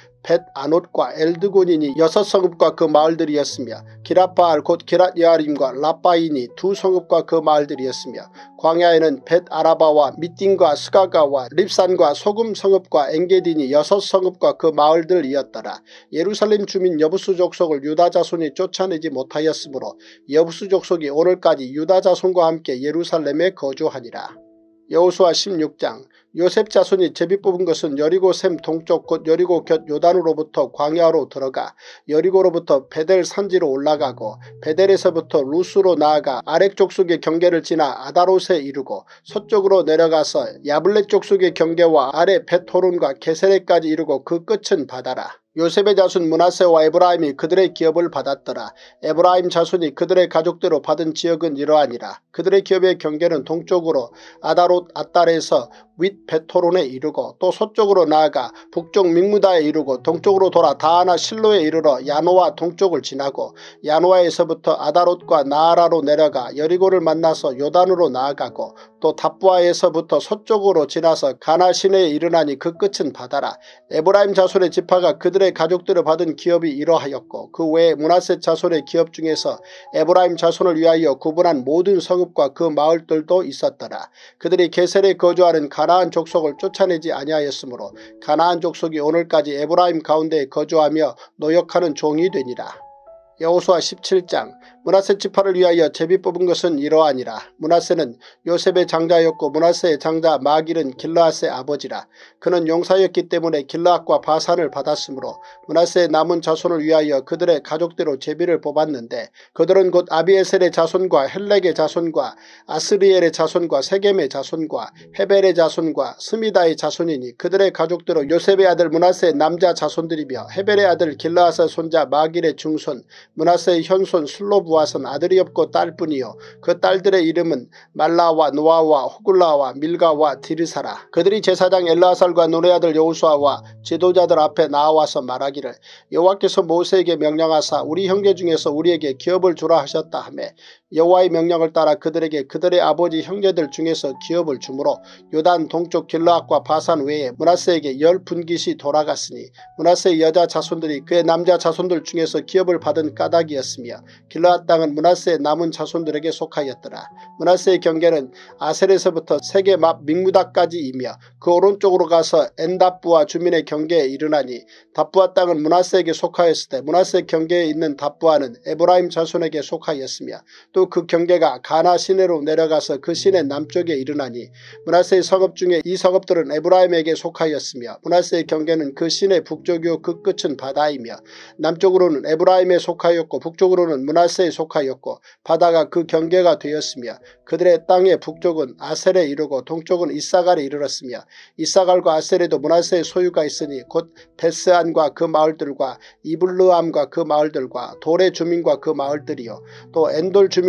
벳아롯과 엘드곤이니 여섯 성읍과 그 마을들이었으며 기라파알 곧 기랏여아림과 라빠이니 두 성읍과 그 마을들이었으며 광야에는 벳아라바와 미띵과 스가가와 립산과 소금 성읍과 엔게디니 여섯 성읍과 그 마을들이었더라. 예루살렘 주민 여부수 족속을 유다 자손이 쫓아내지 못하였으므로 여부수 족속이 오늘까지 유다 자손과 함께 예루살렘에 거주하니라. 여호수아 십육 장 요셉 자손이 제비 뽑은 것은 여리고 샘 동쪽 곧 여리고 곁 요단으로부터 광야로 들어가 여리고로부터 베델 산지로 올라가고 베델에서부터 루스로 나아가 아렉 족속의 경계를 지나 아다롯에 이르고 서쪽으로 내려가서 야블렛 족속의 경계와 아래 벳호론과 게세레까지 이르고 그 끝은 바다라. 요셉의 자손 므낫세와 에브라임이 그들의 기업을 받았더라. 에브라임 자손이 그들의 가족대로 받은 지역은 이러하니라. 그들의 기업의 경계는 동쪽으로 아다롯 아달에서 윗 벳호론에 이르고 또 서쪽으로 나아가 북쪽 믹무다에 이르고 동쪽으로 돌아 다하나 실로에 이르러 야노아 동쪽을 지나고 야노아에서부터 아다롯과 나아라로 내려가 여리고를 만나서 요단으로 나아가고 또 답부아에서부터 서쪽으로 지나서 가나 시내에 이르나니 그 끝은 바다라. 에브라임 자손의 지파가 그들의 가족들을 받은 기업이 이러하였고 그 외에 므낫세 자손의 기업 중에서 에브라임 자손을 위하여 구분한 모든 성읍과 그 마을들도 있었더라. 그들이 게셀에 거주하는 가나안 족속을 쫓아내지 아니하였으므로 가나안 족속이 오늘까지 에브라임 가운데에 거주하며 노역하는 종이 되니라. 여호수아 십칠 장 므낫세 지파를 위하여 제비 뽑은 것은 이러하니라. 므낫세는 요셉의 장자였고 므낫세의 장자 마길은 길르앗의 아버지라. 그는 용사였기 때문에 길르앗과 바산을 받았으므로 므낫세의 남은 자손을 위하여 그들의 가족대로 제비를 뽑았는데 그들은 곧 아비에셀의 자손과 헬렉의 자손과 아스리엘의 자손과 세겜의 자손과 헤벨의 자손과 스미다의 자손이니 그들의 가족대로 요셉의 아들 므낫세의 남자 자손들이며 헤벨의 아들 길르앗의 손자 마길의 중손 므낫세의 현손 슬로부앗은 아들이 없고 딸뿐이요 그 딸들의 이름은 말라와 노아와 호글라와 밀가와 디르사라. 그들이 제사장 엘르아살과 눈의 아들 여호수아와 지도자들 앞에 나와서 말하기를 여호와께서 모세에게 명령하사 우리 형제 중에서 우리에게 기업을 주라 하셨다 하며 여호와의 명령을 따라 그들에게 그들의 아버지 형제들 중에서 기업을 주므로 요단 동쪽 길르앗과 바산 외에 므낫세에게 열 분깃이 돌아갔으니 므낫세의 여자 자손들이 그의 남자 자손들 중에서 기업을 받은 까닭이었으며 길르앗 땅은 므낫세의 남은 자손들에게 속하였더라. 므낫세의 경계는 아셀에서부터 세계 맙 믹무다까지이며 그 오른쪽으로 가서 엔답부아 주민의 경계에 이르나니 답부아 땅은 므낫세에게 속하였을 때 므낫세 경계에 있는 답부아는 에브라임 자손에게 속하였으며 또 그 경계가 가나 시내로 내려가서 그 시내 남쪽에 이르나니 므낫세의 성읍 중에 이 성읍들은 에브라임에게 속하였으며 므낫세의 경계는 그 시내 북쪽이요 그 끝은 바다이며 남쪽으로는 에브라임에 속하였고 북쪽으로는 므낫세에 속하였고 바다가 그 경계가 되었으며 그들의 땅의 북쪽은 아셀에 이르고 동쪽은 이사갈에 이르렀으며 이사갈과 아셀에도 므낫세의 소유가 있으니 곧 베스안과 그 마을들과 이블르암과 그 마을들과 돌의 주민과 그 마을들이요 또 엔돌 주민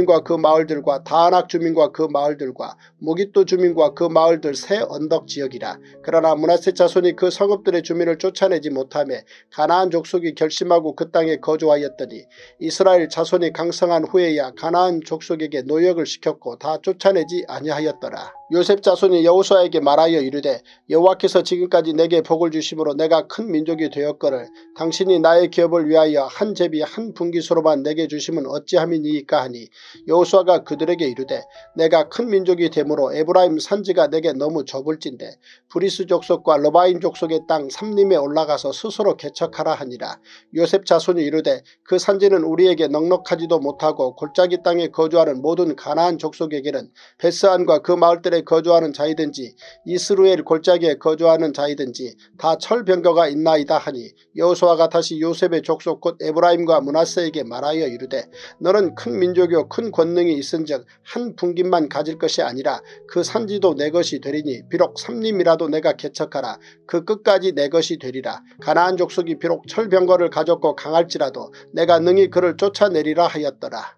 주민과 그 마을들과 다아낙 주민과 그 마을들과 무깃도 주민과 그 마을들 세 언덕 지역이라. 그러나 므낫세 자손이 그 성읍들의 주민을 쫓아내지 못하며 가나안 족속이 결심하고 그 땅에 거주하였더니 이스라엘 자손이 강성한 후에야 가나안 족속에게 노역을 시켰고 다 쫓아내지 아니하였더라. 요셉 자손이 여호수아에게 말하여 이르되 여호와께서 지금까지 내게 복을 주심으로 내가 큰 민족이 되었거늘 당신이 나의 기업을 위하여 한 제비 한 분깃으로만 내게 주심은 어찌함이니이까 하니 여호수아가 그들에게 이르되 내가 큰 민족이 되므로 에브라임 산지가 내게 너무 좁을진대 브리스 족속과 러바임 족속의 땅 삼림에 올라가서 스스로 개척하라 하니라. 요셉 자손이 이르되 그 산지는 우리에게 넉넉하지도 못하고 골짜기 땅에 거주하는 모든 가나안 족속에게는 베스안과 그 마을들에 거주하는 자이든지 이스루엘 골짜기에 거주하는 자이든지 다 철병거가 있나이다 하니 여호수아가 다시 요셉의 족속 곧 에브라임과 므낫세에게 말하여 이르되 너는 큰 민족이요 큰 권능이 있은즉 한 분깃만 가질 것이 아니라 그 산지도 내 것이 되리니 비록 삼림이라도 내가 개척하라. 그 끝까지 내 것이 되리라. 가나안 족속이 비록 철병거를 가졌고 강할지라도 내가 능히 그를 쫓아내리라 하였더라.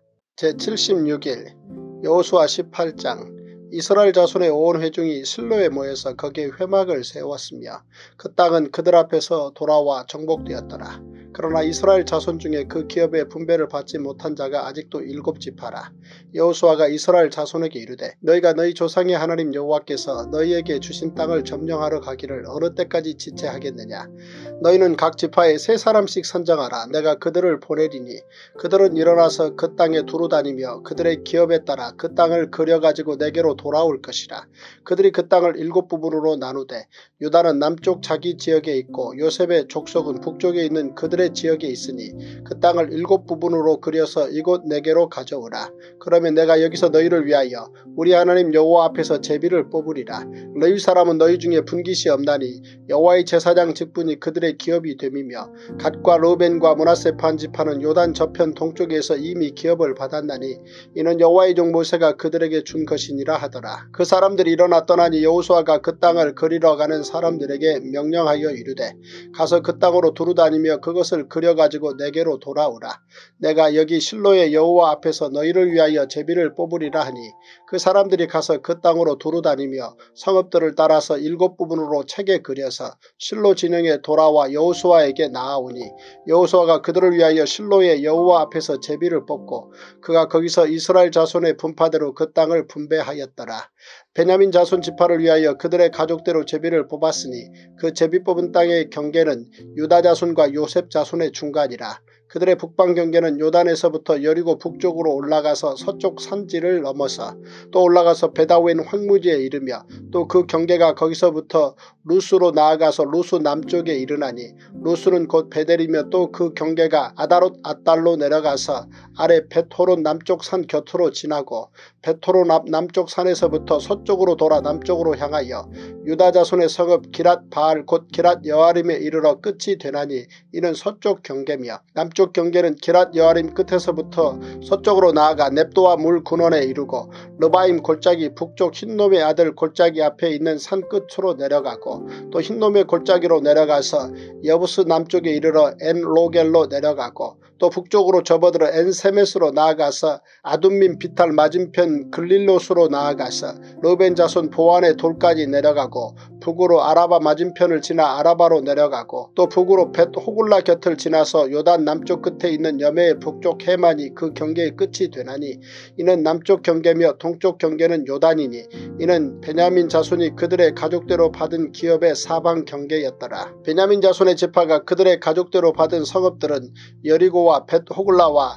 제칠십육 일 여호수아 십팔 장. 이스라엘 자손의 온 회중이 실로에 모여서 거기에 회막을 세웠으며 그 땅은 그들 앞에서 돌아와 정복되었더라. 그러나 이스라엘 자손 중에 그 기업의 분배를 받지 못한 자가 아직도 일곱 지파라. 여호수아가 이스라엘 자손에게 이르되 너희가 너희 조상의 하나님 여호와께서 너희에게 주신 땅을 점령하러 가기를 어느 때까지 지체하겠느냐. 너희는 각 지파에 세 사람씩 선정하라. 내가 그들을 보내리니 그들은 일어나서 그 땅에 두루다니며 그들의 기업에 따라 그 땅을 그려가지고 내게로 돌아올 것이라. 그들이 그 땅을 일곱 부분으로 나누되 유다는 남쪽 자기 지역에 있고 요셉의 족속은 북쪽에 있는 그들의 지역에 있으니 그 땅을 일곱 부분으로 그려서 이곳 내게로 가져오라. 그러면 내가 여기서 너희를 위하여 우리 하나님 여호와 앞에서 제비를 뽑으리라. 레위 사람은 너희 중에 분깃이 없나니 여호와의 제사장 직분이 그들의 기업이 됨이며 갓과 르벤과 므낫세 반지파는 요단 저편 동쪽에서 이미 기업을 받았나니 이는 여호와의 종 모세가 그들에게 준 것이니라 하더라. 그 사람들이 일어나 떠나니 여호수아가 그 땅을 그리러 가는 사람들에게 명령하여 이르되 가서 그 땅으로 두루다니며 그것을 그려가지고 내게로 돌아오라. 내가 여기 실로의 여호와 앞에서 너희를 위하여 제비를 뽑으리라 하니 그 사람들이 가서 그 땅으로 두루다니며 성읍들을 따라서 일곱 부분으로 책에 그려서 실로 진영에 돌아와 여호수아에게 나아오니 여호수아가 그들을 위하여 실로의 여호와 앞에서 제비를 뽑고 그가 거기서 이스라엘 자손의 분파대로 그 땅을 분배하였더라. 베냐민 자손 지파를 위하여 그들의 가족대로 제비를 뽑았으니 그 제비 뽑은 땅의 경계는 유다 자손과 요셉 자손의 중간이라. 그들의 북방 경계는 요단에서부터 여리고 북쪽으로 올라가서 서쪽 산지를 넘어서 또 올라가서 베다웬 황무지에 이르며 또 그 경계가 거기서부터 루스로 나아가서 루스 남쪽에 이르나니 루스는 곧 베델이며 또 그 경계가 아다롯 앗달로 내려가서 아래 베토론 남쪽 산 곁으로 지나고 베토론 앞 남쪽 산에서부터 서쪽으로 돌아 남쪽으로 향하여 유다 자손의 성읍 기랏 바알 곧 기랏 여아림에 이르러 끝이 되나니 이는 서쪽 경계며 남쪽 경계는 기랏 여아림 끝에서부터 서쪽으로 나아가 넵도와 물 근원에 이르고 르바임 골짜기 북쪽 흰놈의 아들 골짜기 앞에 있는 산 끝으로 내려가고 또 흰놈의 골짜기로 내려가서 여부스 남쪽에 이르러 엔로겔로 내려가고 또 북쪽으로 접어들어 엔세메스로 나아가서 아둠민 비탈 맞은편 글릴롯으로 나아가서 르벤 자손 보안의 돌까지 내려가고 북으로 아라바 맞은편을 지나 아라바로 내려가고 또 북으로 벳 호굴라 곁을 지나서 요단 남쪽 끝에 있는 여매의 북쪽 해만이 그 경계의 끝이 되나니 이는 남쪽 경계며 동쪽 경계는 요단이니 이는 베냐민 자손이 그들의 가족대로 받은 기업의 사방 경계였더라. 베냐민 자손의 지파가 그들의 가족대로 받은 성읍들은 여리고와 벳 호글라와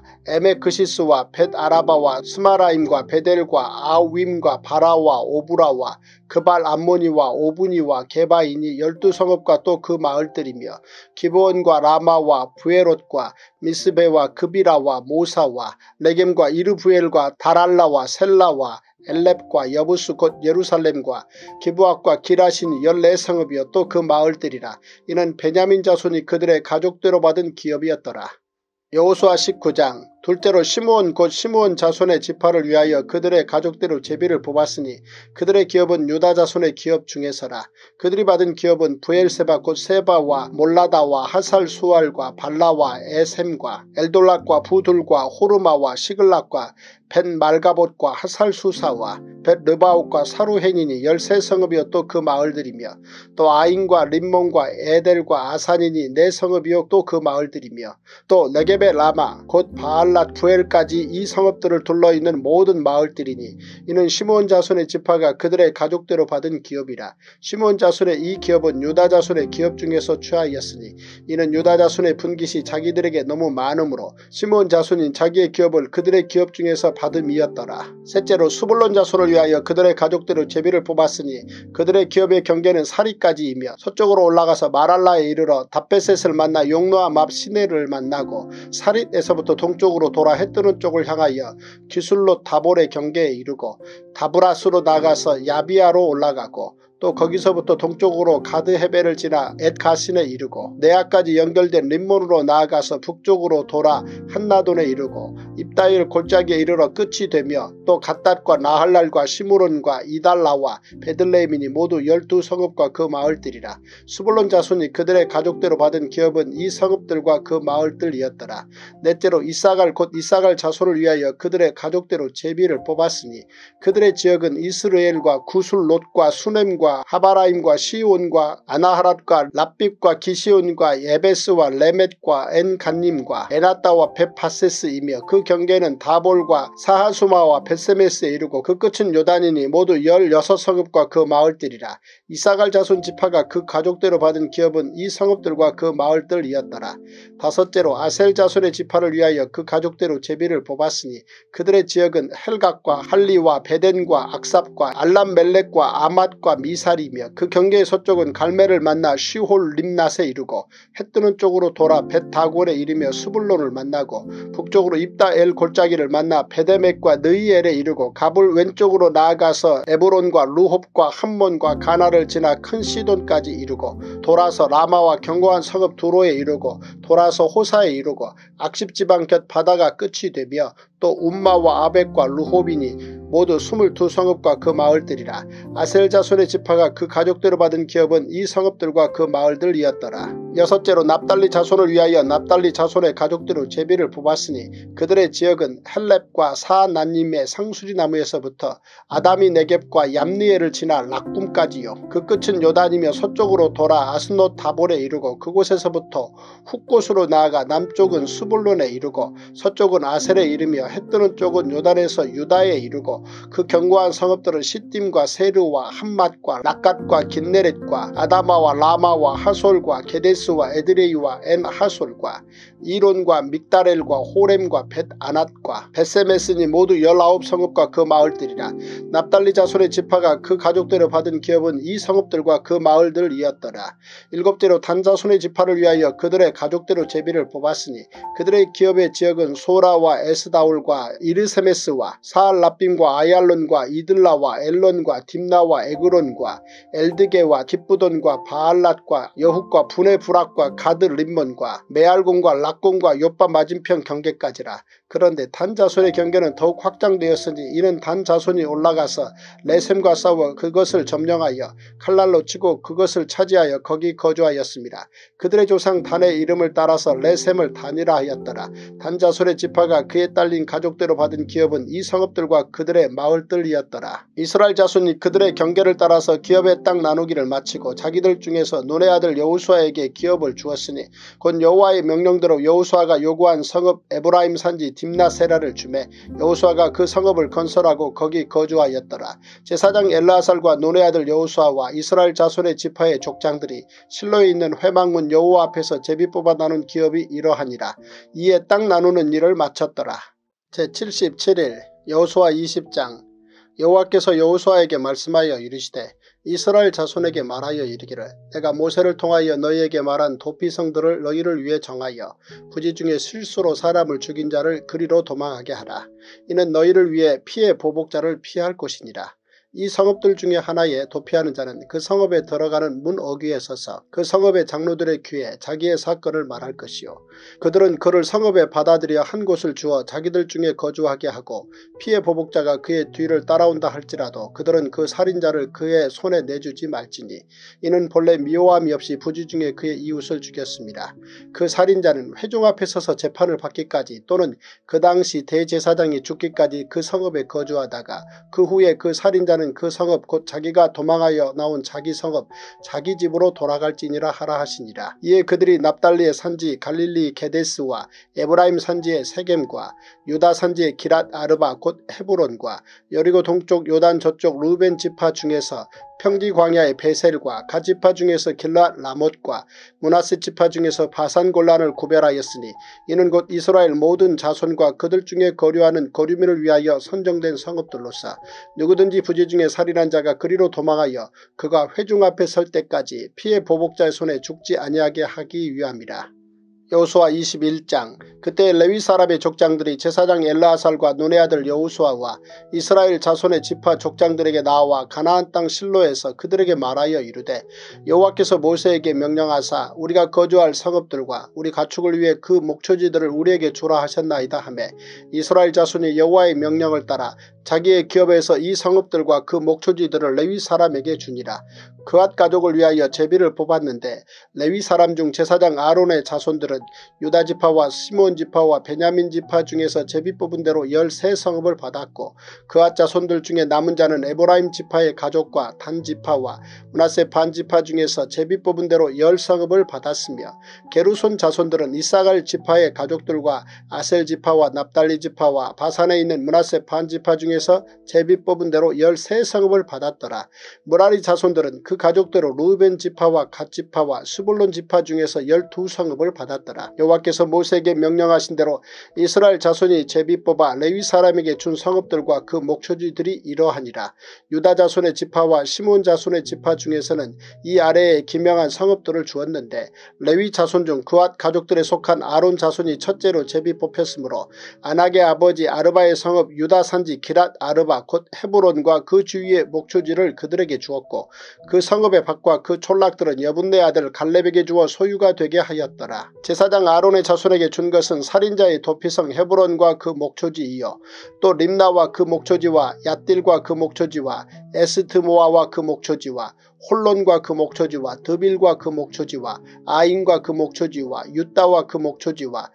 에메크시스와 벳 아라바와 스마라임과 베델과 아우임과 바라와 오브라와 그발 암모니와 오브니와 게바이니 열두 성읍과 또 그 마을들이며 기브온과 라마와 부에롯과 미스베와 그비라와 모사와 레겜과 이르부엘과 다랄라와 셀라와 엘렙과 여부스 곧 예루살렘과 기브앗과 기라신이 열네 성읍이요 또 그 마을들이라. 이는 베냐민 자손이 그들의 가족대로 받은 기업이었더라. 여호수아 십구 장. 둘째로 시므온 곧 시므온 자손의 지파를 위하여 그들의 가족대로 제비를 뽑았으니 그들의 기업은 유다 자손의 기업 중에서라. 그들이 받은 기업은 브엘세바 곧 세바와 몰라다와 하살수알과 발라와 에셈과 엘돌락과 부둘과 호르마와 시글락과 벳 말가봇과 하살수사와 벳 르바옷과 사루헨이니 열세 성읍이요 또 그 마을들이며 또 아인과 림몬과 에델과 아산이니 네 성읍이요 또 그 마을들이며 또 네겝의 라마 곧 바알랏 부엘까지 이 성읍들을 둘러있는 모든 마을들이니 이는 시므온 자손의 지파가 그들의 가족대로 받은 기업이라. 시므온 자손의 이 기업은 유다 자손의 기업 중에서 취하였으니 이는 유다 자손의 분깃이 자기들에게 너무 많으므로 시므온 자손인 자기의 기업을 그들의 기업 중에서 받음이었더라. 셋째로 수불론 자손을 위하여 그들의 가족대로 제비를 뽑았으니 그들의 기업의 경계는 사리까지이며 서쪽으로 올라가서 마랄라에 이르러 답베셋을 만나 용노아 맙 시내를 만나고 사릿에서부터 동쪽으로 돌아 해뜨는 쪽을 향하여 기술롯 다볼의 경계에 이르고 다브라스로 나가서 야비아로 올라가고 또 거기서부터 동쪽으로 가드 헤벨을 지나 엣가신에 이르고 네아까지 연결된 림몬으로 나아가서 북쪽으로 돌아 한나돈에 이르고 입다일 골짜기에 이르러 끝이 되며 또 갓닷과 나할랄과 시므론과 이달라와 베들레헴이니 모두 열두 성읍과 그 마을들이라. 수불론 자손이 그들의 가족대로 받은 기업은 이 성읍들과 그 마을들이었더라. 넷째로 이사갈 곧 이사갈 자손을 위하여 그들의 가족대로 제비를 뽑았으니 그들의 지역은 이스르엘과 구술롯과 수넴과 하바라임과 시온과 아나하랏과 랍빕과 기시온과 예베스와 레멧과 엔간님과 에나따와 베파세스이며 그 경계는 다볼과 사하수마와 벳세메스에 이르고 그 끝은 요단이니 모두 열여섯 성읍과 그 마을들이라. 이사갈 자손 지파가 그 가족대로 받은 기업은 이 성읍들과 그 마을들이었더라. 다섯째로 아셀 자손의 지파를 위하여 그 가족대로 제비를 뽑았으니 그들의 지역은 헬각과 할리와 베덴과 악삽과 알람멜렉과 아맛과 미살이며 그 경계의 서쪽은 갈멜을 만나 시홀 림낫에 이르고 해뜨는 쪽으로 돌아 벳다골에 이르며 수불론을 만나고 북쪽으로 입다엘 골짜기를 만나 베데멕과 느이엘에 이르고 갑을 왼쪽으로 나아가서 에브론과 루홉과 함몬과 가나를 지나 큰 시돈까지 이르고 돌아서 라마와 견고한 성읍 두로에 이르고 돌아서 호사에 이르고 악십지방 곁 바다가 끝이 되며 또 움마와 아벡과 루홉이니 모두 스물두 성읍과 그 마을들이라. 아셀 자손의 지파가 그 가족대로 받은 기업은 이 성읍들과 그 마을들이었더라. 여섯째로 납달리 자손을 위하여 납달리 자손의 가족대로 제비를 뽑았으니 그들의 지역은 헬렙과 사난님의 상수리나무에서부터 아다미 네겝과 얌니엘을 지나 락꿈까지요. 그 끝은 요단이며 서쪽으로 돌아 아스노 다볼에 이르고 그곳에서부터 훗곳으로 나아가 남쪽은 수불론에 이르고 서쪽은 아셀에 이르며 해뜨는 쪽은 요단에서 유다에 이르고 그 견고한 성읍들은 시딤과 세르와 함맛과 락갓과 긴네렛과 아다마와 라마와 하솔과 게데스와 에드레이와 엔하솔과 이론과 믹다렐과 호렘과 벳아낫과 벳세메스니 모두 열아홉 성읍과 그 마을들이라. 납달리 자손의 지파가 그 가족대로 받은 기업은 이 성읍들과 그 마을들이었더라. 일곱째로 단 자손의 지파를 위하여 그들의 가족대로 제비를 뽑았으니 그들의 기업의 지역은 소라와 에스다올과 이르세메스와 사알라빔과 아얄론과 이들라와 엘론과 딥나와 에그론과 엘드게와 깁부돈과 바알랏과 여훗과 부네부락과 가드 림몬과 메알곤과 락곤과 요빠 맞은편 경계까지라. 그런데 단 자손의 경계는 더욱 확장되었으니 이는 단 자손이 올라가서 레셈과 싸워 그것을 점령하여 칼날로 치고 그것을 차지하여 거기 거주하였습니다. 그들의 조상 단의 이름을 따라서 레셈을 단이라 하였더라. 단 자손의 지파가 그에 딸린 가족대로 받은 기업은 이 성읍들과 그들의 마을들이었더라. 이스라엘 자손이 그들의 경계를 따라서 기업의 땅 나누기를 마치고 자기들 중에서 눈의 아들 여호수아에게 기업을 주었으니 곧 여호와의 명령대로 여호수아가 요구한 성읍 에브라임 산지 딥나세라를 주매 여호수아가 그 성읍을 건설하고 거기 거주하였더라. 제사장 엘르아살과 눈의 아들 여호수아와 이스라엘 자손의 지파의 족장들이 실로에 있는 회막문 여호와 앞에서 제비 뽑아 나눈 기업이 이러하니라. 이에 땅 나누는 일을 마쳤더라. 제칠십칠 일 여호수아 이십 장. 여호와께서 여호수아에게 말씀하여 이르시되 이스라엘 자손에게 말하여 이르기를 내가 모세를 통하여 너희에게 말한 도피성들을 너희를 위해 정하여 부지 중에 실수로 사람을 죽인 자를 그리로 도망하게 하라. 이는 너희를 위해 피해 보복자를 피할 것이니라. 이 성읍들 중에 하나에 도피하는 자는 그 성읍에 들어가는 문 어귀에 서서 그 성읍의 장로들의 귀에 자기의 사건을 말할 것이요 그들은 그를 성읍에 받아들여 한 곳을 주어 자기들 중에 거주하게 하고 피해 보복자가 그의 뒤를 따라온다 할지라도 그들은 그 살인자를 그의 손에 내주지 말지니 이는 본래 미워함이 없이 부지중에 그의 이웃을 죽였습니다. 그 살인자는 회중 앞에 서서 재판을 받기까지 또는 그 당시 대제사장이 죽기까지 그 성읍에 거주하다가 그 후에 그 살인자는 그 성읍 곧 자기가 도망하여 나온 자기 성읍 자기 집으로 돌아갈지니라 하라 하시니라. 이에 그들이 납달리의 산지 갈릴리 게데스와 에브라임 산지의 세겜과 유다 산지의 기랏 아르바 곧 헤브론과 여리고 동쪽 요단 저쪽 루벤 지파 중에서 평지 광야의 베셀과 갓 지파 중에서 길랏 라못과 므낫세 지파 중에서 바산 골란을 구별하였으니 이는 곧 이스라엘 모든 자손과 그들 중에 거류하는 거류민을 위하여 선정된 성읍들로서 누구든지 부지 중에 살인한 자가 그리로 도망하여 그가 회중 앞에 설 때까지 피해 보복자의 손에 죽지 아니하게 하기 위함이라. 여호수아 이십일 장. 그때 레위 사람의 족장들이 제사장 엘르아살과 눈의 아들 여호수아와 이스라엘 자손의 지파 족장들에게 나와 가나안 땅 실로에서 그들에게 말하여 이르되 여호와께서 모세에게 명령하사 우리가 거주할 성읍들과 우리 가축을 위해 그 목초지들을 우리에게 주라 하셨나이다 하매 이스라엘 자손이 여호와의 명령을 따라 자기의 기업에서 이 성읍들과 그 목초지들을 레위 사람에게 주니라. 그앗 가족을 위하여 제비를 뽑았는데 레위 사람 중 제사장 아론의 자손들은 유다 지파와 시몬 지파와 베냐민 지파 중에서 제비 뽑은 대로 열세 성읍을 받았고 그앗 자손들 중에 남은 자는 에브라임 지파의 가족과 단 지파와 므낫세 반 지파 중에서 제비 뽑은 대로 열 성읍을 받았으며 게르손 자손들은 이사갈 지파의 가족들과 아셀 지파와 납달리 지파와 바산에 있는 므낫세 반 지파 중에서 제비 뽑은 대로 열세 성읍을 받았더라. 므라리 자손들은 그 가족대로 루벤 지파와 갓 지파와 스불론 지파 중에서 열두 성읍을 받았더라. 여호와께서 모세에게 명령하신 대로 이스라엘 자손이 제비 뽑아 레위 사람에게 준 성읍들과 그 목초지들이 이러하니라. 유다 자손의 지파와 시몬 자손의 지파 중에서는 이 아래에 기명한 성읍들을 주었는데 레위 자손 중 그앗 가족들에 속한 아론 자손이 첫째로 제비 뽑혔으므로 아낙의 아버지 아르바의 성읍 유다 산지 기랏 아르바 곧 헤브론과 그 주위의 목초지를 그들에게 주었고 그 성읍의 밭과 그 촌락들은 여분네 아들 갈렙에게 주어 소유가 되게 하였더라. 제사장 아론의 자손에게 준 것은 살인자의 도피성 헤브론과 그 목초지이요 또 림나와 그 목초지와 얏딜과 그 목초지와 에스트모아와 그 목초지와 홀론과 그 목초지와 드빌과 그 목초지와 아인과 그 목초지와 유다와 그 목초지와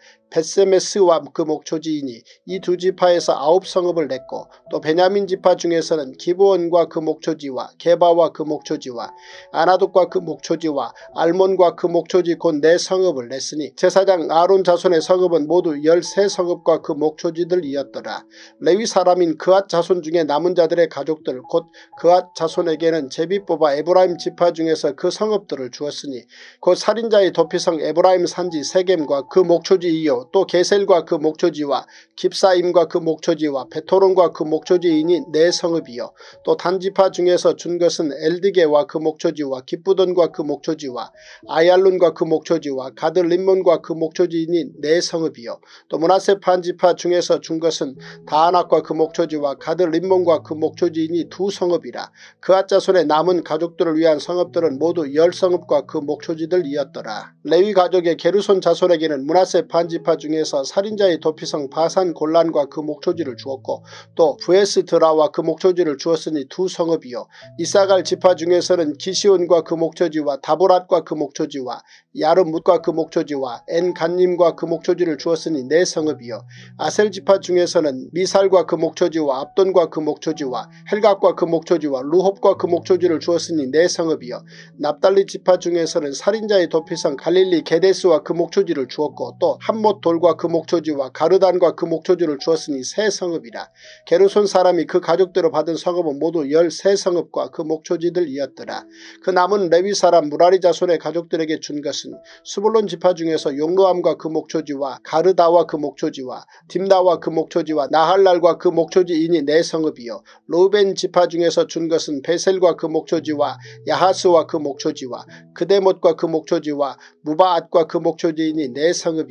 벳세메스와 그 목초지이니 이 두 지파에서 아홉 성읍을 냈고 또 베냐민 지파 중에서는 기브온과 그 목초지와 게바와 그 목초지와 아나돗과 그 목초지와 알몬과 그 목초지 곧 네 성읍을 냈으니 제사장 아론 자손의 성읍은 모두 열세 성읍과 그 목초지들이었더라. 레위 사람인 그앗 자손 중에 남은 자들의 가족들 곧 그앗 자손에게는 제비 뽑아 에브라임 지파 중에서 그 성읍들을 주었으니 곧 살인자의 도피성 에브라임 산지 세겜과 그 목초지이요 또 게셀과 그 목초지와 깁사임과 그 목초지와 베토론과 그 목초지이니 네 성읍이요 또 단지파 중에서 준 것은 엘드게와 그 목초지와 기쁘돈과 그 목초지와 아얄룬과 그 목초지와 가드 림몬과 그 목초지이니 네 성읍이요 또 므낫세 반지파 중에서 준 것은 다아낙과 그 목초지와 가드 림몬과 그 목초지이니 두 성읍이라. 그앗 자손의 남은 가족들을 위한 성읍들은 모두 열 성읍과 그 목초지들이었더라. 레위 가족의 게르손 자손에게는 므낫세 반지파 중에서 살인자의 도피성 바산 골란과 그 목초지를 주었고 또 부에스드라와 그 목초지를 주었으니 두 성읍이요 이사갈 지파 중에서는 기시온과 그 목초지와 다보랏과 그 목초지와 야르뭇과 그 목초지와 엔간님과 그 목초지를 주었으니 네 성읍이요 아셀 지파 중에서는 미살과 그 목초지와 압돈과 그 목초지와 헬각과 그 목초지와 루홉과 그 목초지를 주었으니 네 성읍이요 납달리 지파 중에서는 살인자의 도피성 갈릴리 게데스와 그 목초지를 주었고 또 함못 돌과 그 목초지와 가르단과 그 목초지를 주었으니 세 성읍이라. 게르손 사람이 그 가족대로 받은 성읍은 모두 열세 성읍과 그 목초지들이었더라. 그 남은 레위 사람 무라리 자손의 가족들에게 준 것은 스불론 지파 중에서 용로암과 그 목초지와 가르다와 그 목초지와 딥나와 그 목초지와 나할랄과 그 목초지이니 네 성읍이요 루벤 지파 중에서 준 것은 베셀과 그 목초지와 야하스와 그 목초지와 그데못과 그 목초지와 무바앗과 그 목초지이니 네 성읍이요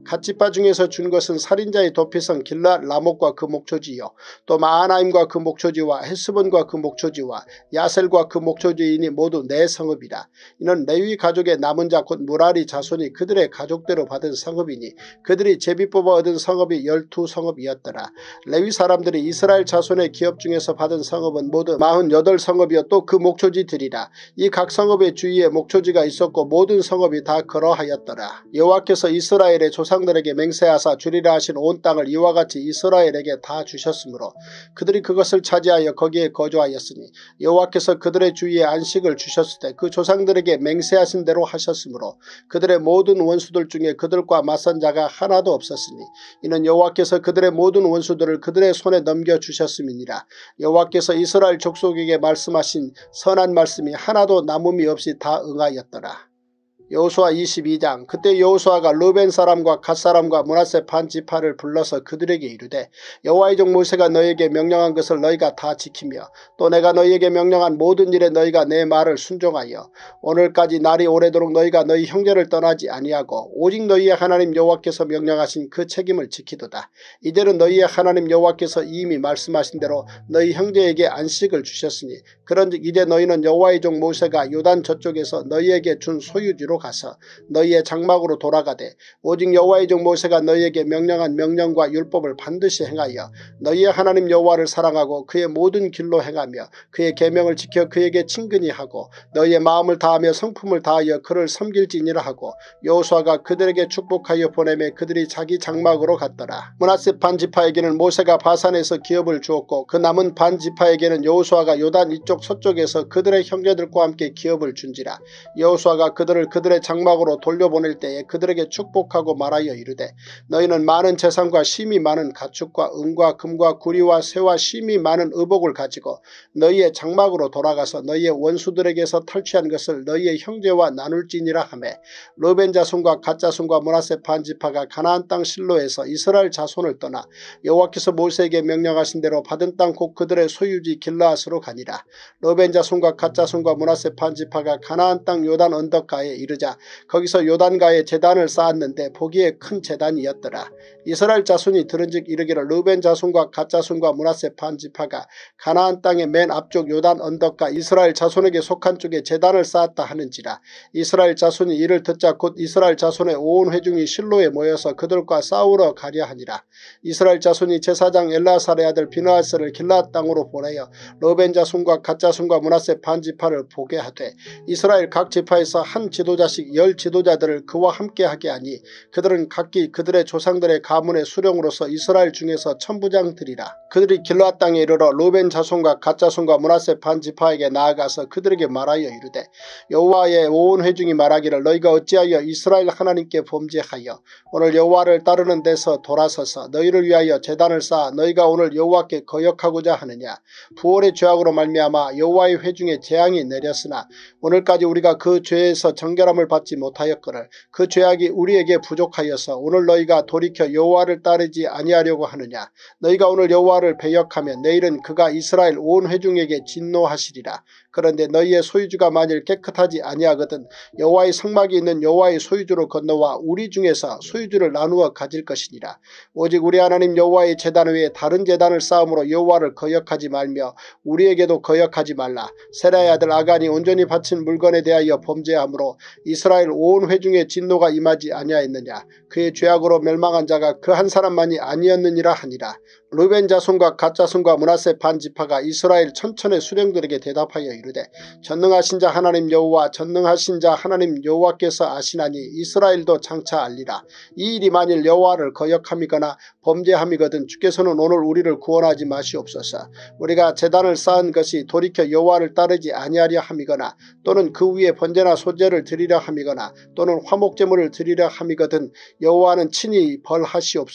갓지파 중에서 준 것은 살인자의 도피성 길르앗 라못과 그 목초지요. 또 마하나임과 그 목초지와 헤스본과 그 목초지와 야셀과 그 목초지이니 모두 네 성읍이라. 이는 레위 가족의 남은 자 곧 무라리 자손이 그들의 가족대로 받은 성읍이니 그들이 제비 뽑아 얻은 성읍이 열두 성읍이었더라. 레위 사람들이 이스라엘 자손의 기업 중에서 받은 성읍은 모두 마흔여덟 성읍이요 또 그 목초지들이라. 이 각 성읍의 주위에 목초지가 있었고 모든 성읍이 다 그러하였더라. 여호와께서 이스라엘의 조상들에게 맹세하사 주리라 하신 온 땅을 이와 같이 이스라엘에게 다 주셨으므로 그들이 그것을 차지하여 거기에 거주하였으니 여호와께서 그들의 주위에 안식을 주셨을 때 그 조상들에게 맹세하신 대로 하셨으므로 그들의 모든 원수들 중에 그들과 맞선 자가 하나도 없었으니 이는 여호와께서 그들의 모든 원수들을 그들의 손에 넘겨주셨음이니라. 여호와께서 이스라엘 족속에게 말씀하신 선한 말씀이 하나도 남음이 없이 다 응하였더라. 여호수아 이십이 장. 그때 여호수아가 르벤 사람과 갓 사람과 므낫세 반 지파를 불러서 그들에게 이르되 여호와의 종 모세가 너희에게 명령한 것을 너희가 다 지키며 또 내가 너희에게 명령한 모든 일에 너희가 내 말을 순종하여 오늘까지 날이 오래도록 너희가 너희 형제를 떠나지 아니하고 오직 너희의 하나님 여호와께서 명령하신 그 책임을 지키도다. 이제는 너희의 하나님 여호와께서 이미 말씀하신 대로 너희 형제에게 안식을 주셨으니 그런즉 이제 너희는 여호와의 종 모세가 요단 저쪽에서 너희에게 준 소유지로 가서 너희의 장막으로 돌아가되 오직 여호와의 종 모세가 너희에게 명령한 명령과 율법을 반드시 행하여 너희의 하나님 여호와를 사랑하고 그의 모든 길로 행하며 그의 계명을 지켜 그에게 친근히 하고 너희의 마음을 다하며 성품을 다하여 그를 섬길지니라 하고 여호수아가 그들에게 축복하여 보내매 그들이 자기 장막으로 갔더라. 므낫세 반 지파에게는 모세가 바산에서 기업을 주었고 그 남은 반 지파에게는 여호수아가 요단 이쪽 서쪽에서 그들의 형제들과 함께 기업을 준지라. 여호수아가 그들을 그들의 장막으로 돌려보낼 때에 그들에게 축복하고 말하여 이르되 너희는 많은 재산과 심이 많은 가축과 은과 금과 구리와 새와 심이 많은 의복을 가지고 너희의 장막으로 돌아가서 너희의 원수들에게서 탈취한 것을 너희의 형제와 나눌지니라 하매 르벤 자손과 갓 자손과 므낫세 반 지파가 가나안 땅 실로에서 이스라엘 자손을 떠나 여호와께서 모세에게 명령하신 대로 받은 땅 곧 그들의 소유지 길르앗으로 가니라. 르벤 자손과 갓 자손과 므낫세 반 지파가 가나안 땅 요단 언덕가에 이르자 거기서 요단가에 제단을 쌓았는데 보기에 큰 제단이었더라. 이스라엘 자손이 들은즉 이르기를 르벤 자손과 갓 자손과 므낫세 반 지파가 가나안 땅의 맨 앞쪽 요단 언덕가 이스라엘 자손에게 속한 쪽에 제단을 쌓았다 하는지라. 이스라엘 자손이 이를 듣자 곧 이스라엘 자손의 온 회중이 실로에 모여서 그들과 싸우러 가려 하니라. 이스라엘 자손이 제사장 엘라사의 아들 비느하스를 길르앗 땅으로 보내어 르벤 자손과 갓 자손과 므낫세 반 지파를 보게 하되 이스라엘 각 지파에서 한 지도자씩 열 지도자들을 그와 함께하게 하니 그들은 각기 그들의 조상들의 가문의 수령으로서 이스라엘 중에서 천부장들이라. 그들이 길르앗 땅에 이르러 르벤 자손과 갓 자손과 므낫세 반 지파에게 나아가서 그들에게 말하여 이르되 여호와의 온 회중이 말하기를 너희가 어찌하여 이스라엘 하나님께 범죄하여 오늘 여호와를 따르는 데서 돌아서서 너희를 위하여 제단을 쌓아 너희가 오늘 여호와께 거역하고자 하느냐. 부올의 죄악으로 말미암아 여호와의 회중에 재앙이 내렸으나 오늘까지 우리가 그 죄에서 정결함을 받지 못하였거늘 그 죄악이 우리에게 부족하여서 오늘 너희가 돌이켜 여호와를 따르지 아니하려고 하느냐. 너희가 오늘 여호와를 배역하면 내일은 그가 이스라엘 온 회중에게 진노하시리라. 그런데 너희의 소유주가 만일 깨끗하지 아니하거든 여호와의 성막이 있는 여호와의 소유주로 건너와 우리 중에서 소유주를 나누어 가질 것이니라. 오직 우리 하나님 여호와의 제단 외에 다른 제단을 쌓음으로 여호와를 거역하지 말며 우리에게도 거역하지 말라. 세라의 아들 아간이 온전히 바친 물건에 대하여 범죄함으로 이스라엘 온 회중의 진노가 임하지 아니하였느냐. 그의 죄악으로 멸망한 자가 그 한 사람만이 아니었느니라 하니라. 르벤 자손과 갓 자손과 므낫세 반 지파가 이스라엘 천천의 수령들에게 대답하여 이르되 전능하신 자 하나님 여호와 전능하신 자 하나님 여호와께서 아시나니 이스라엘도 장차 알리라. 이 일이 만일 여호와를 거역함이거나 범죄함이거든 주께서는 오늘 우리를 구원하지 마시옵소서. 우리가 제단을 쌓은 것이 돌이켜 여호와를 따르지 아니하려 함이거나 또는 그 위에 번제나 소제를 드리려 함이거나 또는 화목제물을 드리려 함이거든 여호와는 친히 벌하시옵소서.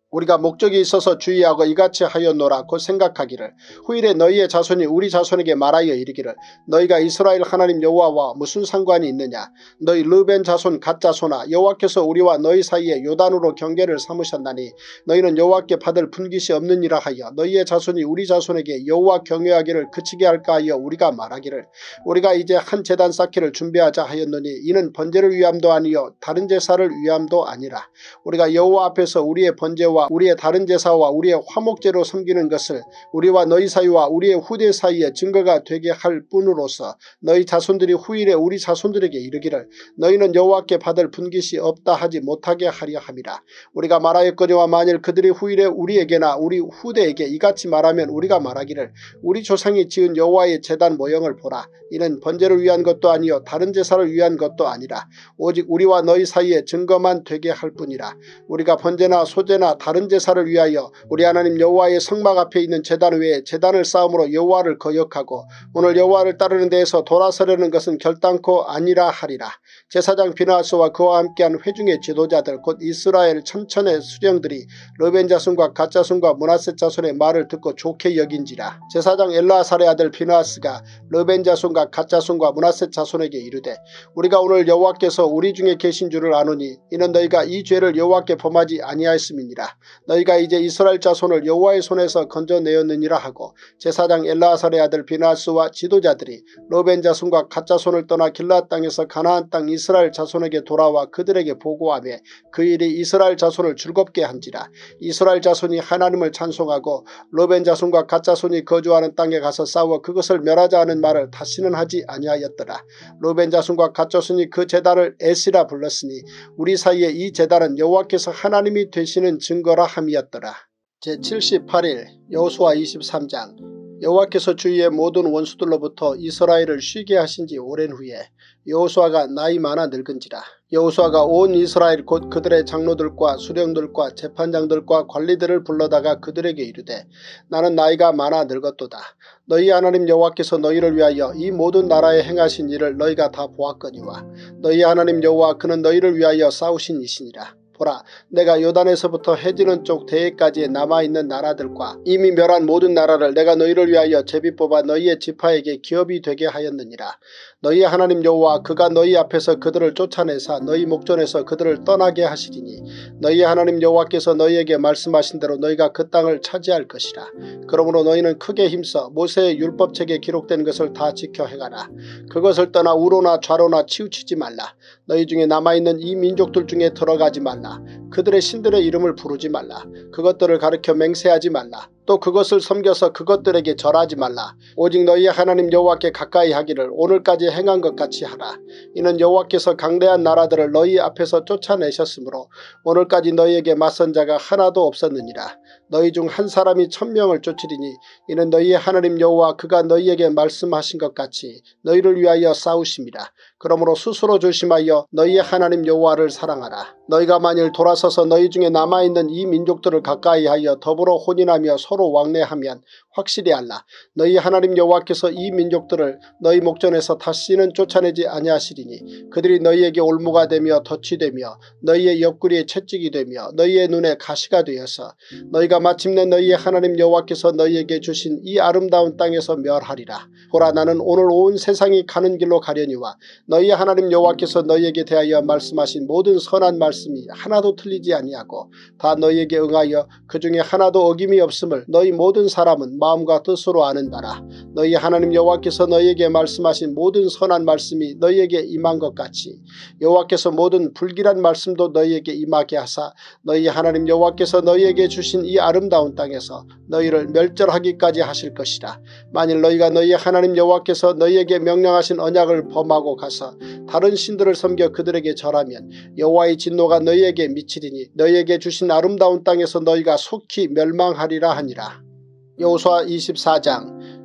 우리가 목적이 있어서 주의하고 이같이 하였노라 곧 생각하기를 후일에 너희의 자손이 우리 자손에게 말하여 이르기를 너희가 이스라엘 하나님 여호와와 무슨 상관이 있느냐. 너희 르벤 자손 갓 자손아 여호와께서 우리와 너희 사이에 요단으로 경계를 삼으셨나니 너희는 여호와께 받을 분깃이 없느니라 하여 너희의 자손이 우리 자손에게 여호와 경외하기를 그치게 할까 하여 우리가 말하기를 우리가 이제 한 제단 쌓기를 준비하자 하였노니 이는 번제를 위함도 아니요 다른 제사를 위함도 아니라 우리가 여호와 앞에서 우리의 번제와 우리의 다른 제사와 우리의 화목제로 섬기는 것을 우리와 너희 사이와 우리의 후대 사이에 증거가 되게 할 뿐으로서 너희 자손들이 후일에 우리 자손들에게 이르기를 너희는 여호와께 받을 분깃이 없다 하지 못하게 하려 함이라. 우리가 말하였거니와 만일 그들이 후일에 우리에게나 우리 후대에게 이같이 말하면 우리가 말하기를 우리 조상이 지은 여호와의 제단 모형을 보라. 이는 번제를 위한 것도 아니요 다른 제사를 위한 것도 아니라 오직 우리와 너희 사이에 증거만 되게 할 뿐이라. 우리가 번제나 소제나 다른 제사를 위하여 우리 하나님 여호와의 성막 앞에 있는 제단 외에 제단을 쌓음으로 여호와를 거역하고 오늘 여호와를 따르는 데에서 돌아서려는 것은 결단코 아니라 하리라. 제사장 비나하스와 그와 함께한 회중의 지도자들 곧 이스라엘 천천의 수령들이 르벤 자손과 갓 자손과 므낫세 자손의 말을 듣고 좋게 여긴지라. 제사장 엘라사의 아들 비나하스가 르벤 자손과 갓 자손과 므낫세 자손에게 이르되 우리가 오늘 여호와께서 우리 중에 계신 줄을 아노니 이는 너희가 이 죄를 여호와께 범하지 아니하였음이니라. 너희가 이제 이스라엘 자손을 여호와의 손에서 건져내었느니라 하고 제사장 엘라사의 아들 비나하스와 지도자들이 르벤 자손과 갓 자손을 떠나 길앗 땅에서 가나안 땅 이스라엘 자손에게 돌아와 그들에게 보고하며 그 일이 이스라엘 자손을 즐겁게 한지라. 이스라엘 자손이 하나님을 찬송하고 르벤 자손과 갓 자손이 거주하는 땅에 가서 싸워 그것을 멸하자 하는 말을 다시는 하지 아니하였더라. 르벤 자손과 갓 자손이 그 제단을 에시라 불렀으니 우리 사이에 이 제단은 여호와께서 하나님이 되시는 증거라 함이었더라. 제칠십팔 일 여호수아 이십삼 장. 여호와께서 주위의 모든 원수들로부터 이스라엘을 쉬게 하신 지 오랜 후에 여호수아가 나이 많아 늙은지라. 여호수아가 온 이스라엘 곧 그들의 장로들과 수령들과 재판장들과 관리들을 불러다가 그들에게 이르되 나는 나이가 많아 늙었도다. 너희 하나님 여호와께서 너희를 위하여 이 모든 나라에 행하신 일을 너희가 다 보았거니와 너희 하나님 여호와 그는 너희를 위하여 싸우신 이시니라. 보라 내가 요단에서부터 해지는 쪽 대해까지 남아있는 나라들과 이미 멸한 모든 나라를 내가 너희를 위하여 제비 뽑아 너희의 지파에게 기업이 되게 하였느니라. 너희 하나님 여호와 그가 너희 앞에서 그들을 쫓아내사 너희 목전에서 그들을 떠나게 하시리니 너희 하나님 여호와께서 너희에게 말씀하신 대로 너희가 그 땅을 차지할 것이라. 그러므로 너희는 크게 힘써 모세의 율법책에 기록된 것을 다 지켜 행하라. 그것을 떠나 우로나 좌로나 치우치지 말라. 너희 중에 남아있는 이 민족들 중에 들어가지 말라. 그들의 신들의 이름을 부르지 말라. 그것들을 가르쳐 맹세하지 말라. 또 그것을 섬겨서 그것들에게 절하지 말라. 오직 너희 하나님 여호와께 가까이 하기를 오늘까지 행한 것 같이 하라. 이는 여호와께서 강대한 나라들을 너희 앞에서 쫓아내셨으므로 오늘까지 너희에게 맞선 자가 하나도 없었느니라. 너희 중 한 사람이 천명을 쫓으리니 이는 너희 하나님 여호와 그가 너희에게 말씀하신 것 같이 너희를 위하여 싸우심이라. 그러므로 스스로 조심하여 너희 하나님 여호와를 사랑하라. 너희가 만일 돌아서서 너희 중에 남아있는 이 민족들을 가까이하여 더불어 혼인하며 서로 왕래하면 확실히 알라. 너희 하나님 여호와께서 이 민족들을 너희 목전에서 다시는 쫓아내지 아니하시리니 그들이 너희에게 올무가 되며 덫이 되며 너희의 옆구리에 채찍이 되며 너희의 눈에 가시가 되어서 너희가 마침내 너희의 하나님 여호와께서 너희에게 주신 이 아름다운 땅에서 멸하리라. 보라 나는 오늘 온 세상이 가는 길로 가려니와 너희 하나님 여호와께서 너희에게 대하여 말씀하신 모든 선한 말씀이 하나도 틀리지 아니하고 다 너희에게 응하여 그 중에 하나도 어김이 없음을 너희 모든 사람은 마음과 뜻으로 아는 바라. 너희 하나님 여호와께서 너희에게 말씀하신 모든 선한 말씀이 너희에게 임한 것 같이 여호와께서 모든 불길한 말씀도 너희에게 임하게 하사 너희 하나님 여호와께서 너희에게 주신 이 아름다운 땅에서 너희를 멸절하기까지 하실 것이라. 만일 너희가 너희 하나님 여호와께서 너희에게 명령하신 언약을 범하고 가서 다른 신들을 섬겨 그들에게 절하면 여호와의 진노가 너희에게 미치리니 너희에게 주신 아름다운 땅에서 너희가 속히 멸망하리라 하니라. 여호수아 이십사 장.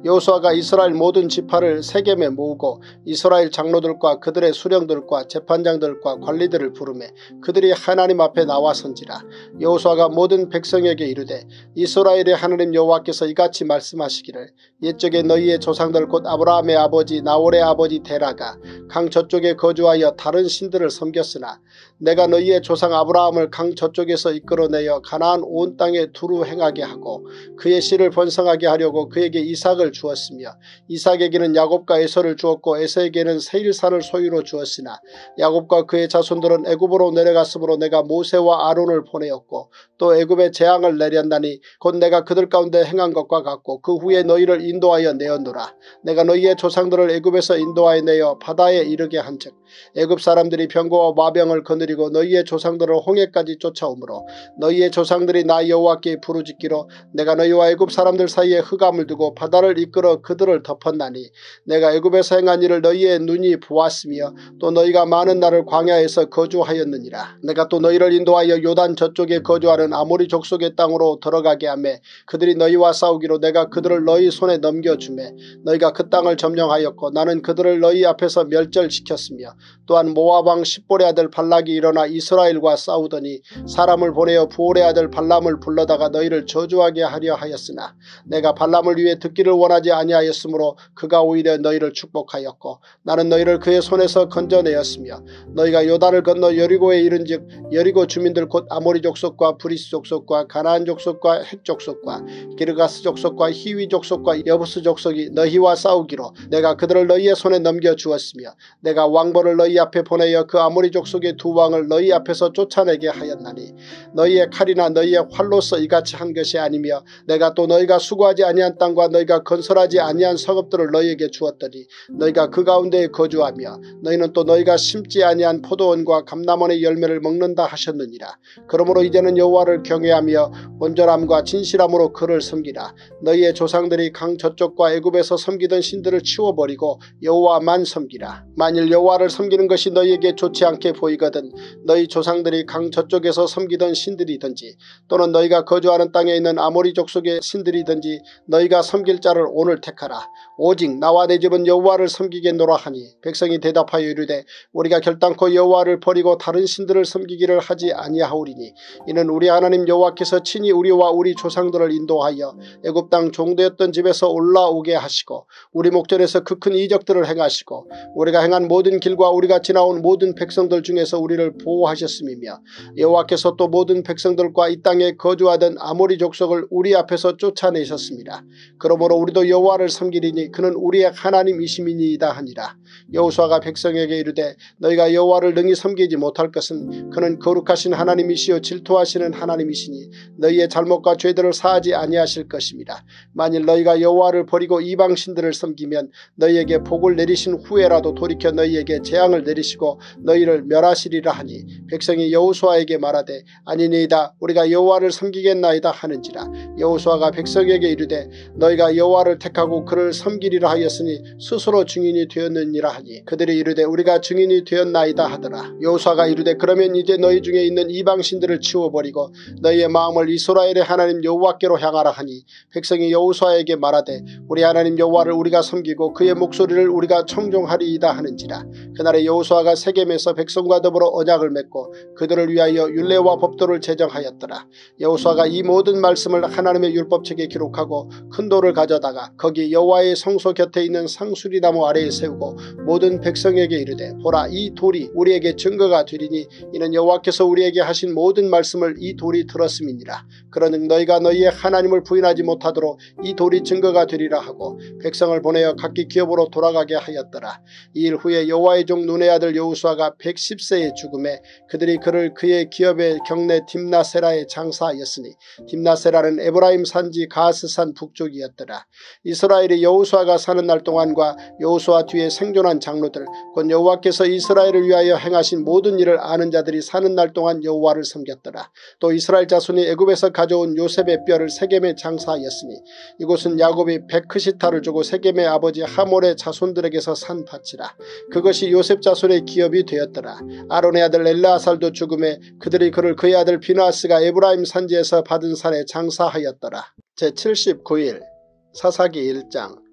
여호수아가 이스라엘 모든 지파를 세겜에 모으고 이스라엘 장로들과 그들의 수령들과 재판장들과 관리들을 부르매 그들이 하나님 앞에 나와선지라. 여호수아가 모든 백성에게 이르되 이스라엘의 하나님 여호와께서 이같이 말씀하시기를 옛적에 너희의 조상들 곧 아브라함의 아버지 나홀의 아버지 데라가 강 저쪽에 거주하여 다른 신들을 섬겼으나 내가 너희의 조상 아브라함을 강 저쪽에서 이끌어내어 가나안 온 땅에 두루 행하게 하고 그의 씨를 번성하게 하려고 그에게 이삭을 주었으며 이삭에게는 야곱과 에서를 주었고 에서에게는 세일산을 소유로 주었으나 야곱과 그의 자손들은 애굽으로 내려갔으므로 내가 모세와 아론을 보내었고 또 애굽에 재앙을 내렸나니 곧 내가 그들 가운데 행한 것과 같고 그 후에 너희를 인도하여 내었노라. 내가 너희의 조상들을 애굽에서 인도하여 내어 바다에 이르게 한즉 애굽 사람들이 병거와 마병을 거느리고 너희의 조상들을 홍해까지 쫓아오므로 너희의 조상들이 나 여호와께 부르짖기로 내가 너희와 애굽 사람들 사이에 흑암을 두고 바다를 이끌어 그들을 덮었나니 내가 애굽에서 행한 일을 너희의 눈이 보았으며 또 너희가 많은 날을 광야에서 거주하였느니라. 내가 또 너희를 인도하여 요단 저쪽에 거주하는 아모리 족속의 땅으로 들어가게 하매 그들이 너희와 싸우기로 내가 그들을 너희 손에 넘겨주매 너희가 그 땅을 점령하였고 나는 그들을 너희 앞에서 멸절시켰으며 또한 모압 왕 십볼의 아들 발락이 일어나 이스라엘과 싸우더니 사람을 보내어 부올의 아들 발람을 불러다가 너희를 저주하게 하려 하였으나 내가 발람을 위해 듣기를 원하지 아니하였으므로 그가 오히려 너희를 축복하였고 나는 너희를 그의 손에서 건져내었으며 너희가 요단을 건너 여리고에 이른즉 여리고 주민들 곧 아모리 족속과 브리스 족속과 가나안 족속과 헷 족속과 기르가스 족속과 히위 족속과 여부스 족속이 너희와 싸우기로 내가 그들을 너희의 손에 넘겨주었으며 내가 왕벌을 너희 앞에 보내어 그 아모리 족속의 두 왕을 너희 앞에서 쫓아내게 하였나니 너희의 칼이나 너희의 활로서 이같이 한 것이 아니며 내가 또 너희가 수고하지 아니한 땅과 너희가 건설하지 아니한 성읍들을 너희에게 주었더니 너희가 그 가운데에 거주하며 너희는 또 너희가 심지 아니한 포도원과 감람원의 열매를 먹는다 하셨느니라. 그러므로 이제는 여호와를 경외하며 온전함과 진실함으로 그를 섬기라. 너희의 조상들이 강 저쪽과 애굽에서 섬기던 신들을 치워버리고 여호와만 섬기라. 만일 여호와를 섬기는 것이 너희에게 좋지 않게 보이거든 너희 조상들이 강 저쪽에서 섬기던 신들이든지 또는 너희가 거주하는 땅에 있는 아모리 족속의 신들이든지 너희가 섬길 자를 오늘 택하라. 오직 나와 내 집은 여호와를 섬기겠노라 하니 백성이 대답하여 이르되 우리가 결단코 여호와를 버리고 다른 신들을 섬기기를 하지 아니하오리니 이는 우리 하나님 여호와께서 친히 우리와 우리 조상들을 인도하여 애굽 땅 종되었던 집에서 올라오게 하시고 우리 목전에서 그 큰 이적들을 행하시고 우리가 행한 모든 길과 우리가 지나온 모든 백성들 중에서 우리를 보호하셨음이며 여호와께서 또 모든 백성들과 이 땅에 거주하던 아모리 족속을 우리 앞에서 쫓아내셨습니다. 그러므로 우리도 여호와를 섬기리니 그는 우리의 하나님이심이니이다 하니라. 여호수아가 백성에게 이르되 너희가 여호와를 능히 섬기지 못할 것은 그는 거룩하신 하나님이시요 질투하시는 하나님이시니 너희의 잘못과 죄들을 사하지 아니하실 것입니다. 만일 너희가 여호와를 버리고 이방 신들을 섬기면 너희에게 복을 내리신 후에라도 돌이켜 너희에게 재앙을 내리시고 너희를 멸하시리라 하니 백성이 여호수아에게 말하되 아니니이다 우리가 여호와를 섬기겠나이다 하는지라. 여호수아가 백성에게 이르되 너희가 여호와를 택하고 그를 섬기리라 하였으니 스스로 증인이 되었느니라 하니 그들이 이르되 우리가 증인이 되었나이다 하더라. 여호수아가 이르되 그러면 이제 너희 중에 있는 이방 신들을 치워버리고 너희의 마음을 이스라엘의 하나님 여호와께로 향하라 하니 백성이 여호수아에게 말하되 우리 하나님 여호와를 우리가 섬기고 그의 목소리를 우리가 청종하리이다 하는지라. 그날에 여호수아가 세겜에서 백성과 더불어 언약을 맺고 그들을 위하여 율례와 법도를 제정하였더라. 여호수아가 이 모든 말씀을 하나님의 율법책에 기록하고 큰 돌을 가져다가 거기 여호와의 성소 곁에 있는 상수리나무 아래에 세우고 모든 백성에게 이르되 보라 이 돌이 우리에게 증거가 되리니 이는 여호와께서 우리에게 하신 모든 말씀을 이 돌이 들었음이니라. 그러는 너희가 너희의 하나님을 부인하지 못하도록 이 돌이 증거가 되리라 하고 백성을 보내어 각기 기업으로 돌아가게 하였더라. 이 일 후에 여호와의 종 눈의 아들 여호수아가 백십 세에 죽음에 그들이 그를 그의 기업의 경내 딥나세라에 장사하였으니 딥나세라는 에브라임 산지 가스산 북쪽이었더라. 이스라엘이 여호수아가 사는 날 동안과 여호수아 뒤에 생존한 장로들 곧 여호와께서 이스라엘을 위하여 행하신 모든 일을 아는 자들이 사는 날 동안 여호와를 섬겼더라. 또 이스라엘 자손이 애굽에서 가져온 요셉의 뼈를 세겜에 장사하였으니 이곳은 야곱이 베크시타를 주고 세겜의 아버지 하몰의 자손들에게서 산 밭이라. 그것이 요셉 자손의 기업이 되었더라. 아론의 아들 엘르아살도 죽음에 그들이 그를 그의 아들 비나스가 에브라임 산지에서 받은 산에 장사하였더라. 제칠십구 일 사사기 일 장.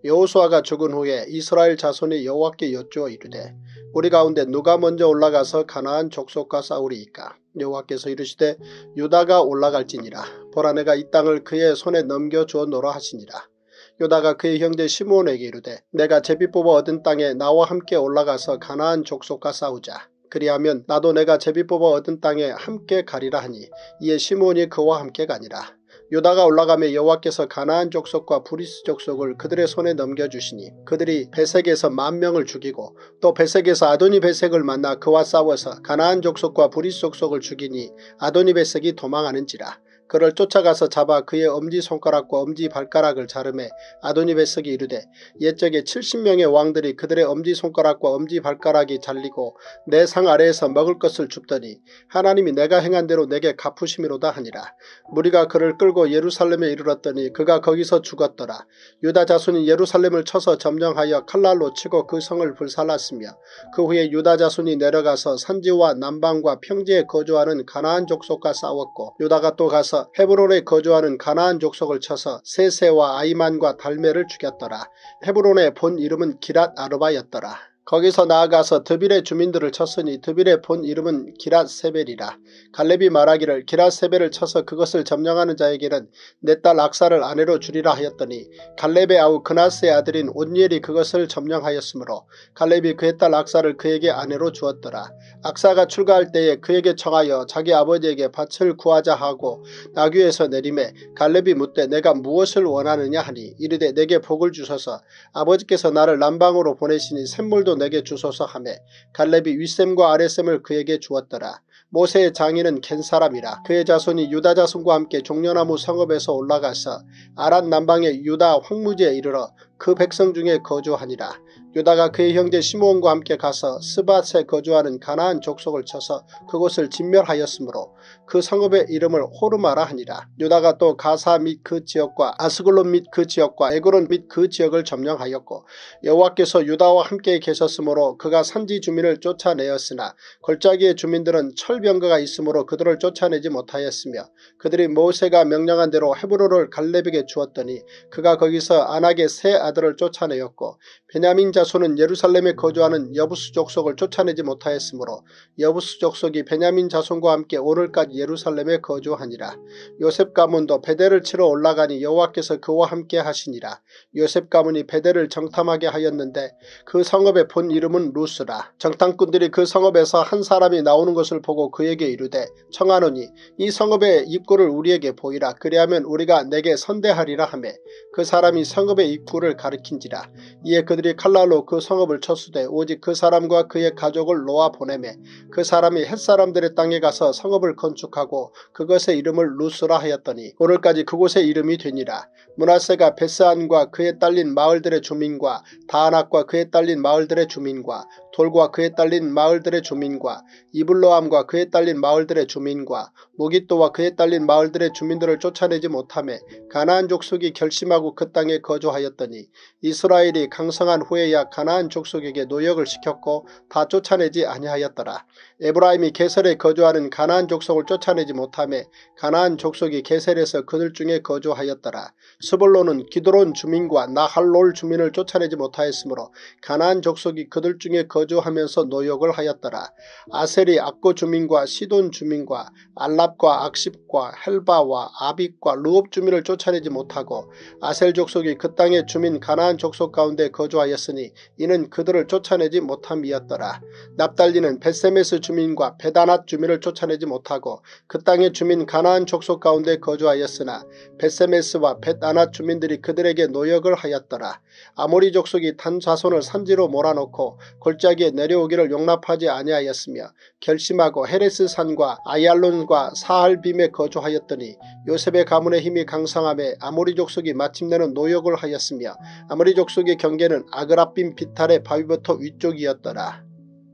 여호수아가 죽은 후에 이스라엘 자손이 여호와께 여쭈어 이르되 우리 가운데 누가 먼저 올라가서 가나안 족속과 싸우리이까. 여호와께서 이르시되 유다가 올라갈지니라. 보라 내가 이 땅을 그의 손에 넘겨주었노라 하시니라. 유다가 그의 형제 시므온에게 이르되 내가 제비 뽑아 얻은 땅에 나와 함께 올라가서 가나안 족속과 싸우자. 그리하면 나도 내가 제비 뽑아 얻은 땅에 함께 가리라 하니 이에 시므온이 그와 함께 가니라. 유다가 올라가며 여호와께서 가나안 족속과 브리스 족속을 그들의 손에 넘겨주시니 그들이 베색에서 만 명을 죽이고 또 베색에서 아도니 베색을 만나 그와 싸워서 가나안 족속과 브리스 족속을 죽이니 아도니 베색이 도망하는지라. 그를 쫓아가서 잡아 그의 엄지손가락과 엄지발가락을 자르매 아도니베석이 이르되 옛적에 칠십 명의 왕들이 그들의 엄지손가락과 엄지발가락이 잘리고 내 상 아래에서 먹을 것을 줍더니 하나님이 내가 행한 대로 내게 갚으심이로다 하니라. 무리가 그를 끌고 예루살렘에 이르렀더니 그가 거기서 죽었더라. 유다 자손이 예루살렘을 쳐서 점령하여 칼날로 치고 그 성을 불살랐으며 그 후에 유다 자손이 내려가서 산지와 남방과 평지에 거주하는 가나안 족속과 싸웠고 유다가 또 가서 헤브론에 거주하는 가나안 족속을 쳐서 세세와 아이만과 달메를 죽였더라. 헤브론의 본 이름은 기랏 아르바였더라. 거기서 나아가서 드빌의 주민들을 쳤으니 드빌의 본 이름은 기랏 세벨이라. 갈렙이 말하기를 기랏 세벨을 쳐서 그것을 점령하는 자에게는 내 딸 악사를 아내로 주리라 하였더니 갈렙의 아우 그나스의 아들인 온니엘이 그것을 점령하였으므로 갈렙이 그의 딸 악사를 그에게 아내로 주었더라. 악사가 출가할 때에 그에게 청하여 자기 아버지에게 밭을 구하자 하고 나귀에서 내리매 갈렙이 묻되 내가 무엇을 원하느냐 하니 이르되 내게 복을 주소서. 아버지께서 나를 남방으로 보내시니 샘물도 내게 주소서 하매 갈렙이 윗샘과 아랫샘을 그에게 주었더라. 모세의 장인은 겐 사람이라. 그의 자손이 유다 자손과 함께 종려나무 성읍에서 올라가서 아란 남방의 유다 황무지에 이르러 그 백성 중에 거주하니라. 유다가 그의 형제 시므온과 함께 가서 스밧에 거주하는 가나안 족속을 쳐서 그곳을 진멸하였으므로 그 성읍의 이름을 호르마라 하니라. 유다가 또 가사 및 그 지역과 아스글론 및 그 지역과 에그론 및 그 지역을 점령하였고 여호와께서 유다와 함께 계셨으므로 그가 산지 주민을 쫓아내었으나 골짜기의 주민들은 철병거가 있으므로 그들을 쫓아내지 못하였으며 그들이 모세가 명령한 대로 헤브론을 갈렙에게 주었더니 그가 거기서 아낙의 세 아들을 쫓아내었고 베냐민 자손은 예루살렘에 거주하는 여부스 족속을 쫓아내지 못하였으므로 여부스 족속이 베냐민 자손과 함께 오늘까지 예루살렘에 거주하니라. 요셉 가문도 베델을 치러 올라가니 여호와께서 그와 함께 하시니라. 요셉 가문이 베델을 정탐하게 하였는데 그 성읍의 본 이름은 루스라. 정탐꾼들이 그 성읍에서 한 사람이 나오는 것을 보고 그에게 이르되 청하노니 이 성읍의 입구를 우리에게 보이라. 그리하면 우리가 내게 선대하리라 하매 그 사람이 성읍의 입구를 가리킨지라. 이에 그들이 칼날로 그 성읍을 쳤으되 오직 그 사람과 그의 가족을 놓아 보내매 그 사람이 햇사람들의 땅에 가서 성읍을 건축하고 그것의 이름을 루스라 하였더니 오늘까지 그곳의 이름이 되니라. 므낫세가 베스안과 그에 딸린 마을들의 주민과 다아낙과 그에 딸린 마을들의 주민과 돌과 그에 딸린 마을들의 주민과 이블로암과 그에 딸린 마을들의 주민과 무깃도와 그에 딸린 마을들의 주민들을 쫓아내지 못하며 가나안 족속이 결심하고 그 땅에 거주하였더니 이스라엘이 강성한 후에야 가나안 족속에게 노역을 시켰고 다 쫓아내지 아니하였더라. 에브라임이 게셀에 거주하는 가나안 족속을 쫓아내지 못하며 가나안 족속이 게셀에서 그들 중에 거주하였더라. 스불론은 기드론 주민과 나할롤 주민을 쫓아내지 못하였으므로 가나안 족속이 그들 중에 거주하면서 노역을 하였더라. 아셀이 악고 주민과 시돈 주민과 알랍과 악십과 헬바와 아빅과 르옵 주민을 쫓아내지 못하고 아셀 족속이 그 땅의 주민 가나안 족속 가운데 거주하였으니 이는 그들을 쫓아내지 못함이었더라. 납달리는 벳세메스 주민과 베다낫 주민을 쫓아내지 못하고 그 땅의 주민 가나안 족속 가운데 거주하였으나 벳세메스와 벳아낫 주민들이 그들에게 노역을 하였더라. 아모리 족속이 단 자손을 산지로 몰아넣고 골짜기에 내려오기를 용납하지 아니하였으며 결심하고 헤레스 산과 아얄론과 사할빔에 거주하였더니 요셉의 가문의 힘이 강성함에 아모리 족속이 마침내는 노역을 하였으며 아모리 족속의 경계는 아그라빔 비탈의 바위부터 위쪽이었더라.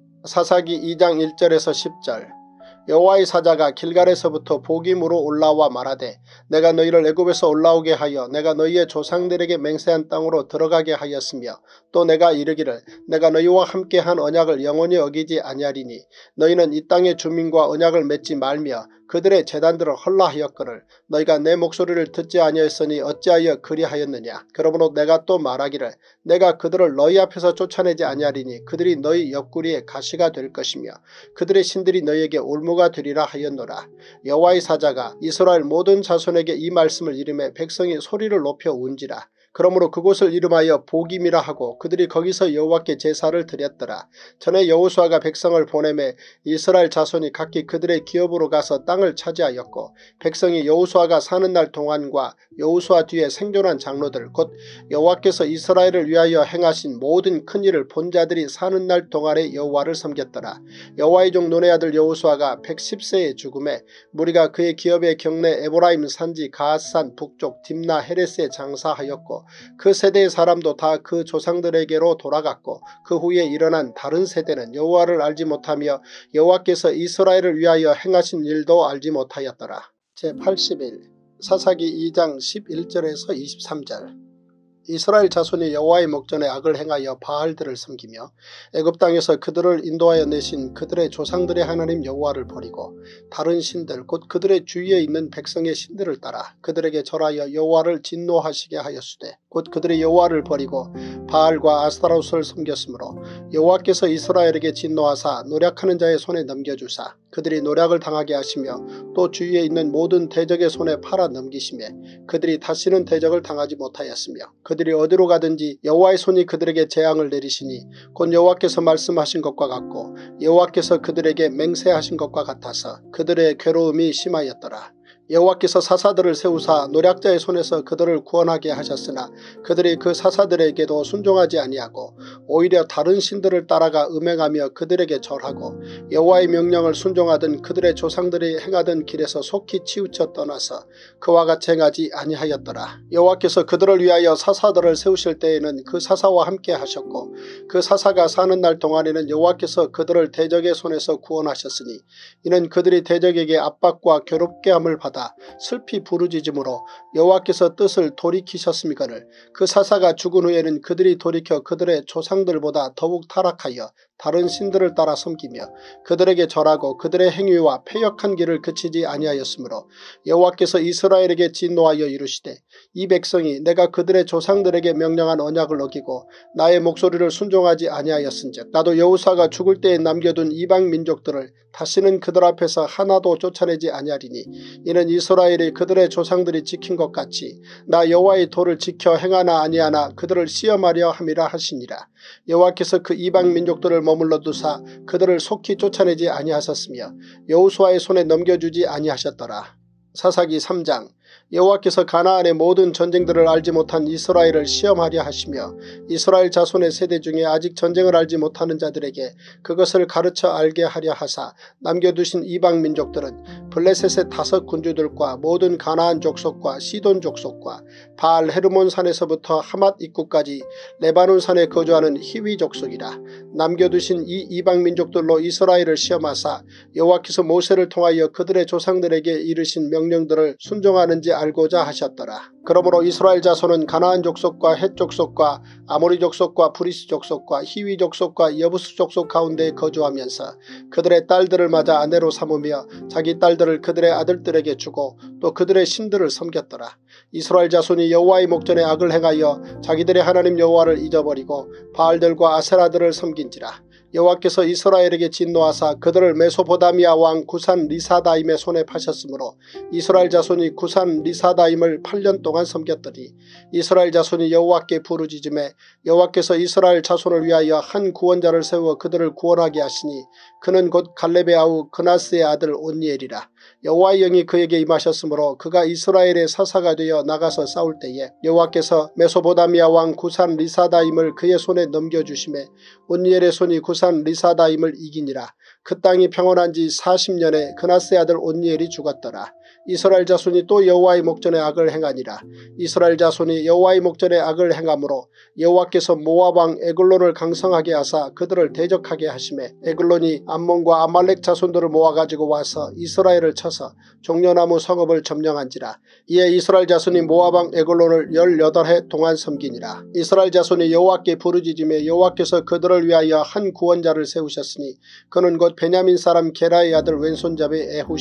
사사기 이 장 일 절에서 십 절. 여호와의 사자가 길갈에서부터 복임으로 올라와 말하되 내가 너희를 애굽에서 올라오게 하여 내가 너희의 조상들에게 맹세한 땅으로 들어가게 하였으며 또 내가 이르기를 내가 너희와 함께한 언약을 영원히 어기지 아니하리니 너희는 이 땅의 주민과 언약을 맺지 말며 그들의 제단들을 헐라하였거늘 너희가 내 목소리를 듣지 아니하였으니 어찌하여 그리하였느냐. 그러므로 내가 또 말하기를 내가 그들을 너희 앞에서 쫓아내지 아니하리니 그들이 너희 옆구리에 가시가 될 것이며 그들의 신들이 너희에게 올무가 되리라 하였노라. 여호와의 사자가 이스라엘 모든 자손에게 이 말씀을 이르매 백성이 소리를 높여 운지라. 그러므로 그곳을 이름하여 보김이라 하고 그들이 거기서 여호와께 제사를 드렸더라. 전에 여호수아가 백성을 보내매 이스라엘 자손이 각기 그들의 기업으로 가서 땅을 차지하였고 백성이 여호수아가 사는 날 동안과 여호수아 뒤에 생존한 장로들 곧 여호와께서 이스라엘을 위하여 행하신 모든 큰 일을 본 자들이 사는 날 동안에 여호와를 섬겼더라. 여호와의 종 눈의 아들 여호수아가 백십 세에 죽음에 무리가 그의 기업의 경내 에브라임 산지 가앗산 북쪽 딥나 헤레스에 장사하였고 그 세대의 사람도 다 그 조상들에게로 돌아갔고 그 후에 일어난 다른 세대는 여호와를 알지 못하며 여호와께서 이스라엘을 위하여 행하신 일도 알지 못하였더라. 제팔십일 사사기 이 장 십일 절에서 이십삼 절. 이스라엘 자손이 여호와의 목전에 악을 행하여 바알들을 섬기며 애굽 땅에서 그들을 인도하여 내신 그들의 조상들의 하나님 여호와를 버리고 다른 신들 곧 그들의 주위에 있는 백성의 신들을 따라 그들에게 절하여 여호와를 진노하시게 하였으되 곧 그들의 여호와를 버리고 바알과 아스타롯을 섬겼으므로 여호와께서 이스라엘에게 진노하사 노략하는 자의 손에 넘겨주사 그들이 노략을 당하게 하시며 또 주위에 있는 모든 대적의 손에 팔아 넘기시매 그들이 다시는 대적을 당하지 못하였으며 그들이 어디로 가든지 여호와의 손이 그들에게 재앙을 내리시니 곧 여호와께서 말씀하신 것과 같고 여호와께서 그들에게 맹세하신 것과 같아서 그들의 괴로움이 심하였더라. 여호와께서 사사들을 세우사 노략자의 손에서 그들을 구원하게 하셨으나 그들이 그 사사들에게도 순종하지 아니하고 오히려 다른 신들을 따라가 음행하며 그들에게 절하고 여호와의 명령을 순종하던 그들의 조상들이 행하던 길에서 속히 치우쳐 떠나서 그와 같이 행하지 아니하였더라. 여호와께서 그들을 위하여 사사들을 세우실 때에는 그 사사와 함께 하셨고 그 사사가 사는 날 동안에는 여호와께서 그들을 대적의 손에서 구원하셨으니 이는 그들이 대적에게 압박과 괴롭게 함을 받아 슬피 부르짖음으로 여호와께서 뜻을 돌이키셨음이거늘 그 사사가 죽은 후에는 그들이 돌이켜 그들의 조상들보다 더욱 타락하여 다른 신들을 따라 섬기며 그들에게 절하고 그들의 행위와 패역한 길을 그치지 아니하였으므로 여호와께서 이스라엘에게 진노하여 이르시되 이 백성이 내가 그들의 조상들에게 명령한 언약을 어기고 나의 목소리를 순종하지 아니하였은즉 나도 여호수아가 죽을 때에 남겨둔 이방 민족들을 다시는 그들 앞에서 하나도 쫓아내지 아니하리니 이는 이스라엘이 그들의 조상들이 지킨 것 같이 나 여호와의 도를 지켜 행하나 아니하나 그들을 시험하려 함이라 하시니라. 여호와께서 그 이방 민족들을 머물러 두사 그들을 속히 쫓아내지 아니하셨으며 여호수아의 손에 넘겨주지 아니하셨더라. 사사기 삼 장. 여호와께서 가나안의 모든 전쟁들을 알지 못한 이스라엘을 시험하려 하시며 이스라엘 자손의 세대 중에 아직 전쟁을 알지 못하는 자들에게 그것을 가르쳐 알게 하려 하사 남겨두신 이방 민족들은 블레셋의 다섯 군주들과 모든 가나안 족속과 시돈 족속과 바알 헤르몬 산에서부터 하맛 입구까지 레바논 산에 거주하는 히위 족속이라. 남겨두신 이 이방 민족들로 이스라엘을 시험하사 여호와께서 모세를 통하여 그들의 조상들에게 이르신 명령들을 순종하는지 알고자 하셨더라. 그러므로 이스라엘 자손은 가나안 족속과 헷 족속과 아모리 족속과 브리스 족속과 히위 족속과 여부스 족속 가운데 거주하면서 그들의 딸들을 맞아 아내로 삼으며 자기 딸들을 그들의 아들들에게 주고 또 그들의 신들을 섬겼더라. 이스라엘 자손이 여호와의 목전에 악을 행하여 자기들의 하나님 여호와를 잊어버리고 바알들과 아세라들을 섬긴지라. 여호와께서 이스라엘에게 진노하사 그들을 메소포다미아 왕 구산 리사다임의 손에 파셨으므로 이스라엘 자손이 구산 리사다임을 팔 년 동안 섬겼더니 이스라엘 자손이 여호와께 부르짖음에 여호와께서 이스라엘 자손을 위하여 한 구원자를 세워 그들을 구원하게 하시니 그는 곧 갈렙의 아우 그나스의 아들 온니엘이라. 여호와의 영이 그에게 임하셨으므로 그가 이스라엘의 사사가 되어 나가서 싸울 때에 여호와께서 메소포다미아 왕 구산 리사다임을 그의 손에 넘겨주심에 온니엘의 손이 구산 리사다임을 이기니라. 그 땅이 평온한 지 사십 년에 그나스의 아들 온니엘이 죽었더라. 이스라엘 자손이 또 여호와의 목전에 악을 행하니라. 이스라엘 자손이 여호와의 목전에 악을 행함으로 여호와께서 모압 왕 에글론을 강성하게 하사 그들을 대적하게 하시매 에글론이 암몬과 아말렉 자손들을 모아가지고 와서 이스라엘을 쳐서 종려나무 성읍을 점령한지라. 이에 이스라엘 자손이 모압 왕 에글론을 열여덟 해 동안 섬기니라. 이스라엘 자손이 여호와께 부르짖으며 여호와께서 그들을 위하여 한 구원자를 세우셨으니 그는 곧 베냐민 사람 게라의 아들 왼손잡이 에훗이라.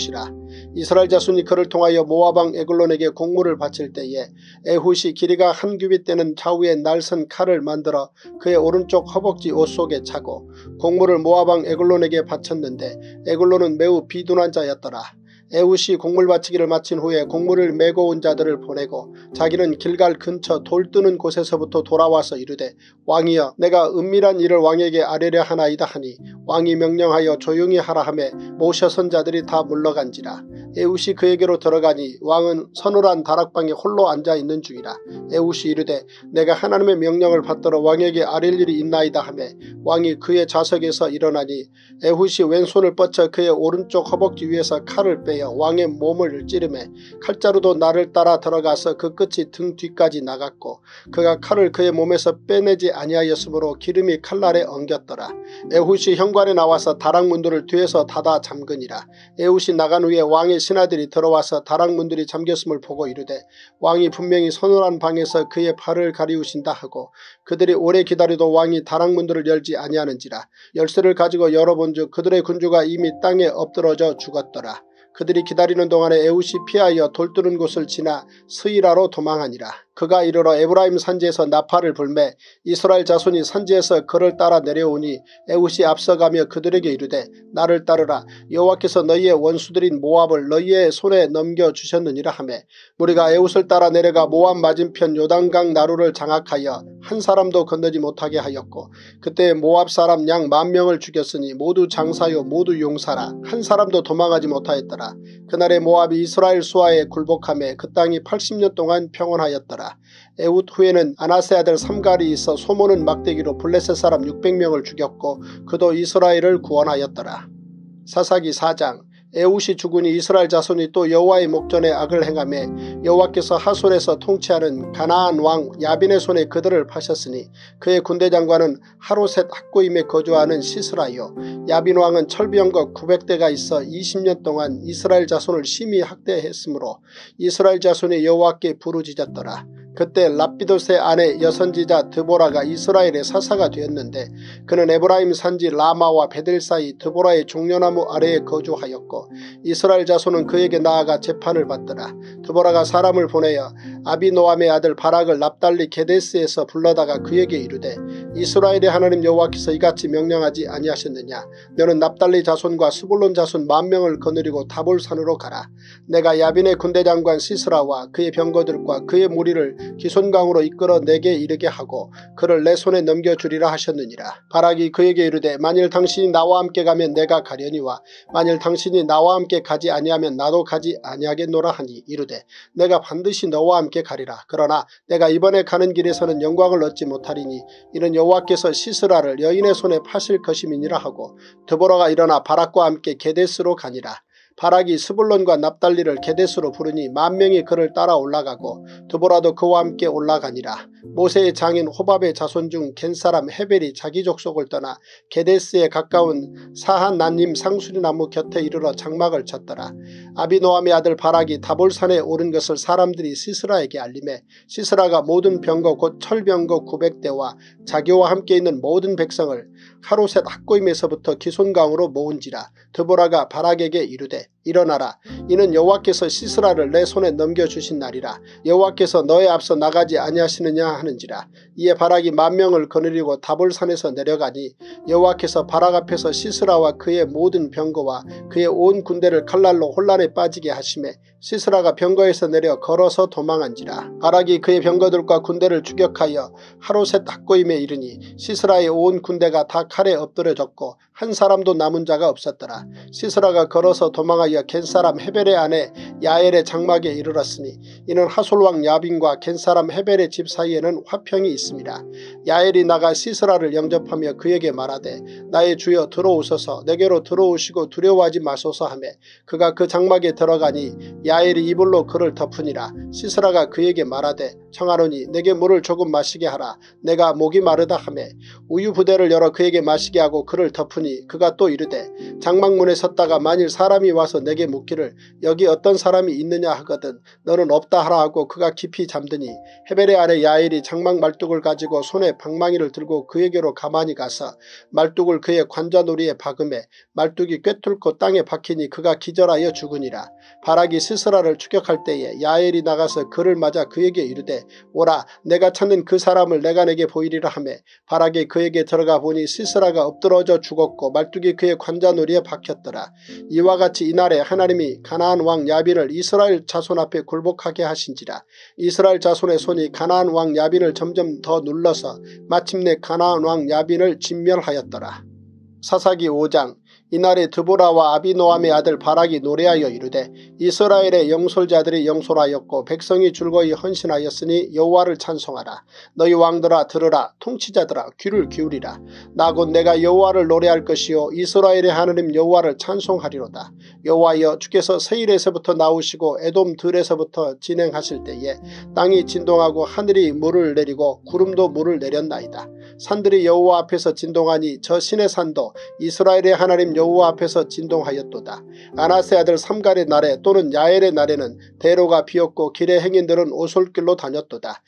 이스라엘 자손이 그를 통하여 모압 왕 에글론에게 곡물을 바칠 때에 에훗이 길이가 한 규빗 되는 좌우에 날선 칼을 만들어 그의 오른쪽 허벅지 옷 속에 차고 곡물을 모압 왕 에글론에게 바쳤는데 에글론은 매우 비둔한 자였더라. 에훗이 곡물 바치기를 마친 후에 곡물을 메고 온 자들을 보내고 자기는 길갈 근처 돌 뜨는 곳에서부터 돌아와서 이르되 왕이여 내가 은밀한 일을 왕에게 아뢰려 하나이다 하니 왕이 명령하여 조용히 하라 하매 모셔 선 자들이 다 물러간지라. 에훗이 그에게로 들어가니 왕은 서늘한 다락방에 홀로 앉아있는 중이라. 에훗이 이르되 내가 하나님의 명령을 받들어 왕에게 아뢰릴 일이 있나이다 하매 왕이 그의 좌석에서 일어나니 에훗이 왼손을 뻗쳐 그의 오른쪽 허벅지 위에서 칼을 빼어 왕의 몸을 찌르매 칼자루도 나를 따라 들어가서 그 끝이 등 뒤까지 나갔고 그가 칼을 그의 몸에서 빼내지 아니하였으므로 기름이 칼날에 엉겼더라. 에훗이 현관에 나와서 다락문들을 뒤에서 닫아 잠그니라. 에훗이 나간 후에 왕의 신하들이 들어와서 다락문들이 잠겼음을 보고 이르되 왕이 분명히 서늘한 방에서 그의 팔을 가리우신다 하고 그들이 오래 기다려도 왕이 다락문들을 열지 아니하는지라. 열쇠를 가지고 열어본즉 그들의 군주가 이미 땅에 엎드러져 죽었더라. 그들이 기다리는 동안에 에훗이 피하여 돌 뜨는 곳을 지나 스이라로 도망하니라. 그가 이르러 에브라임 산지에서 나팔을 불매 이스라엘 자손이 산지에서 그를 따라 내려오니 에훗이 앞서가며 그들에게 이르되 나를 따르라. 여호와께서 너희의 원수들인 모압을 너희의 손에 넘겨주셨느니라 하매 무리가 에훗을 따라 내려가 모압 맞은편 요단강 나루를 장악하여 한 사람도 건너지 못하게 하였고 그때 모압 사람 양 만 명을 죽였으니 모두 장사요 모두 용사라. 한 사람도 도망하지 못하였더라. 그날에 모압이 이스라엘 수하에 굴복하며 그 땅이 팔십 년 동안 평온하였더라. 에훗 후에는 아나세 아들 삼갈이 있어 소모는 막대기로 블레셋 사람 육백 명을 죽였고 그도 이스라엘을 구원하였더라. 사사기 사 장. 에훗이 죽으니 이스라엘 자손이 또 여호와의 목전에 악을 행하며 여호와께서 하솔에서 통치하는 가나안 왕 야빈의 손에 그들을 파셨으니 그의 군대 장관은 하로셋 학고임에 거주하는 시스라요. 야빈 왕은 철병거 구백 대가 있어 이십 년 동안 이스라엘 자손을 심히 학대했으므로 이스라엘 자손이 여호와께 부르짖었더라. 그때 랍비돗의 아내 여선지자 드보라가 이스라엘의 사사가 되었는데 그는 에브라임 산지 라마와 베델 사이 드보라의 종려나무 아래에 거주하였고 이스라엘 자손은 그에게 나아가 재판을 받더라. 드보라가 사람을 보내어 아비노암의 아들 바락을 납달리 게데스에서 불러다가 그에게 이르되 이스라엘의 하나님 여호와께서 이같이 명령하지 아니하셨느냐. 너는 납달리 자손과 스불론 자손 만 명을 거느리고 다볼산으로 가라. 내가 야빈의 군대장관 시스라와 그의 병거들과 그의 무리를 기손강으로 이끌어 내게 이르게 하고 그를 내 손에 넘겨주리라 하셨느니라. 바락이 그에게 이르되 만일 당신이 나와 함께 가면 내가 가려니와 만일 당신이 나와 함께 가지 아니하면 나도 가지 아니하겠노라 하니 이르되 내가 반드시 너와 함께 가리라. 그러나 내가 이번에 가는 길에서는 영광을 얻지 못하리니 이는 여호와께서 시스라를 여인의 손에 파실 것임이니라 하고 드보라가 일어나 바락과 함께 게데스로 가니라. 바락이 스불론과 납달리를 게데스로 부르니 만 명이 그를 따라 올라가고 드보라도 그와 함께 올라가니라. 모세의 장인 호밥의 자손 중 겐사람 헤벨이 자기 족속을 떠나 게데스에 가까운 사한난님 상수리나무 곁에 이르러 장막을 쳤더라. 아비노암의 아들 바락이 다볼산에 오른 것을 사람들이 시스라에게 알림해 시스라가 모든 병거 곧 철병거 구백 대와 자기와 함께 있는 모든 백성을 하로셋 학고임에서부터 기손강으로 모은지라. 드보라가 바락에게 이르되 일어나라. 이는 여호와께서 시스라를 내 손에 넘겨주신 날이라. 여호와께서 너의 앞서 나가지 아니하시느냐 하는지라. 이에 바락이 만 명을 거느리고 다볼산에서 내려가니 여호와께서 바락 앞에서 시스라와 그의 모든 병거와 그의 온 군대를 칼날로 혼란에 빠지게 하시매 시스라가 병거에서 내려 걸어서 도망한지라. 바락이 그의 병거들과 군대를 추격하여 하로셋 학고임에 이르니 시스라의 온 군대가 다 칼에 엎드려졌고 한 사람도 남은 자가 없었더라. 시스라가 걸어서 도망하여 겐사람 헤벨의 아내 야엘의 장막에 이르렀으니 이는 하솔왕 야빈과 겐사람 헤벨의 집 사이에는 화평이 있습니다. 야엘이 나가 시스라를 영접하며 그에게 말하되 나의 주여 들어오소서. 내게로 들어오시고 두려워하지 마소서 하며 그가 그 장막에 들어가니 야엘이 이불로 그를 덮으니라. 시스라가 그에게 말하되 청하노니 내게 물을 조금 마시게 하라. 내가 목이 마르다 하며 우유 부대를 열어 그에게 마시게 하고 그를 덮으니 그가 또 이르되 장막문에 섰다가 만일 사람이 와서 내게 묻기를 여기 어떤 사람이 있느냐 하거든 너는 없다 하라 하고 그가 깊이 잠드니 헤벨의 아내 야엘이 장막 말뚝을 가지고 손에 방망이를 들고 그에게로 가만히 가서 말뚝을 그의 관자놀이에 박음에 말뚝이 꿰뚫고 땅에 박히니 그가 기절하여 죽으니라. 바락이 시스라를 추격할 때에 야엘이 나가서 그를 맞아 그에게 이르되 오라 내가 찾는 그 사람을 내가 내게 보이리라 하매 바락이 그에게 들어가 보니 시스라가 엎드러져 죽었고 말뚝이 그의 관자놀이에 박혔더라. 이와 같이 이날에 하나님이 가나안 왕 야빈을 이스라엘 자손 앞에 굴복하게 하신지라. 이스라엘 자손의 손이 가나안 왕 야빈을 점점 더 눌러서 마침내 가나안 왕 야빈을 진멸하였더라. 사사기 오 장. 이날에 드보라와 아비노함의 아들 바락이 노래하여 이르되 이스라엘의 영솔자들이 영솔하였고 백성이 줄거이 헌신하였으니 여호와를 찬송하라. 너희 왕들아 들으라. 통치자들아 귀를 기울이라. 나 곧 내가 여호와를 노래할 것이요 이스라엘의 하나님 여호와를 찬송하리로다. 여호와여 주께서 세일에서부터 나오시고 에돔 들에서부터 진행하실 때에 땅이 진동하고 하늘이 물을 내리고 구름도 물을 내렸나이다. 산들이 여호와 앞에서 진동하니 저 신의 산도 이스라엘의 하나님 여호와 앞에서 진동하였도다. 아나세 아들 삼갈의 날에 또는 야엘의 날에는 대로가 비었고 길의 행인들은 오솔길로 다녔도다.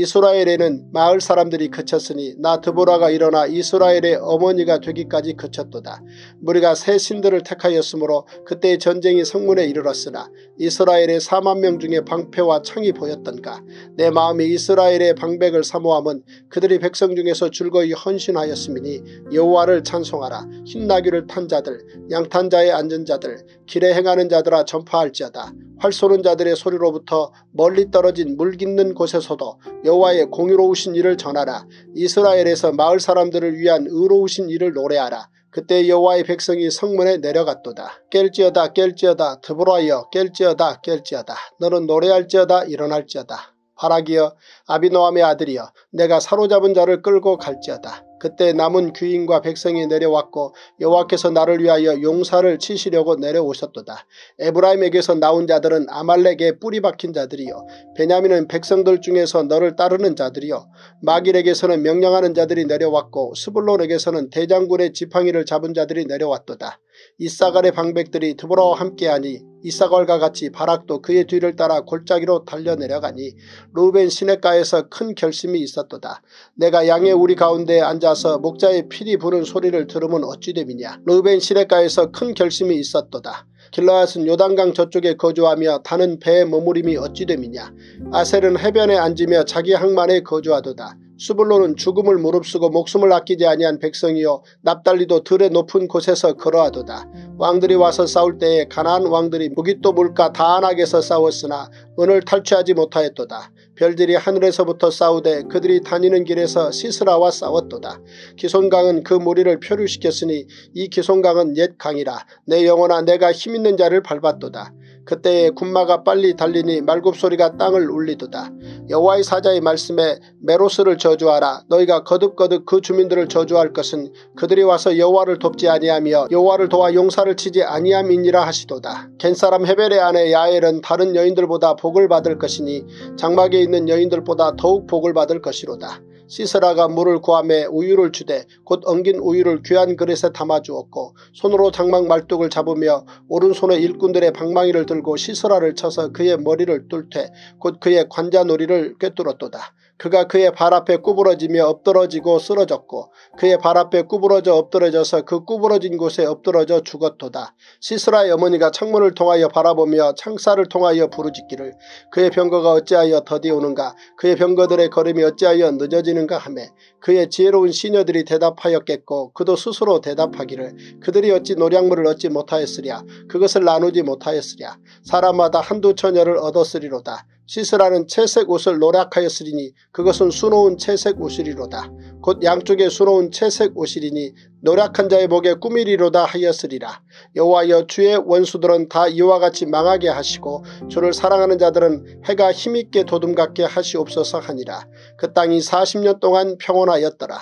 이스라엘에는 마을 사람들이 그쳤으니 나 드보라가 일어나 이스라엘의 어머니가 되기까지 그쳤도다. 무리가 새 신들을 택하였으므로 그때의 전쟁이 성문에 이르렀으나 이스라엘의 사만 명 중에 방패와 창이 보였던가. 내 마음이 이스라엘의 방백을 사모함은 그들이 백성 중에서 줄거이 헌신하였음이니 여호와를 찬송하라. 흰나귀를 탄 자들 양탄 자에 앉은 자들 길에 행하는 자들아 전파할지어다. 활 쏘는 자들의 소리로부터 멀리 떨어진 물 깃는 곳에서도 여호와의 공의로우신 일을 전하라. 이스라엘에서 마을 사람들을 위한 의로우신 일을 노래하라. 그때 여호와의 백성이 성문에 내려갔도다. 깰지어다 깰지어다 드보라여 깰지어다 깰지어다 너는 노래할지어다 일어날지어다. 바락이여 아비노함의 아들이여 내가 사로잡은 자를 끌고 갈지어다. 그때 남은 귀인과 백성이 내려왔고 여호와께서 나를 위하여 용사를 치시려고 내려오셨도다. 에브라임에게서 나온 자들은 아말렉에 뿌리 박힌 자들이요 베냐민은 백성들 중에서 너를 따르는 자들이요 마길에게서는 명령하는 자들이 내려왔고 스불론에게서는 대장군의 지팡이를 잡은 자들이 내려왔도다. 이사갈의 방백들이 드보라와 함께하니 이사갈과 같이 바락도 그의 뒤를 따라 골짜기로 달려내려가니 루벤 시냇가에서 큰 결심이 있었도다. 내가 양의 우리 가운데에 앉아서 목자의 피리 부는 소리를 들으면 어찌 됨이냐. 루벤 시냇가에서 큰 결심이 있었도다. 길르앗은 요단강 저쪽에 거주하며 다는 배의 머무림이 어찌 됨이냐. 아셀은 해변에 앉으며 자기 항만에 거주하도다. 수불론은 죽음을 무릅쓰고 목숨을 아끼지 아니한 백성이요 납달리도 들의 높은 곳에서 걸어하도다. 왕들이 와서 싸울 때에 가나안 왕들이 무깃도 물가 다안악에서 싸웠으나 은을 탈취하지 못하였도다. 별들이 하늘에서부터 싸우되 그들이 다니는 길에서 시스라와 싸웠도다. 기손강은 그 무리를 표류시켰으니 이 기손강은 옛 강이라. 내 영혼아 내가 힘있는 자를 밟았도다. 그때에 군마가 빨리 달리니 말굽소리가 땅을 울리도다. 여호와의 사자의 말씀에 메로스를 저주하라. 너희가 거듭거듭 그 주민들을 저주할 것은 그들이 와서 여호와를 돕지 아니하며 여호와를 도와 용사를 치지 아니함이니라 하시도다. 겐사람 헤벨의 아내 야엘은 다른 여인들보다 복을 받을 것이니 장막에 있는 여인들보다 더욱 복을 받을 것이로다. 시스라가 물을 구하매 우유를 주되 곧 엉긴 우유를 귀한 그릇에 담아주었고 손으로 장막 말뚝을 잡으며 오른손에 일꾼들의 방망이를 들고 시스라를 쳐서 그의 머리를 뚫되 곧 그의 관자놀이를 꿰뚫었도다. 그가 그의 발 앞에 구부러지며 엎드러지고 쓰러졌고 그의 발 앞에 구부러져 엎드러져서 그 구부러진 곳에 엎드러져 죽었도다. 시스라의 어머니가 창문을 통하여 바라보며 창살을 통하여 부르짖기를 그의 병거가 어찌하여 더디오는가 그의 병거들의 걸음이 어찌하여 늦어지는가 하매 그의 지혜로운 시녀들이 대답하였겠고 그도 스스로 대답하기를 그들이 어찌 노량물을 얻지 못하였으랴 그것을 나누지 못하였으랴 사람마다 한두 처녀를 얻었으리로다. 시스라는 채색 옷을 노략하였으리니 그것은 수놓은 채색 옷이리로다. 곧 양쪽에 수놓은 채색 옷이리니 노략한 자의 목에 꾸미리로다 하였으리라. 여호와여 주의 원수들은 다 이와 같이 망하게 하시고 주를 사랑하는 자들은 해가 힘있게 도둠같게 하시옵소서 하니라. 그 땅이 사십 년 동안 평온하였더라.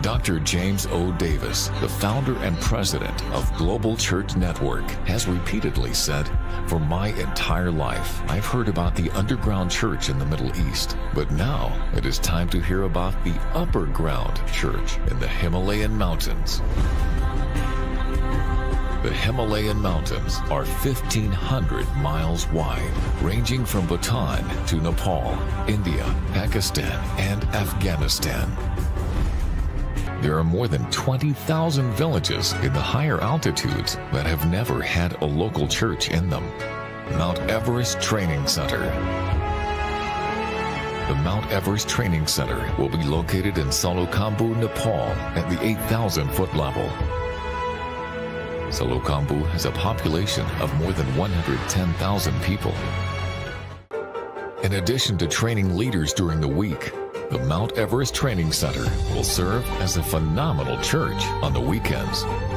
Doctor James O. Davis, the founder and president of Global Church Network, has repeatedly said, "For my entire life, I've heard about the underground church in the Middle East, but now it is time to hear about the upper ground church in the Himalayan mountains." The Himalayan mountains are fifteen hundred miles wide, ranging from Bhutan to Nepal, India, Pakistan, and Afghanistan. There are more than twenty thousand villages in the higher altitudes that have never had a local church in them. Mount Everest Training Center. The Mount Everest Training Center will be located in Salokhambu, Nepal at the eight thousand foot level. Salokhambu has a population of more than one hundred ten thousand people. In addition to training leaders during the week, the Mount Everest Training Center will serve as a phenomenal church on the weekends.